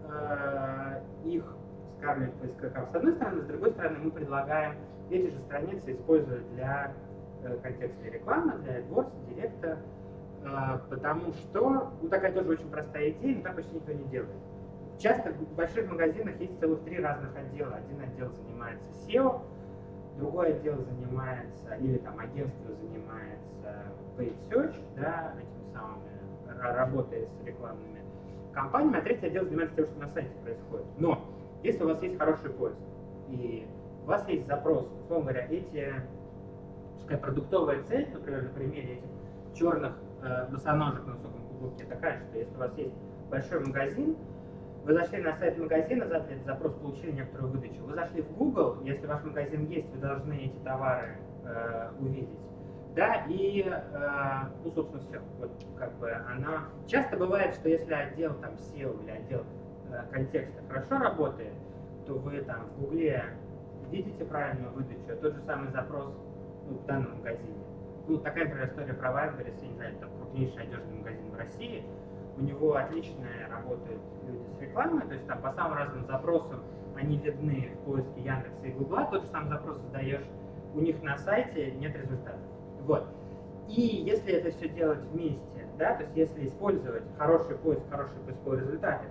их скармливать поисковикам с одной стороны, с другой стороны мы предлагаем эти же страницы использовать для э, контекстной рекламы, для AdWords, Директа, э, потому что, ну такая тоже очень простая идея, но так почти никто не делает. часто в больших магазинах есть целых три разных отдела. Один отдел занимается сео, другой отдел занимается, или там агентство занимается paid search, да, этими самыми, работая с рекламными компаниями, а третий отдел занимается тем, что на сайте происходит. Но если у вас есть хороший поиск, и у вас есть запрос, условно говоря, эти, пускай продуктовая цель, например, на примере этих черных э, босоножек на высоком каблуке, такая, что если у вас есть большой магазин, вы зашли на сайт магазина, задали этот запрос, получили некоторую выдачу. Вы зашли в Google, если ваш магазин есть, вы должны эти товары э, увидеть. Да, и, э, ну, собственно, все. Вот, как бы, она... Часто бывает, что если отдел там сео или отдел э, контекста хорошо работает, то вы там в Гугле видите правильную выдачу, а тот же самый запрос, ну, в данном магазине. Ну, такая, например, история про Wildberries, я не знаю, это крупнейший одежный магазин в России. У него отлично работают люди с рекламой, то есть там по самым разным запросам они видны в поиске Яндекса и Гугла, тот же самый запрос задаешь у них на сайте, нет результатов. Вот. И если это все делать вместе, да, то есть если использовать хороший поиск, хорошие поисковые результаты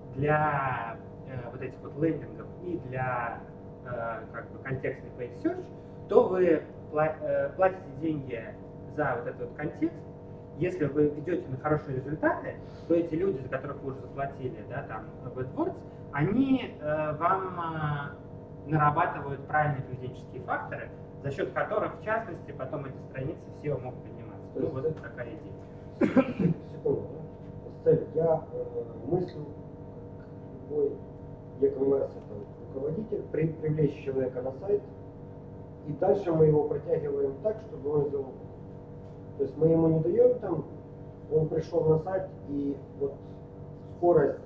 для э, вот этих вот лендингов и для э, как бы контекстный paid search, то вы пла э, платите деньги за вот этот вот контекст. Если вы ведете на хорошие результаты, то эти люди, за которых вы уже заплатили, да, там, в AdWords, они э, вам э, нарабатывают правильные поведенческие факторы, за счет которых, в частности, потом эти страницы все могут подниматься. Ну, вот это такая идея. Секунду, да? Цель. Я э, мыслю, как любой e-commerce руководитель, при, привлечь человека на сайт, и дальше мы его протягиваем так, чтобы он сделал. То есть мы ему не даем там, он пришел на сайт, и вот скорость,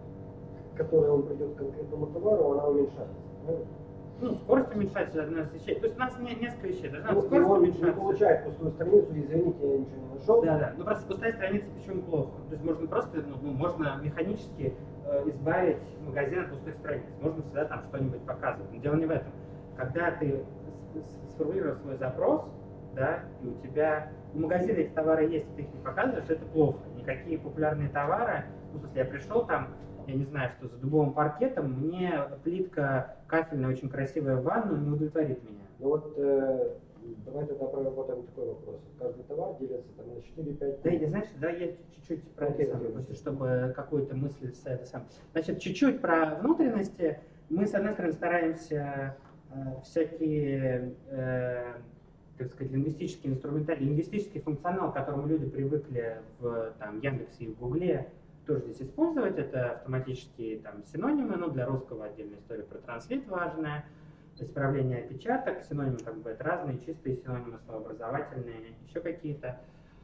к которой он придет к конкретному товару, она уменьшается. Правильно? Ну, скорость уменьшается одна из вещей. То есть у нас не, несколько вещей. Должна Ну, скорость он уменьшаться. не получает пустую страницу, извините, я ничего не нашел. Да, да. Ну просто пустая страница почему плохо? То есть можно просто, ну, ну, можно механически э, избавить магазин от пустых страниц. Можно всегда там что-нибудь показывать. Но дело не в этом. Когда ты сформулировал свой запрос, да, и у тебя у магазина эти товары есть, и ты их не показываешь, это плохо. Никакие популярные товары, ну, в смысле, я пришел там, я не знаю, что за дубовым паркетом, мне плитка кафельная, очень красивая в ванну не удовлетворит меня. Ну вот, э, давай тогда проработаем такой вопрос. Каждый товар делится там на четыре-пять. Да, я, знаешь, да, я чуть-чуть про okay, это сам, okay, просто okay. чтобы какую-то мысль с это сам. Значит, чуть-чуть про внутренности. Мы, с одной стороны, стараемся э, всякие, э, так сказать, лингвистические инструментарии, лингвистический функционал, к которому люди привыкли в там, Яндексе и в Гугле, тоже здесь использовать. Это автоматические там, синонимы, ну, для русского отдельная история про транслит важная, исправление опечаток, синонимы как бы это разные, чистые синонимы, словообразовательные, еще какие-то.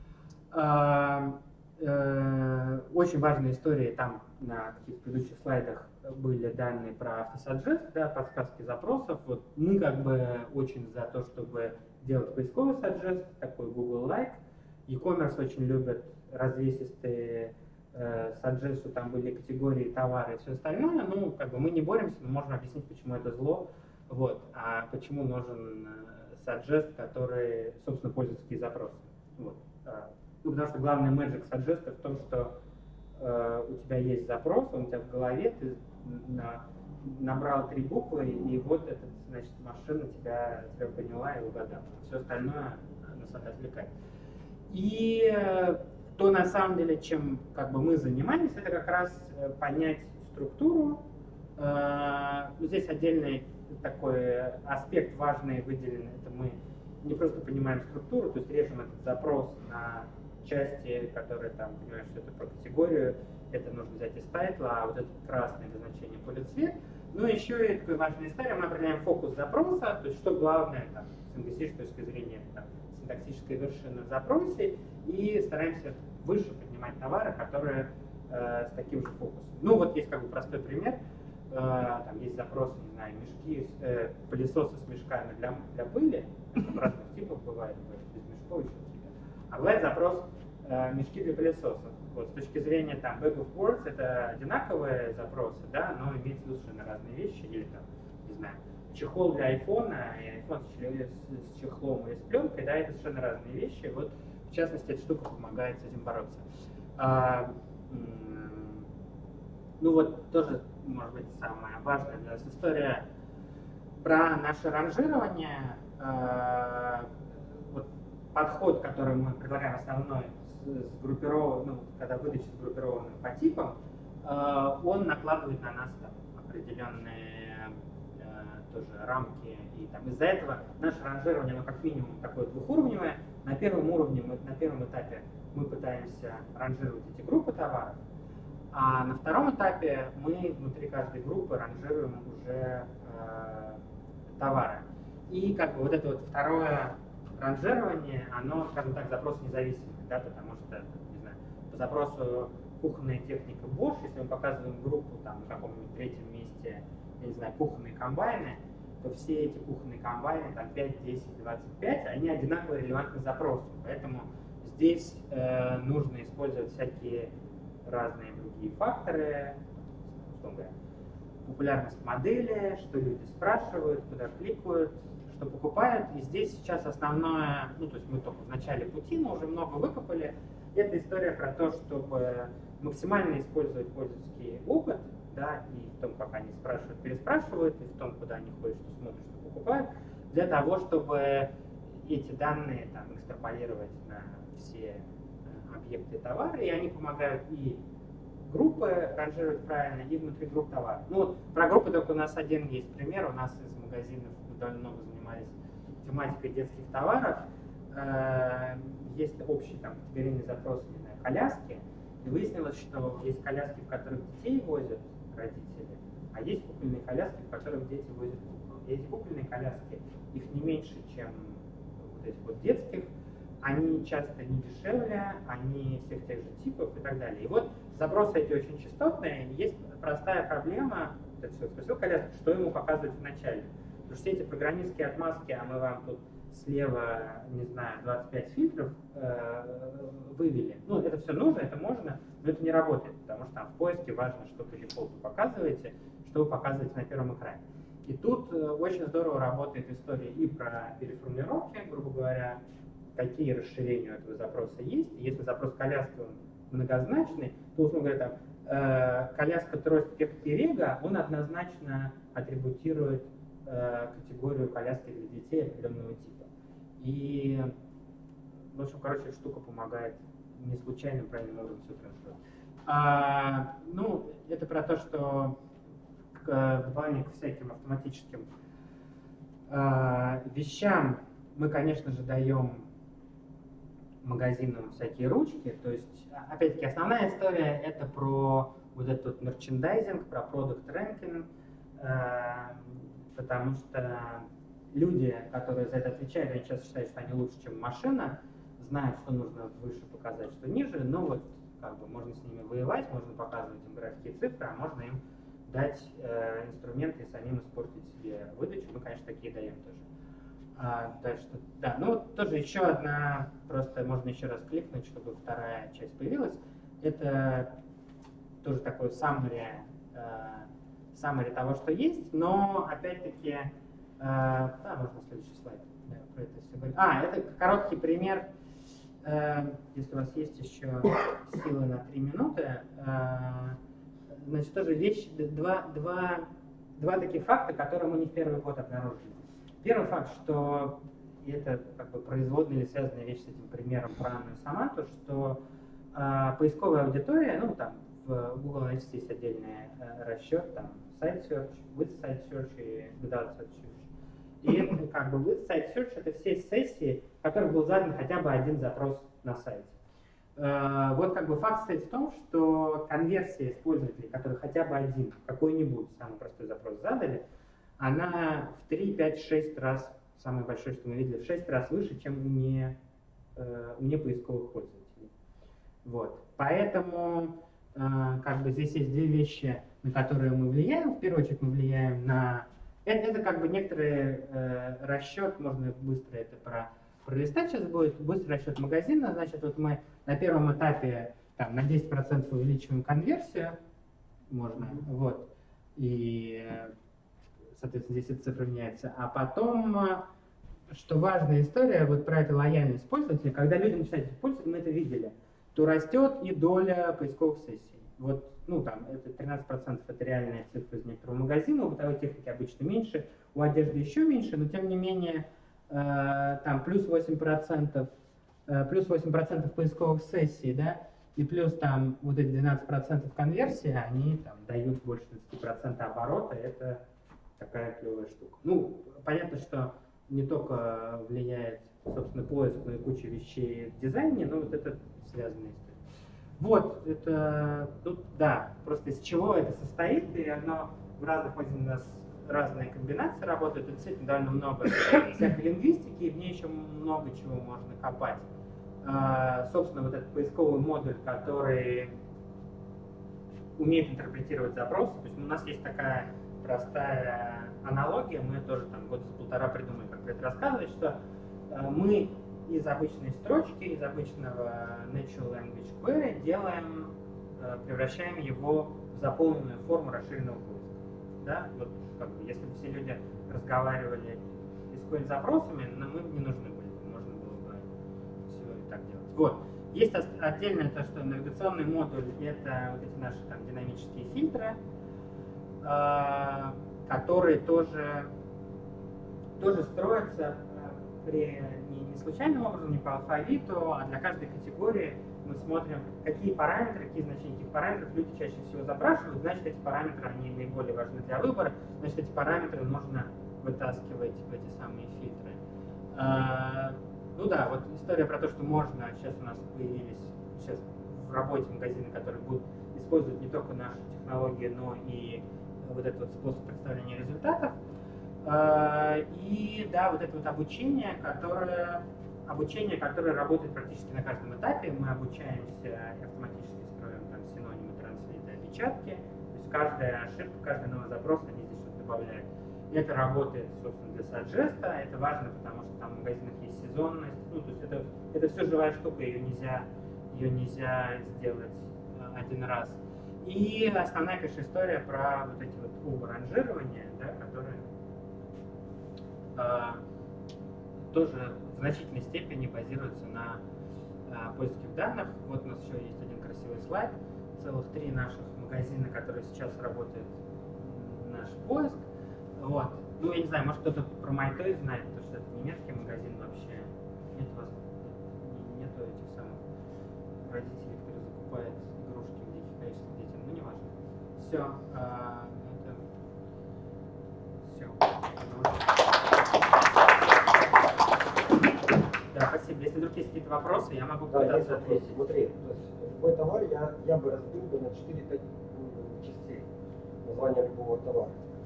Очень важные истории, там на каких-то предыдущих слайдах были данные про автосаджест, да, подсказки запросов. Вот мы как бы очень за то, чтобы делать поисковый саджест, такой Google-like. E-commerce очень любят развесистые э, саджесты, там были категории, товары и все остальное. Ну, как бы мы не боремся, но можем объяснить, почему это зло. Вот. А почему нужен саджест, который, собственно, пользовательские запросы. Вот. Ну, потому что главный мэджик саджеста в том, что э, у тебя есть запрос, он у тебя в голове, ты на, набрал три буквы, и вот эта, значит, машина тебя, тебя поняла и угадала. Все остальное нас отвлекает. И э, то, на самом деле, чем как бы, мы занимаемся, это как раз понять структуру. Э, здесь отдельный такой аспект важный выделен, это мы не просто понимаем структуру, то есть режем этот запрос на части, которые там, понимаешь, что это про категорию, это нужно взять из тайтла, а вот это красное обозначение полицвет. Ну, еще и такая важная история, мы определяем фокус запроса, то есть что главное там, с лингвистической точки зрения, там, синтаксической вершины в запросе, и стараемся выше поднимать товары, которые э, с таким же фокусом. Ну, вот есть как бы простой пример. Там есть запросы, не знаю, мешки, э, пылесосы с мешками для, для пыли, разных типов бывает, без мешков еще типа. А бывает запрос э, мешки для пылесосов. Вот, с точки зрения там bag of boards это одинаковые запросы, да, но имеется в виду совершенно разные вещи, или там, не знаю, чехол для айфона, и айфон с, с чехлом или с пленкой, да, это совершенно разные вещи. Вот, в частности, эта штука помогает с этим бороться. А, ну вот тоже, может быть, самая важная для нас история про наше ранжирование. Э, вот подход, который мы предлагаем основной, сгруппирован, ну, когда выдача сгруппирована по типам, э, он накладывает на нас там, определенные э, тоже рамки. И там из-за этого наше ранжирование, оно как минимум такое двухуровневое. На первом уровне, мы, на первом этапе мы пытаемся ранжировать эти группы товаров, а на втором этапе мы внутри каждой группы ранжируем уже э, товары. И как бы вот это вот второе ранжирование, оно, скажем так, запрос независимый, да, потому что, не знаю, по запросу кухонная техника Bosch, если мы показываем группу там на каком-нибудь третьем месте, я не знаю, кухонные комбайны, то все эти кухонные комбайны, там пять, десять, двадцать пять, они одинаково релевантны запросу. Поэтому здесь э, нужно использовать всякие разные другие факторы, условно говоря, популярность модели, что люди спрашивают, куда кликают, что покупают. И здесь сейчас основное, ну то есть мы только в начале пути, но уже много выкопали. Это история про то, чтобы максимально использовать пользовательский опыт, да, и в том, как они спрашивают, переспрашивают, и в том, куда они ходят, что смотрят, что покупают, для того, чтобы эти данные там экстраполировать на все э, объекты товара, и они помогают и группы ранжировать правильно, и внутри групп товаров. Ну вот про группы только у нас один есть пример, у нас из магазинов довольно много занимались тематикой детских товаров. Э, есть общий там категорийный запрос на коляски, и выяснилось, что есть коляски, в которых детей возят родители, а есть кукольные коляски, в которых дети возят кукол. И эти кукольные коляски, их не меньше, чем вот этих вот детских, они часто не дешевле, они всех тех же типов и так далее. И вот запросы эти очень частотные, есть простая проблема, вот это все спросил коляску, что ему показывать вначале. Потому что все эти программистские отмазки, а мы вам тут слева, не знаю, двадцать пять фильтров э, вывели. Ну, это все нужно, это можно, но это не работает, потому что там в поиске важно, что по дефолту показываете, что вы показываете на первом экране. И тут э, очень здорово работает история и про переформулировки, грубо говоря, какие расширения у этого запроса есть. И если запрос коляски он многозначный, то, условно говоря, там, э, коляска, трость, перега, он однозначно атрибутирует э, категорию коляски для детей определенного типа. И, в общем, короче, эта штука помогает не случайным, правильным образом все транслировать. А, ну, это про то, что к, в дополнение к всяким автоматическим а, вещам мы, конечно же, даем магазинам всякие ручки. То есть, опять-таки, основная история это про вот этот мерчендайзинг, про продукт рэнкинг, а, потому что люди, которые за это отвечают, они часто считают, что они лучше, чем машина, знают, что нужно выше показать, что ниже, но вот как бы можно с ними воевать, можно показывать им графики и цифры, а можно им дать э, инструменты и самим испортить себе выдачу. Мы, конечно, такие даем тоже. А, так что, да, ну вот тоже еще одна, просто можно еще раз кликнуть, чтобы вторая часть появилась. Это тоже такой summary, э, summary того, что есть, но опять-таки Uh, да, можно следующий слайд. Да, про это все говорить. А, это короткий пример. Uh, если у вас есть еще силы на три минуты. Uh, значит, тоже вещь, два, два, два таких факта, которые мы не в первый год обнаружили. Первый факт, что и это как бы производная или связанная вещь с этим примером про Анну и Саманту, что uh, поисковая аудитория, ну там в Google Analytics есть отдельный uh, расчет, там site search, with site search и without site search. И это как бы with site search это все сессии, в которых был задан хотя бы один запрос на сайте. Uh, вот как бы факт стоит в том, что конверсия пользователей, которые хотя бы один, какой-нибудь самый простой запрос задали, она в три, пять, шесть раз, самое большое, что мы видели, в шесть раз выше, чем у не, uh, у не поисковых пользователей. Вот. Поэтому uh, как бы здесь есть две вещи, на которые мы влияем. В первую очередь мы влияем на... Это, это как бы некоторый э, расчет, можно быстро это про, пролистать сейчас будет, быстрый расчет магазина. Значит, вот мы на первом этапе там, на десять процентов увеличиваем конверсию, можно, вот, и, соответственно, здесь эта цифра меняется. А потом, что важная история, вот про эту лояльность пользователя, когда люди начинают пользоваться, мы это видели, то растет и доля поисковых сессий. вот, ну, там, это тринадцать процентов это реальная цифра из некоторого магазина, у бытовой техники обычно меньше, у одежды еще меньше, но тем не менее, э, там, плюс восемь процентов, э, плюс восемь процентов поисковых сессий, да, и плюс там вот эти двенадцать процентов конверсии, они там дают больше двадцати процентов оборота, это такая клевая штука. Ну, понятно, что не только влияет, собственно, поиск, но и куча вещей в дизайне, но вот это связанная история. Вот, это, ну, да, просто из чего это состоит, и оно в разных магазинах у нас разные комбинации работают, и действительно довольно много всякой лингвистики, и в ней еще много чего можно копать. А, собственно, вот этот поисковый модуль, который умеет интерпретировать запросы, то есть у нас есть такая простая аналогия, мы тоже там год за полтора придумали, как это рассказывать, что э, мы из обычной строчки, из обычного Natural Language Query делаем, э, превращаем его в заполненную форму расширенного поиска. Да? Вот, как бы, если бы все люди разговаривали эс ку эль-запросами, нам мы не нужны были, можно было бы все и так делать. Вот. Есть отдельное то, что навигационный модуль — это вот эти наши там динамические фильтры, которые тоже, тоже строятся при, не, не случайным образом, не по алфавиту, а для каждой категории мы смотрим, какие параметры, какие значения этих параметров люди чаще всего запрашивают, значит, эти параметры, они наиболее важны для выбора, значит, эти параметры нужно вытаскивать в эти самые фильтры. А, ну да, вот история про то, что можно, сейчас у нас появились, сейчас в работе магазины, которые будут использовать не только наши технологии, но и вот этот вот способ представления результатов. И да, вот это вот обучение, которое, обучение, которое работает практически на каждом этапе. Мы обучаемся и автоматически строим там синонимы, транслиты, опечатки. То есть каждая ошибка, каждый новый запрос, они здесь что-то добавляют. И это работает, собственно, для саджеста. Это важно, потому что там в магазинах есть сезонность. Ну, то есть это, это все живая штука, ее нельзя, ее нельзя сделать один раз. И основная, конечно, история про вот эти вот оба-ранжирования, да, которые э, тоже в значительной степени базируются на э, поиске данных. Вот у нас еще есть один красивый слайд, целых три наших магазина, которые сейчас работает наш поиск. Вот. Ну, я не знаю, может кто-то про MyToys знает, потому что это немецкий магазин вообще. Нет у вас, нету этих самых родителей, которые закупают игрушки в диких количествах детям, ну не важно. Все, а, это все. Да, спасибо. Если вдруг есть какие-то вопросы, я могу попытаться ответить. Смотри, любой товар я, я бы разбил бы на четыре-пять частей названия любого товара.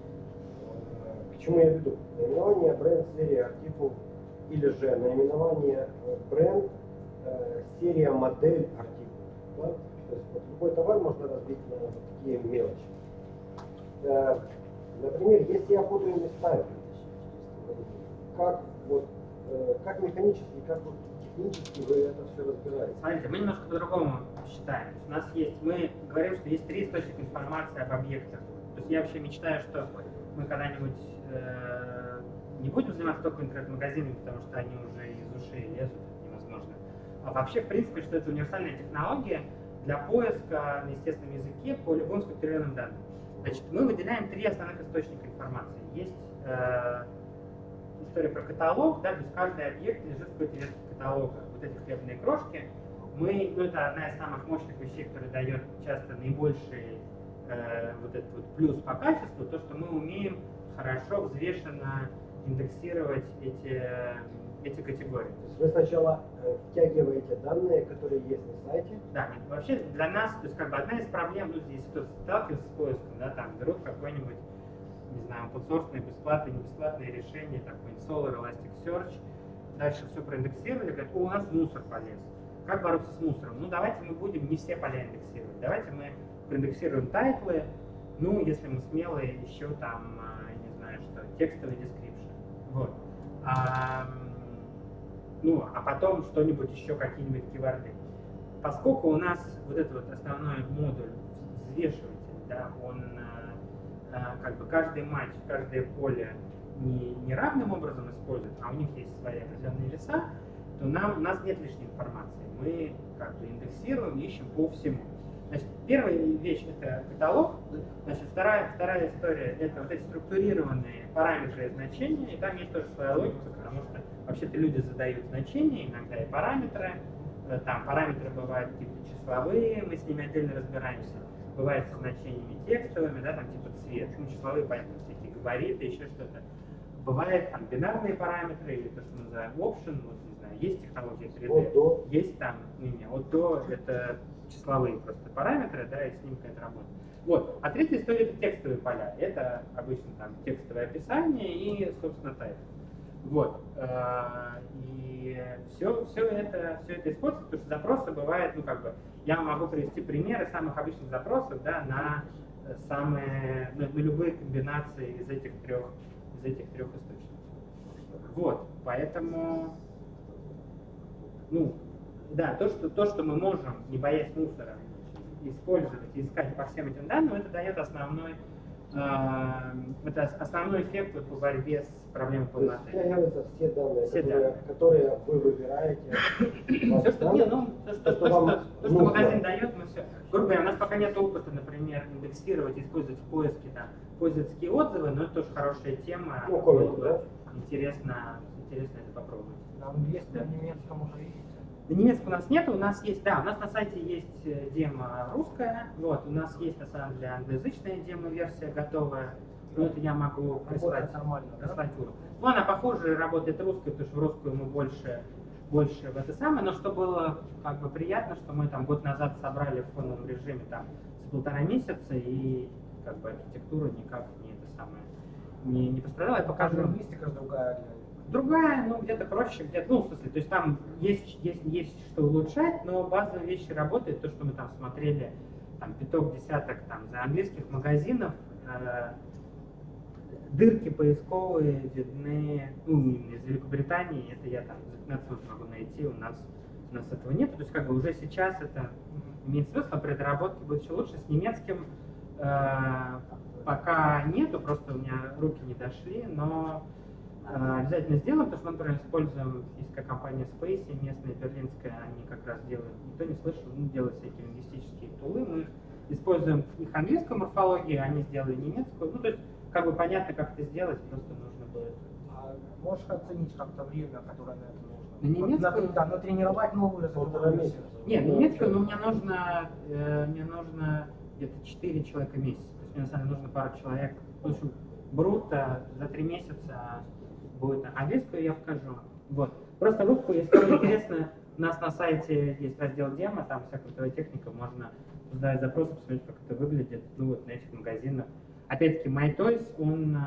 К чему я веду? Наименование, бренд, серия, артикул, или же наименование, бренд, серия, модель, артикул. Да? То есть вот любой товар можно разбить на вот такие мелочи. Например, если я буду инвестировать, как, вот, как механически, как вот технически вы это все разбираете? Смотрите, мы немножко по-другому считаем. То есть у нас есть, мы говорим, что есть три источника информации об объектах. То есть я вообще мечтаю, что мы когда-нибудь э, не будем заниматься только интернет-магазинами, потому что они уже из ушей лезут, невозможно. А вообще, в принципе, что это универсальная технология для поиска на естественном языке по любым структурированным данным. Значит, мы выделяем три основных источника информации. Есть э, история про каталог, да, то есть каждый объект лежит в какой-то ветке каталога. Вот эти хлебные крошки, мы, ну, это одна из самых мощных вещей, которая дает часто наибольший э, вот этот вот плюс по качеству, то, что мы умеем хорошо, взвешенно индексировать эти, эти категории. То есть вы сначала э, втягиваете данные, которые есть на сайте? Да, нет, вообще для нас, то есть как бы одна из проблем, ну, если кто сталкивается с поиском, да, там берут какой-нибудь, не знаю, open-source, бесплатное, не бесплатное решение, такой Solar, Elasticsearch, дальше все проиндексировали, говорят, о, у нас мусор полез. Как бороться с мусором? Ну, давайте мы будем не все поля индексировать, давайте мы проиндексируем тайтлы, ну, если мы смелые, еще там, не знаю, что, текстовый description. Вот. А, ну, а потом что-нибудь еще, какие-нибудь киворды. Поскольку у нас вот этот вот основной модуль взвешиватель, да, он а, как бы каждый матч, каждое поле не, не равным образом использует, а у них есть свои определенные веса, то нам, у нас нет лишней информации. Мы как бы индексируем, ищем по всему. Значит, первая вещь — это каталог. Значит, вторая, вторая история — это вот эти структурированные параметры и значения. И там есть тоже своя логика, потому что вообще-то люди задают значения, иногда и параметры. Там параметры бывают какие-то числовые, мы с ними отдельно разбираемся. Бывает со значениями текстовыми, да, там типа цвет, ну, числовые, понятно, всякие габариты, еще что-то. Бывает там бинарные параметры, или то, что мы называем option, вот, не знаю, есть технология три дэ, От до. есть там, не, не, от до, это числовые просто параметры, да, и с ними какая-то работа. Вот. А третья история — это текстовые поля. Это обычно там текстовое описание и, собственно, тайп. Вот. И все, все, это, все это используется, потому что запросы бывают, ну как бы, я могу привести примеры самых обычных запросов, да, на самые, на, на любые комбинации из этих трех, из этих трех источников. Вот. Поэтому, ну, да, то, что, то, что мы можем, не боясь мусора, использовать и искать по всем этим данным, это дает основной, э, это основной эффект вот по борьбе с проблемой полноты. То есть втягиваются все данные, Все которые, данные. которые вы выбираете. Все, что, не, ну, то, что, то, что что, вам то, что нужно. магазин дает, мы все. Грубо говоря, у нас пока нет опыта, например, индексировать, использовать в поиске там, пользовательские отзывы, но это тоже хорошая тема. Ну, комменты, да? Интересно, интересно это попробовать. На английском, на немецком уже есть. На немецком у нас нет, у нас есть, да, у нас на сайте есть э, демо русская, вот, у нас есть на самом деле англоязычная демо-версия готовая, но это я могу прислать, нормально, да? прислать Гуру. Ну, она похоже работает русской, потому что в русскую мы больше, больше в это самое, но что было как бы приятно, что мы там год назад собрали в фоновом режиме там за полтора месяца, и как бы архитектура никак не это самое, не, не пострадала, я покажу. Лингвистика другая. Другая, ну где-то проще, где-то, ну в смысле, то есть там есть, есть, есть что улучшать, но базовые вещи работают, то, что мы там смотрели, там пяток, десяток там за английских магазинов, э, дырки поисковые видны, ну из Великобритании, это я там за пятнадцать минут могу найти, у нас, у нас этого нет, то есть как бы уже сейчас это имеет смысл, а при доработке будет еще лучше. С немецким э, пока нету, просто у меня руки не дошли, но обязательно сделаем, потому что мы, например, используем, есть такая компания Spacey, местная, берлинская, они как раз делают, никто не слышал, ну, делают всякие лингвистические тулы, мы используем их английскую морфологию, они сделали немецкую, ну, то есть, как бы понятно, как это сделать, просто нужно будет. А можешь оценить как-то время, которое на это нужно? На немецкую? Вот, да, натренировать новую Полтора месяца. Нет, на немецкую, но мне нужно, э, мне нужно где-то четыре человека в месяц, то есть мне на самом деле нужно пару человек, в общем, бруто за три месяца будет. Английскую я покажу. Вот. Просто русскую, если вам интересно, у нас на сайте есть раздел демо, там вся крутая техника, можно задать запросы, посмотреть, как это выглядит, ну вот на этих магазинах. Опять-таки, MyToys, он,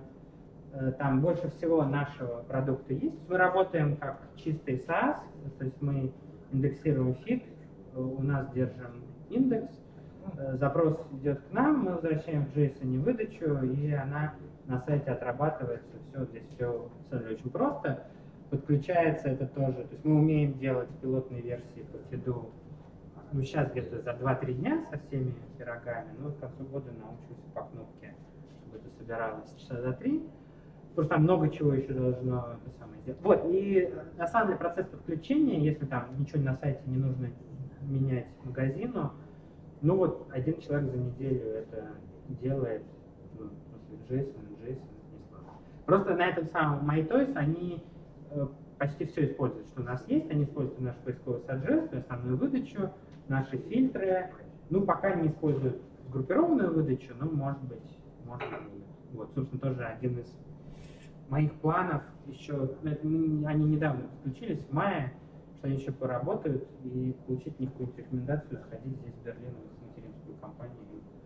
э, там больше всего нашего продукта есть. Мы работаем как чистый SaaS, то есть мы индексируем фид, у нас держим индекс, э, запрос идет к нам, мы возвращаем в JSON выдачу, и она на сайте отрабатывается, все, здесь все очень просто. Подключается это тоже, то есть мы умеем делать пилотные версии по фиду, ну сейчас где-то за два-три дня со всеми пирогами, но к концу года научусь по кнопке, чтобы это собиралось часа за три, потому что там много чего еще должно это самое сделать. Вот, и на самом деле процесс подключения, если там ничего на сайте не нужно менять магазину, ну вот один человек за неделю это делает, ну, JSON, JSON, не сложно. Просто на этом самом MyToys они э, почти все используют, что у нас есть. Они используют наш поисковый suggest, основную выдачу, наши фильтры. Ну, пока не используют группированную выдачу, но, может быть, может быть. Вот, собственно, тоже один из моих планов еще, они недавно подключились в мае, что они еще поработают и получить них какую-нибудь рекомендацию, сходить здесь в Берлин в материнскую компанию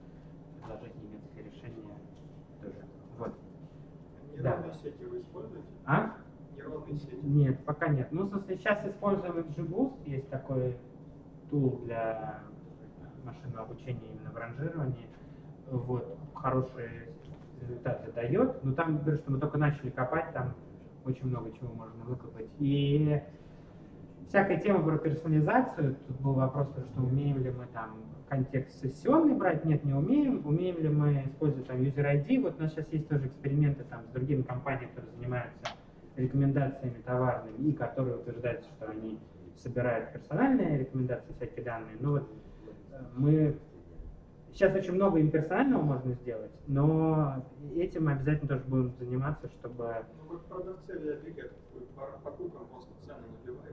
и предложить немецкое решение тоже. Вот. Нейронные Да. сети вы используете? А? Нейронные сети? Нет, пока нет. Ну, в смысле, сейчас используем XGBoost, есть такой тул для машинного обучения именно в ранжировании. Вот, хорошие результаты дает. Но там, говорю, что мы только начали копать, там очень много чего можно выкопать. И всякая тема про персонализацию, тут был вопрос, что умеем ли мы там контекст сессионный брать, нет, не умеем. Умеем ли мы использовать там user ай ди, вот у нас сейчас есть тоже эксперименты там с другими компаниями, которые занимаются рекомендациями товарными и которые утверждают, что они собирают персональные рекомендации, всякие данные. Но вот мы сейчас очень много имперсонального можно сделать, но этим мы обязательно тоже будем заниматься, чтобы... Ну, вы продавцы библиотеки, по покупкам просто цены набиваете?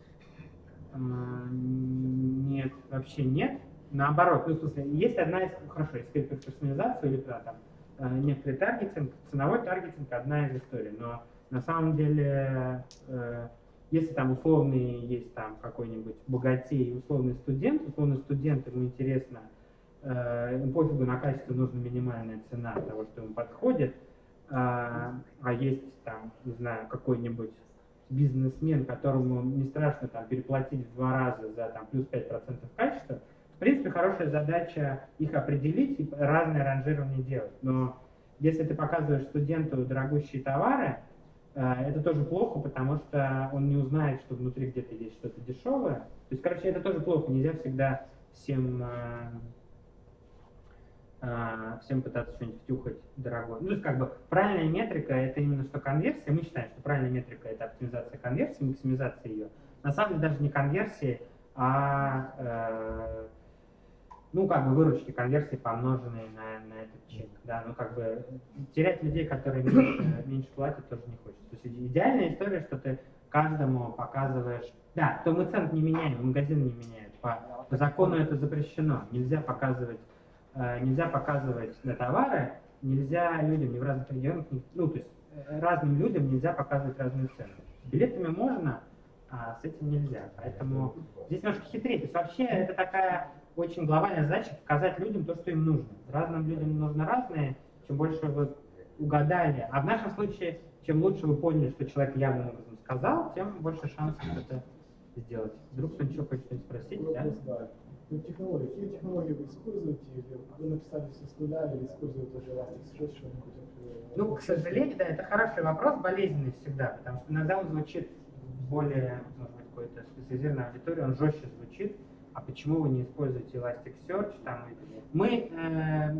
Нет, вообще нет. Наоборот, ну, в смысле, есть одна из, хорошо, есть персонализация или там, некоторый таргетинг, ценовой таргетинг одна из историй, но на самом деле, э, если там условный есть там какой-нибудь богатей, условный студент, условный студент, ему интересно, э, ему пофигу на качество, нужна минимальная цена того, что ему подходит, а, а есть там, не знаю, какой-нибудь бизнесмен, которому не страшно там переплатить в два раза за там плюс пять процентов качества, в принципе, хорошая задача их определить и разное ранжирование делать. Но если ты показываешь студенту дорогущие товары, это тоже плохо, потому что он не узнает, что внутри где-то есть что-то дешевое. То есть, короче, это тоже плохо. Нельзя всегда всем, всем пытаться что-нибудь втюхать дорогое. Ну, то есть, как бы, правильная метрика — это именно что конверсия. Мы считаем, что правильная метрика — это оптимизация конверсии, максимизация ее. На самом деле, даже не конверсии, а э, ну, как бы выручки конверсии, помноженные на, на этот чек. Да? Ну, как бы терять людей, которые меньше, меньше платят, тоже не хочется. То есть идеальная история, что ты каждому показываешь... Да, то мы цену не меняем, магазин не меняет. По, по закону это запрещено. Нельзя показывать, э, нельзя показывать на товары, нельзя людям ни в разных регионах, ни, ну, то есть разным людям нельзя показывать разные цены. С билетами можно, а с этим нельзя. Поэтому здесь немножко хитрее. То есть вообще это такая очень глобальная задача — показать людям то, что им нужно. Разным людям нужно разное. Чем больше вы угадали, а в нашем случае, чем лучше вы поняли, что человек явным образом сказал, тем больше шансов это сделать. Вдруг кто-нибудь еще хочет что-нибудь спросить? Вопрос, да. Да. Технологии. Какие технологии вы используете? Или вы написали все с нуля или используете уже Elasticsearch, что-нибудь? Ну, к сожалению, да, это хороший вопрос, болезненный всегда, потому что иногда он звучит более, может быть, какой-то специализированной аудитории, он жестче звучит. А почему вы не используете Elasticsearch? Там, мы, э,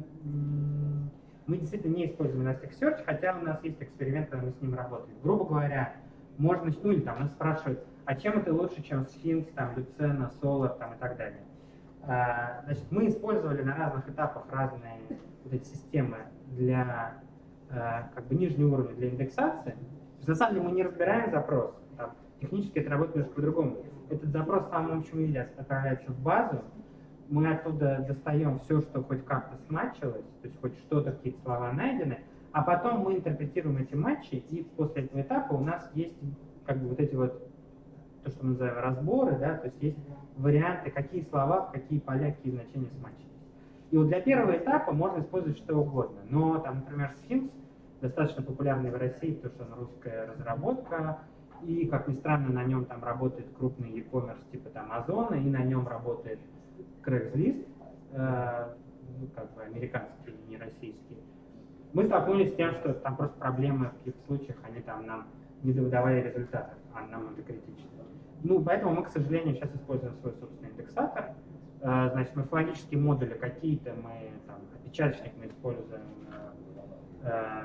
мы действительно не используем Elasticsearch, хотя у нас есть эксперимент, когда мы с ним работаем. Грубо говоря, можно, ну или там нас спрашивают, а чем это лучше, чем Sphinx, там, Lucena, Solar там, и так далее. А, значит, мы использовали на разных этапах разные вот эти системы для а, как бы нижнего уровня для индексации. То есть, на самом деле мы не разбираем запрос, там, технически это работает немножко по-другому. Этот запрос в самом общем виде отправляется в базу, мы оттуда достаем все, что хоть как-то сматчилось, то есть хоть что-то, какие-то слова найдены, а потом мы интерпретируем эти матчи, и после этого этапа у нас есть как бы вот эти вот, то, что мы называем разборы, да, то есть есть варианты, какие слова, в какие поля, какие значения сматчились. И вот для первого этапа можно использовать что угодно, но там, например, Sphinx достаточно популярный в России, потому что он русская разработка, и, как ни странно, на нем там работает крупный e-commerce типа там Озона, и на нем работает Craigslist, э, ну, как бы американский, не российский. Мы столкнулись с тем, что там просто проблемы в каких-то случаях, они там нам не выдавали результатов, а нам это критично. Ну, поэтому мы, к сожалению, сейчас используем свой собственный индексатор. Э, значит, морфологические модули какие-то мы, там, опечаточник мы используем, э, э,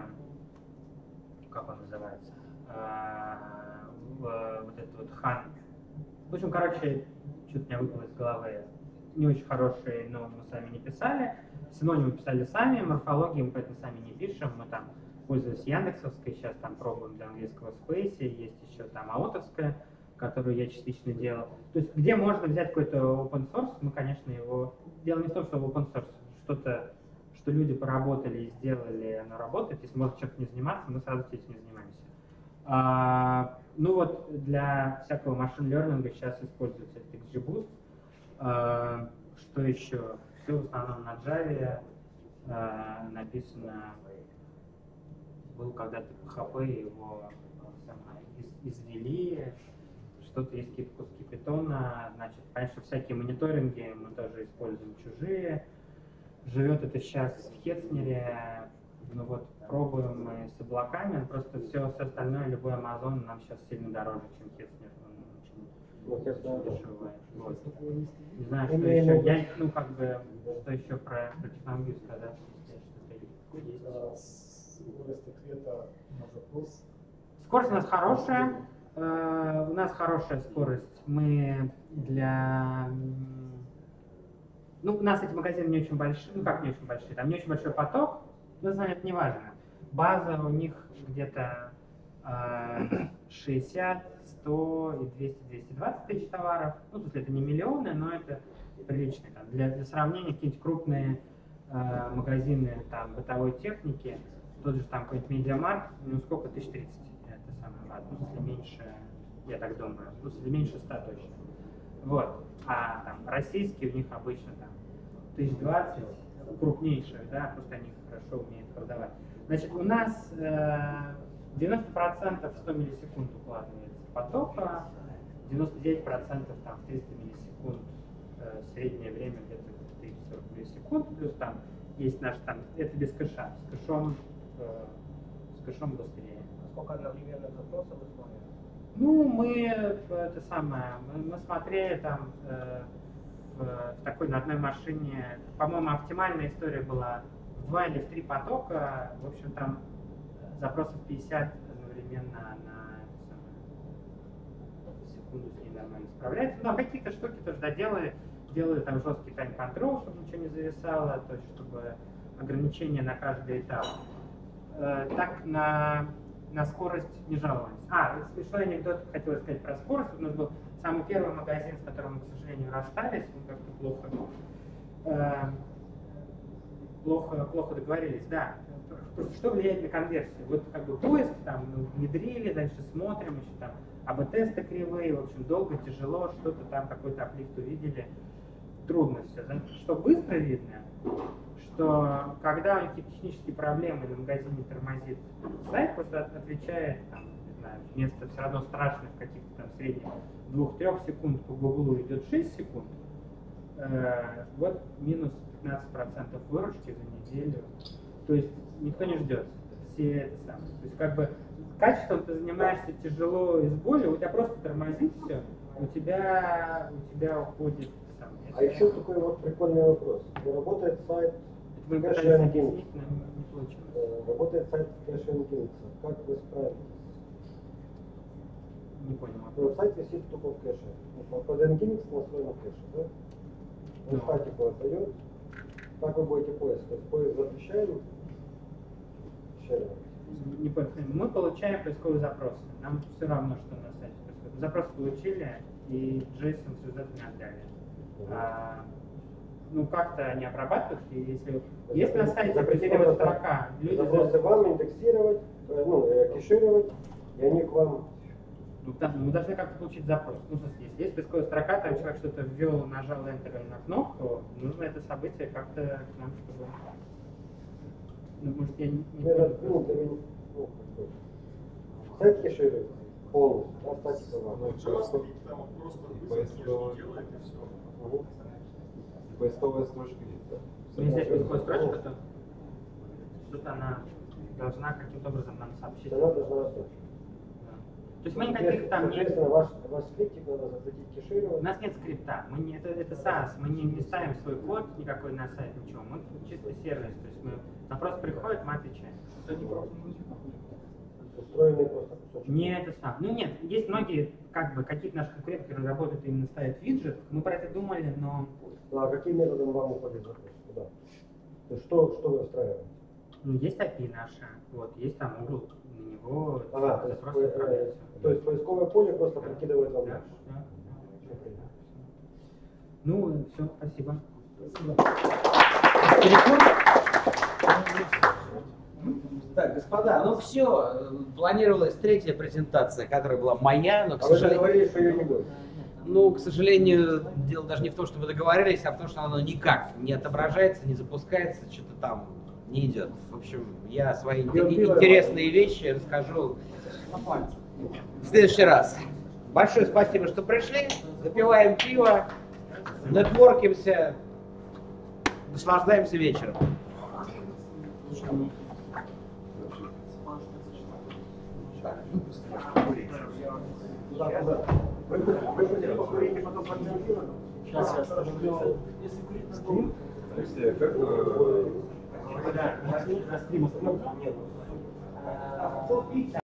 как он называется? Вот этот вот хан. В общем, короче, что-то у меня выпало из головы. Не очень хорошие, но мы сами не писали. Синонимы писали сами, морфологии мы поэтому сами не пишем. Мы там пользуемся яндексовской, сейчас там пробуем для английского Space, есть еще там аотовская, которую я частично делал. То есть, где можно взять какой-то open source, мы, конечно, его... Дело не в том, что в open source что-то, что люди поработали и сделали, оно работает. Если можно чем-то не заниматься, мы сразу этим не занимаемся. А, ну вот для всякого машин-лернинга сейчас используется XGBoost. А, что еще? Все в основном на Java а, написано. Был когда-то пи эйч пи, его самое, из, извели. Что-то есть какие-то куски питона. Значит, конечно, всякие мониторинги мы тоже используем чужие. Живет это сейчас в Хетцнере. Ну вот, пробуем мы с облаками, просто все, все остальное, любой Amazon нам сейчас сильно дороже, чем Хетцнер, он очень, очень дешевый. Вот. Не знаю, что еще, я, ну как бы, что еще про, про технологию сказать, если что-то есть. Скорость ответа на запрос. Скорость у нас хорошая, э, у нас хорошая скорость, мы для... Ну, у нас эти магазины не очень большие, ну как не очень большие, там не очень большой поток, но с вами это не важно. База у них где-то э, шестьдесят, сто и двести двести двадцать тысяч товаров. Ну, то есть это не миллионы, но это приличные. Там, для, для сравнения, какие-нибудь крупные э, магазины там, бытовой техники, тот же там какой-нибудь Медиамаркт, ну сколько, тысяч тридцать, это самое важное, ну, если меньше, я так думаю, ну, если меньше ста точно. Вот. А там российские у них обычно там тысяч двадцать, крупнейших, да, просто они хорошо умеют продавать. Значит, у нас э, девяносто процентов в сто миллисекунд укладывается потока, девяносто девять процентов там в триста миллисекунд, э, среднее время где-то триста сорок миллисекунд, плюс там есть наш там, это без кэша, с кэшом, э, с кэшом быстрее. Сколько одновременных запросов вы смотрите? Ну, мы это самое, мы, мы смотрели там э, в, в такой на одной машине, по-моему, оптимальная история была в два или в три потока, в общем, там запросов пятьдесят одновременно на самое, секунду с ней нормально справляется. Но какие-то штуки тоже доделали, делали там жесткий тайм-контрол, чтобы ничего не зависало, то есть чтобы ограничения на каждый этап. Э, так на на скорость не жаловались. А, смешной анекдот хотел сказать про скорость. У нас был самый первый магазин, с которым мы, к сожалению, расстались, мы как-то плохо, э, плохо, плохо договорились. Да, просто что влияет на конверсию? Вот как бы поиск там мы внедрили, дальше смотрим, еще там эй би тесты кривые, в общем, долго, тяжело, что-то там, какой-то аплифт увидели. Трудно все. Что быстро видно, что когда у них какие-то технические проблемы, на магазине тормозит сайт, просто отвечает, там, не знаю, вместо все равно страшных каких-то там средних двух-трех секунд по Гуглу идет шесть секунд, э, вот минус пятнадцать процентов выручки за неделю. То есть никто не ждет. Все это самое. То есть как бы качеством ты занимаешься тяжело и с болью, у тебя просто тормозит все, у тебя, у тебя уходит. Сам, а еще такой вот прикольный вопрос. Работает сайт Мы Cash пытались and объяснить, Kings. но не получилось. Э, Работает сайт Cash and Kings. Как вы справитесь? Не понял. Ну, сайт висит тупо в кэше. Ну, под Nginx настроен в кэше, да? Он Да. статику отдает. Как вы будете поиск? То есть поиск запрещаем? Шеринг. Не понял. Мы получаем поисковые запросы. Нам все равно, что на сайте происходит. Запрос получили, и JSON с результатами отдали. А, ну, как-то они обрабатывают, и если, если на сайте определенная строка, люди запросы вам индексировать, э, ну, э, кешировать, и они к вам. Ну, да, мы должны как-то получить запрос. Ну, в смысле, если есть поисковая строка, там человек что-то ввел, нажал Enter на кнопку, нужно это событие как-то к нам, чтобы... Ну, может, я не, не Ну, это, понял. ну, для меня, ну, как бы. Сайт кеширует полностью, да, статика вам. Ну, просто, поисковая, Угу. поисковая строчка есть, да? Ну, если есть поисковая строчка, то что-то она должна каким-то образом нам сообщить. Она должна отдать. То есть мы никаких там нет. Соответственно, ваш, ваш скриптик надо запретить кешировать. У нас нет скрипта, мы не, это, это SaaS, мы не, не ставим свой код никакой на сайт, ничего. Мы чисто сервис, то есть мы, запрос приходит, мы отвечаем. Устроенный просто кусочек. Не это сам. Ну нет, есть многие, как бы, какие-то наши конкуренты, которые работают именно ставят виджет. Мы про это думали, но Ну а каким методом вам уходит запрос? Куда? То есть что, что вы устраиваете? ну, есть эй пи ай наша, вот, есть там угол, на него Ага, то есть, запросы э, отправляются. то есть поисковое поле просто прикидывает вам Да, наш. да. Ну, все, спасибо. Телефон? Так, господа, ну все, планировалась третья презентация, которая была моя, но, к А вы же сожалению... говорили, что ее не будет. Ну, к сожалению, дело даже не в том, что вы договорились, а в том, что оно никак не отображается, не запускается, что-то там не идет. В общем, я свои ин- интересные вещи расскажу в следующий раз. Большое спасибо, что пришли. Запиваем пиво, нетворкимся, наслаждаемся вечером. Вы, вы хотели покурить и потом подментировать? Сейчас я остановлю стрим. Алексей, как э, На стрим остановлю.